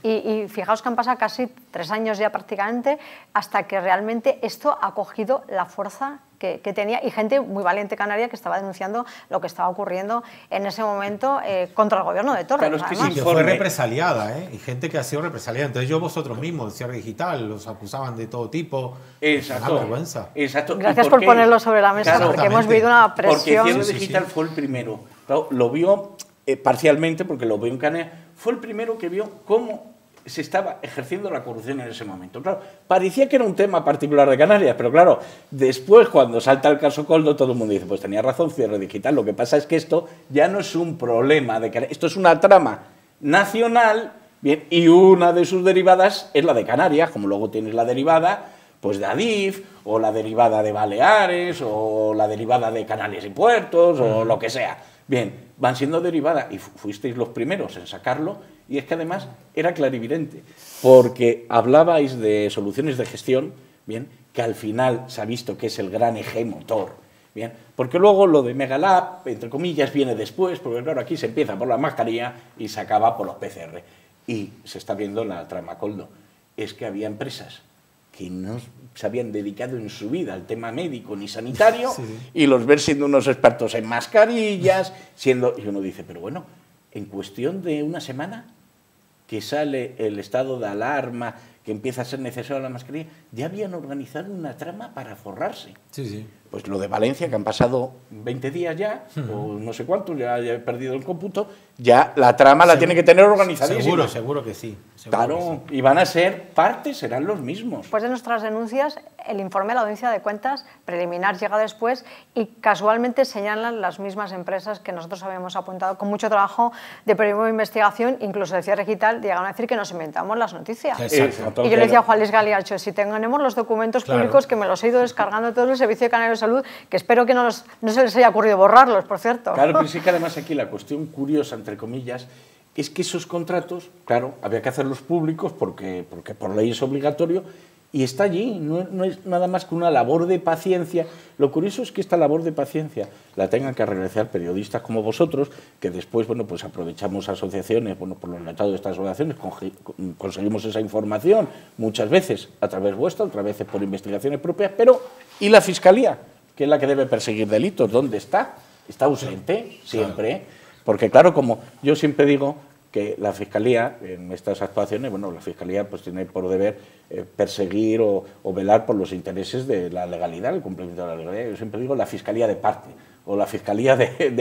[SPEAKER 1] y fijaos que han pasado casi 3 años ya prácticamente hasta que realmente esto ha cogido la fuerza que tenía, y gente muy valiente canaria que estaba denunciando lo que estaba ocurriendo en ese momento contra el gobierno de Torres.
[SPEAKER 4] Claro, es que sí, que fue represaliada, y gente que ha sido represaliada. Entonces vosotros mismos, el cierre digital, los acusaban de todo tipo.
[SPEAKER 2] Exacto.
[SPEAKER 4] Una vergüenza.
[SPEAKER 2] Exacto.
[SPEAKER 1] Gracias por ponerlo sobre la mesa, claro, porque hemos vivido una presión.
[SPEAKER 2] Porque cierre digital fue el primero. Claro, lo vio parcialmente, porque lo vio en Canarias, fue el primero que vio cómo se estaba ejerciendo la corrupción en ese momento. Claro, parecía que era un tema particular de Canarias, pero claro, después cuando salta el caso Coldo, todo el mundo dice, pues tenía razón, cierre digital. Lo que pasa es que esto ya no es un problema de Canarias, esto es una trama nacional, bien, y una de sus derivadas es la de Canarias, como luego tienes la derivada pues de Adif, o la derivada de Baleares, o la derivada de Canales y Puertos, o lo que sea. Bien, van siendo derivadas, y fuisteis los primeros en sacarlo, y es que además era clarividente, porque hablabais de soluciones de gestión, bien, que al final se ha visto que es el gran eje motor, bien, porque luego lo de Megalab, entre comillas, viene después, porque claro, aquí se empieza por la mascarilla y se acaba por los PCR, y se está viendo en la trama Coldo, es que había empresas que no se habían dedicado en su vida al tema médico ni sanitario, y los ven siendo unos expertos en mascarillas, y uno dice, pero bueno, en cuestión de una semana que sale el estado de alarma, que empieza a ser necesaria la mascarilla, ya habían organizado una trama para forrarse. Pues lo de Valencia, que han pasado 20 días ya, o no sé cuántos, ya he perdido el cómputo, ya la trama la tiene que tener organizadísima.
[SPEAKER 4] Seguro que sí.
[SPEAKER 2] Claro, y van a ser partes, serán los mismos.
[SPEAKER 1] Después de nuestras denuncias, el informe de la Audiencia de Cuentas preliminar llega después y casualmente señalan las mismas empresas que nosotros habíamos apuntado con mucho trabajo de periodismo de investigación, incluso de cierre digital, llegaron a decir que nos inventamos las noticias. Y yo le decía a Juan Luis Galiacho, si tenemos los documentos públicos, que me los he ido descargando todos el Servicio Canario de Salud, que espero que no se les haya ocurrido borrarlos, por cierto.
[SPEAKER 2] Claro, pero sí que además aquí la cuestión curiosa, entre comillas, es que esos contratos, claro, había que hacerlos públicos porque por ley es obligatorio, y está allí, no es nada más que una labor de paciencia. Lo curioso es que esta labor de paciencia la tengan que realizar periodistas como vosotros, que después, bueno, pues aprovechamos asociaciones, bueno, por los resultados de estas asociaciones conseguimos esa información, muchas veces a través vuestra, otras veces por investigaciones propias, pero ¿y la Fiscalía? Que es la que debe perseguir delitos, ¿dónde está? Está ausente siempre, porque claro, como yo siempre digo, que la Fiscalía, en estas actuaciones, bueno, la Fiscalía pues tiene por deber perseguir o velar por los intereses de la legalidad, el cumplimiento de la legalidad. Yo siempre digo la Fiscalía de parte, o la Fiscalía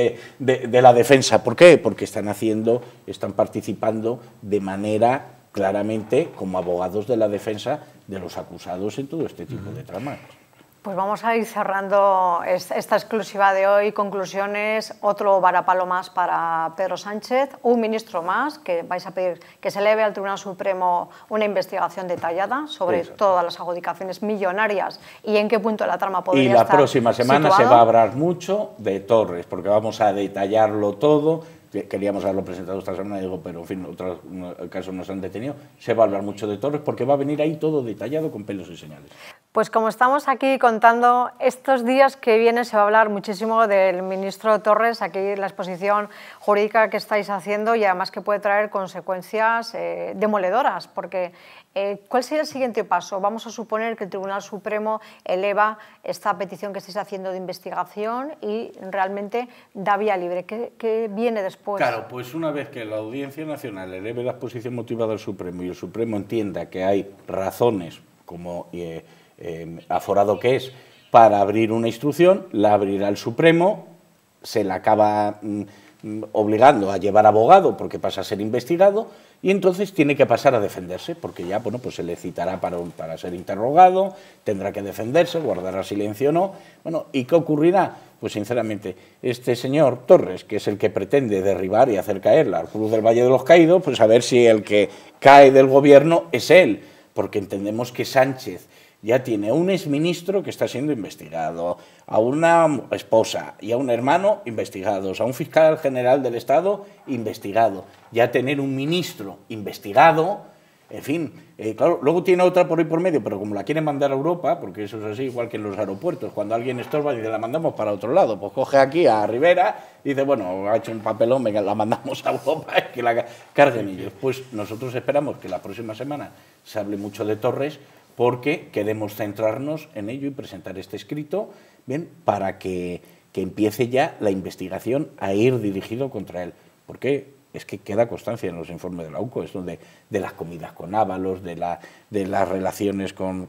[SPEAKER 2] de la defensa. ¿Por qué? Porque están participando de manera claramente como abogados de la defensa de los acusados en todo este tipo de tramas.
[SPEAKER 1] Pues vamos a ir cerrando esta exclusiva de hoy. Conclusiones, otro varapalo más para Pedro Sánchez, un ministro más, que vais a pedir que se eleve al Tribunal Supremo una investigación detallada sobre todas las adjudicaciones millonarias y en qué punto de la trama podría estar.
[SPEAKER 2] Y la próxima semana
[SPEAKER 1] situado.
[SPEAKER 2] Se va a hablar mucho de Torres, porque vamos a detallarlo todo. Queríamos haberlo presentado esta semana, digo, pero en fin, otros casos nos han detenido. Se va a hablar mucho de Torres porque va a venir ahí todo detallado con pelos y señales.
[SPEAKER 1] Pues como estamos aquí contando, estos días que vienen se va a hablar muchísimo del ministro Torres, aquí la exposición jurídica que estáis haciendo y además que puede traer consecuencias demoledoras, porque ¿cuál sería el siguiente paso? Vamos a suponer que el Tribunal Supremo eleva esta petición que estáis haciendo de investigación y realmente da vía libre. ¿Qué viene después?
[SPEAKER 2] Claro, pues una vez que la Audiencia Nacional eleve la exposición motivada al Supremo y el Supremo entienda que hay razones como aforado que es para abrir una instrucción, la abrirá el Supremo, se la acaba obligando a llevar abogado porque pasa a ser investigado y entonces tiene que pasar a defenderse porque ya bueno, pues se le citará para ser interrogado, tendrá que defenderse, guardará silencio o no. Bueno, ¿y qué ocurrirá? Pues sinceramente, este señor Torres, que es el que pretende derribar y hacer caer la Cruz del Valle de los Caídos, pues a ver si el que cae del gobierno es él, porque entendemos que Sánchez ya tiene a un exministro que está siendo investigado, a una esposa y a un hermano investigados, a un fiscal general del Estado investigado, ya tener un ministro investigado, en fin, claro, luego tiene otra por ahí por medio, pero como la quieren mandar a Europa, porque eso es así, igual que en los aeropuertos, cuando alguien estorba dice, la mandamos para otro lado, pues coge aquí a Rivera y dice, bueno, ha hecho un papelón, venga, la mandamos a Europa y que la carguen ellos. Pues nosotros esperamos que la próxima semana se hable mucho de Torres, porque queremos centrarnos en ello y presentar este escrito, bien, para que empiece ya la investigación a ir dirigido contra él. Porque es que queda constancia en los informes de la UCO, esto de las comidas con Ábalos, de las relaciones con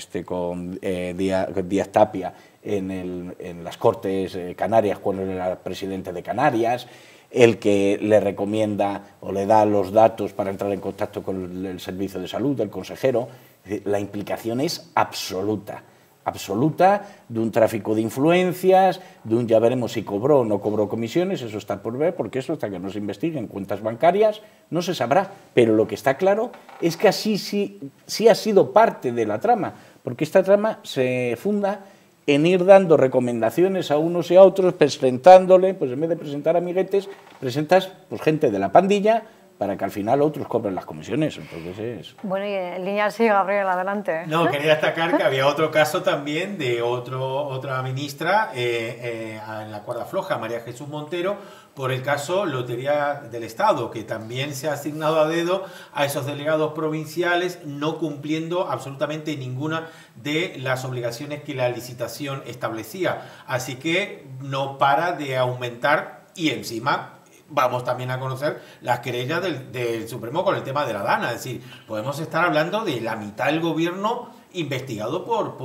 [SPEAKER 2] Díaz Tapia en las Cortes Canarias cuando era presidente de Canarias, el que le recomienda o le da los datos para entrar en contacto con el servicio de salud del consejero. La implicación es absoluta, absoluta, de un tráfico de influencias, de un ya veremos si cobró o no cobró comisiones, eso está por ver, porque eso hasta que no se investiguen cuentas bancarias no se sabrá, pero lo que está claro es que así sí ha sido parte de la trama, porque esta trama se funda en ir dando recomendaciones a unos y a otros, presentándole, pues en vez de presentar amiguetes, presentas pues gente de la pandilla, para que al final otros cobren las comisiones. Entonces es...
[SPEAKER 1] Bueno, y en línea sí, Gabriel, adelante.
[SPEAKER 4] No, quería destacar que había otro caso también de otra ministra en la cuerda floja, María Jesús Montero, por el caso Lotería del Estado, que también se ha asignado a dedo a esos delegados provinciales, no cumpliendo absolutamente ninguna de las obligaciones que la licitación establecía. Así que no para de aumentar y encima... Vamos también a conocer las querellas del Supremo con el tema de la Dana. Es decir, podemos estar hablando de la mitad del gobierno investigado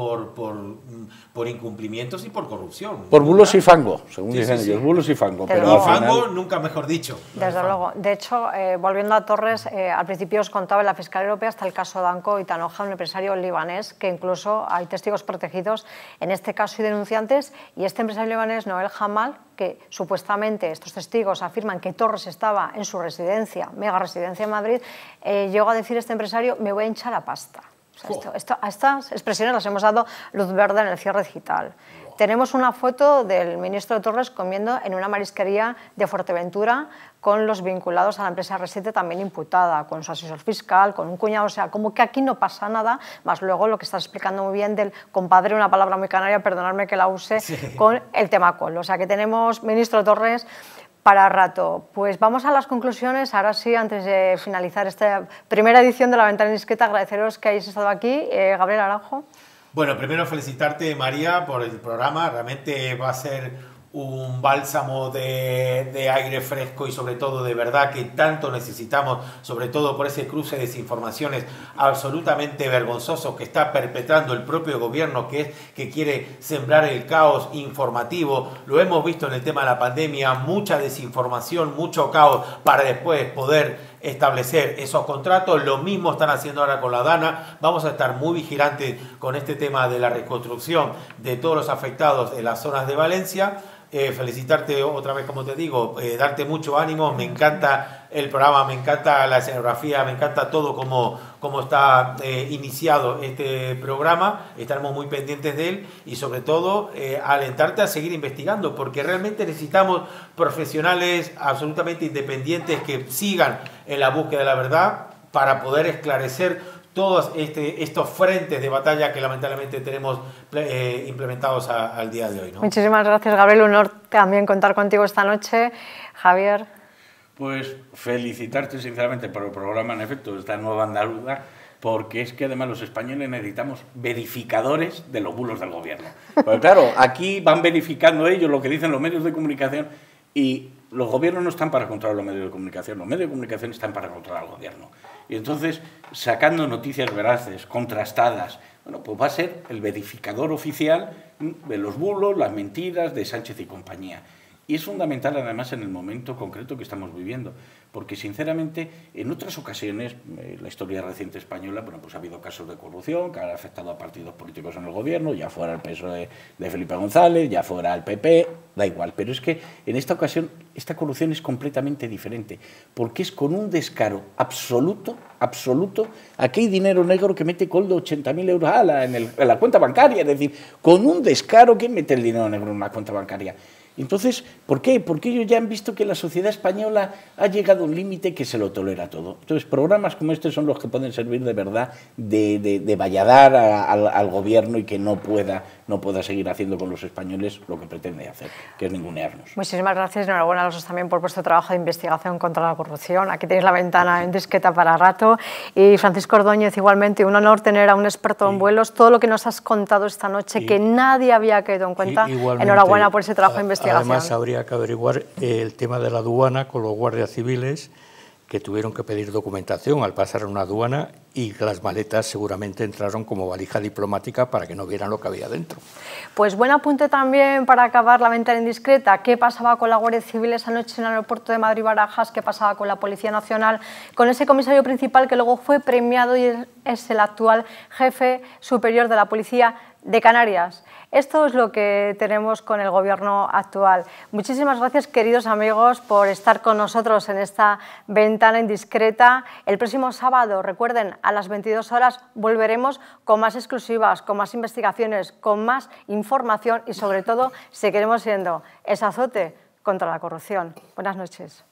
[SPEAKER 4] por incumplimientos y por corrupción.
[SPEAKER 2] Por bulos y fango, según dicen ellos,
[SPEAKER 4] sí.
[SPEAKER 2] Bulos y fango.
[SPEAKER 1] Pero
[SPEAKER 4] Y fango, nunca mejor dicho.
[SPEAKER 1] Desde luego. De hecho, volviendo a Torres, al principio os contaba en la Fiscalía Europea hasta el caso Danko y Tanoja, un empresario libanés, que incluso hay testigos protegidos en este caso y denunciantes, y este empresario libanés, Noel Hamal, que supuestamente estos testigos afirman que Torres estaba en su residencia, mega residencia en Madrid, llegó a decir este empresario, me voy a hinchar a pasta. O sea, a estas expresiones las hemos dado luz verde en el cierre digital. Tenemos una foto del ministro Torres comiendo en una marisquería de Fuerteventura con los vinculados a la empresa R7 también imputada, con su asesor fiscal, con un cuñado, o sea, como que aquí no pasa nada, más luego lo que estás explicando muy bien del compadre, una palabra muy canaria, perdonadme que la use, sí, con el tema col. O sea, que tenemos ministro Torres para rato. Pues vamos a las conclusiones. Ahora sí, antes de finalizar esta primera edición de La Ventana Indiscreta, agradeceros que hayáis estado aquí. Gabriel Aranjo.
[SPEAKER 4] Bueno, primero felicitarte, María, por el programa. Realmente va a ser un bálsamo de aire fresco y sobre todo de verdad que tanto necesitamos, sobre todo por ese cruce de desinformaciones absolutamente vergonzoso que está perpetrando el propio gobierno, que quiere sembrar el caos informativo. Lo hemos visto en el tema de la pandemia, mucha desinformación, mucho caos para después poder establecer esos contratos. Lo mismo están haciendo ahora con la Dana. Vamos a estar muy vigilantes con este tema de la reconstrucción de todos los afectados en las zonas de Valencia. Felicitarte otra vez, como te digo, darte mucho ánimo. Me encanta el programa, me encanta la escenografía, me encanta todo como está iniciado este programa. Estaremos muy pendientes de él y sobre todo alentarte a seguir investigando, porque realmente necesitamos profesionales absolutamente independientes que sigan en la búsqueda de la verdad para poder esclarecer todos estos frentes de batalla que lamentablemente tenemos implementados al día de hoy, ¿no?
[SPEAKER 1] Muchísimas gracias, Gabriel. Un honor también contar contigo esta noche. Javier.
[SPEAKER 2] Pues felicitarte sinceramente por el programa, en efecto, esta nueva andaluza, porque es que además los españoles necesitamos verificadores de los bulos del gobierno. Porque claro, aquí van verificando ellos lo que dicen los medios de comunicación y los gobiernos no están para controlar los medios de comunicación, los medios de comunicación están para controlar al gobierno. Y entonces, sacando noticias veraces, contrastadas, bueno, pues va a ser el verificador oficial de los bulos, las mentiras de Sánchez y compañía. Y es fundamental, además, en el momento concreto que estamos viviendo, porque, sinceramente, en otras ocasiones, la historia reciente española, bueno, pues ha habido casos de corrupción que han afectado a partidos políticos en el gobierno, ya fuera el PSOE de Felipe González, ya fuera el PP, da igual. Pero es que, en esta ocasión, esta corrupción es completamente diferente, porque es con un descaro absoluto, aquí hay dinero negro que mete Coldo 80.000 euros en la cuenta bancaria, es decir, con un descaro, ¿quién mete el dinero negro en una cuenta bancaria? Entonces, ¿por qué? Porque ellos ya han visto que la sociedad española ha llegado a un límite que se lo tolera todo. Entonces, programas como este son los que pueden servir de verdad de valladar al gobierno y que no pueda seguir haciendo con los españoles lo que pretende hacer, que es ningunearnos.
[SPEAKER 1] Muchísimas gracias, enhorabuena a los dos también por vuestro trabajo de investigación contra la corrupción. Aquí tenéis la ventana en discreta para rato. Y Francisco Ordóñez, igualmente, un honor tener a un experto en vuelos. Todo lo que nos has contado esta noche, que nadie había caído en cuenta, enhorabuena por ese trabajo de investigación.
[SPEAKER 3] Además, habría que averiguar el tema de la aduana con los guardias civiles que tuvieron que pedir documentación al pasar una aduana y las maletas seguramente entraron como valija diplomática para que no vieran lo que había dentro.
[SPEAKER 1] Pues buen apunte también para acabar la ventana indiscreta. ¿Qué pasaba con la Guardia Civil esa noche en el aeropuerto de Madrid-Barajas? ¿Qué pasaba con la Policía Nacional? Con ese comisario principal que luego fue premiado y es el actual jefe superior de la Policía de Canarias. Esto es lo que tenemos con el gobierno actual. Muchísimas gracias, queridos amigos, por estar con nosotros en esta ventana indiscreta. El próximo sábado, recuerden, a las 22 horas volveremos con más exclusivas, con más investigaciones, con más información y, sobre todo, seguiremos siendo ese azote contra la corrupción. Buenas noches.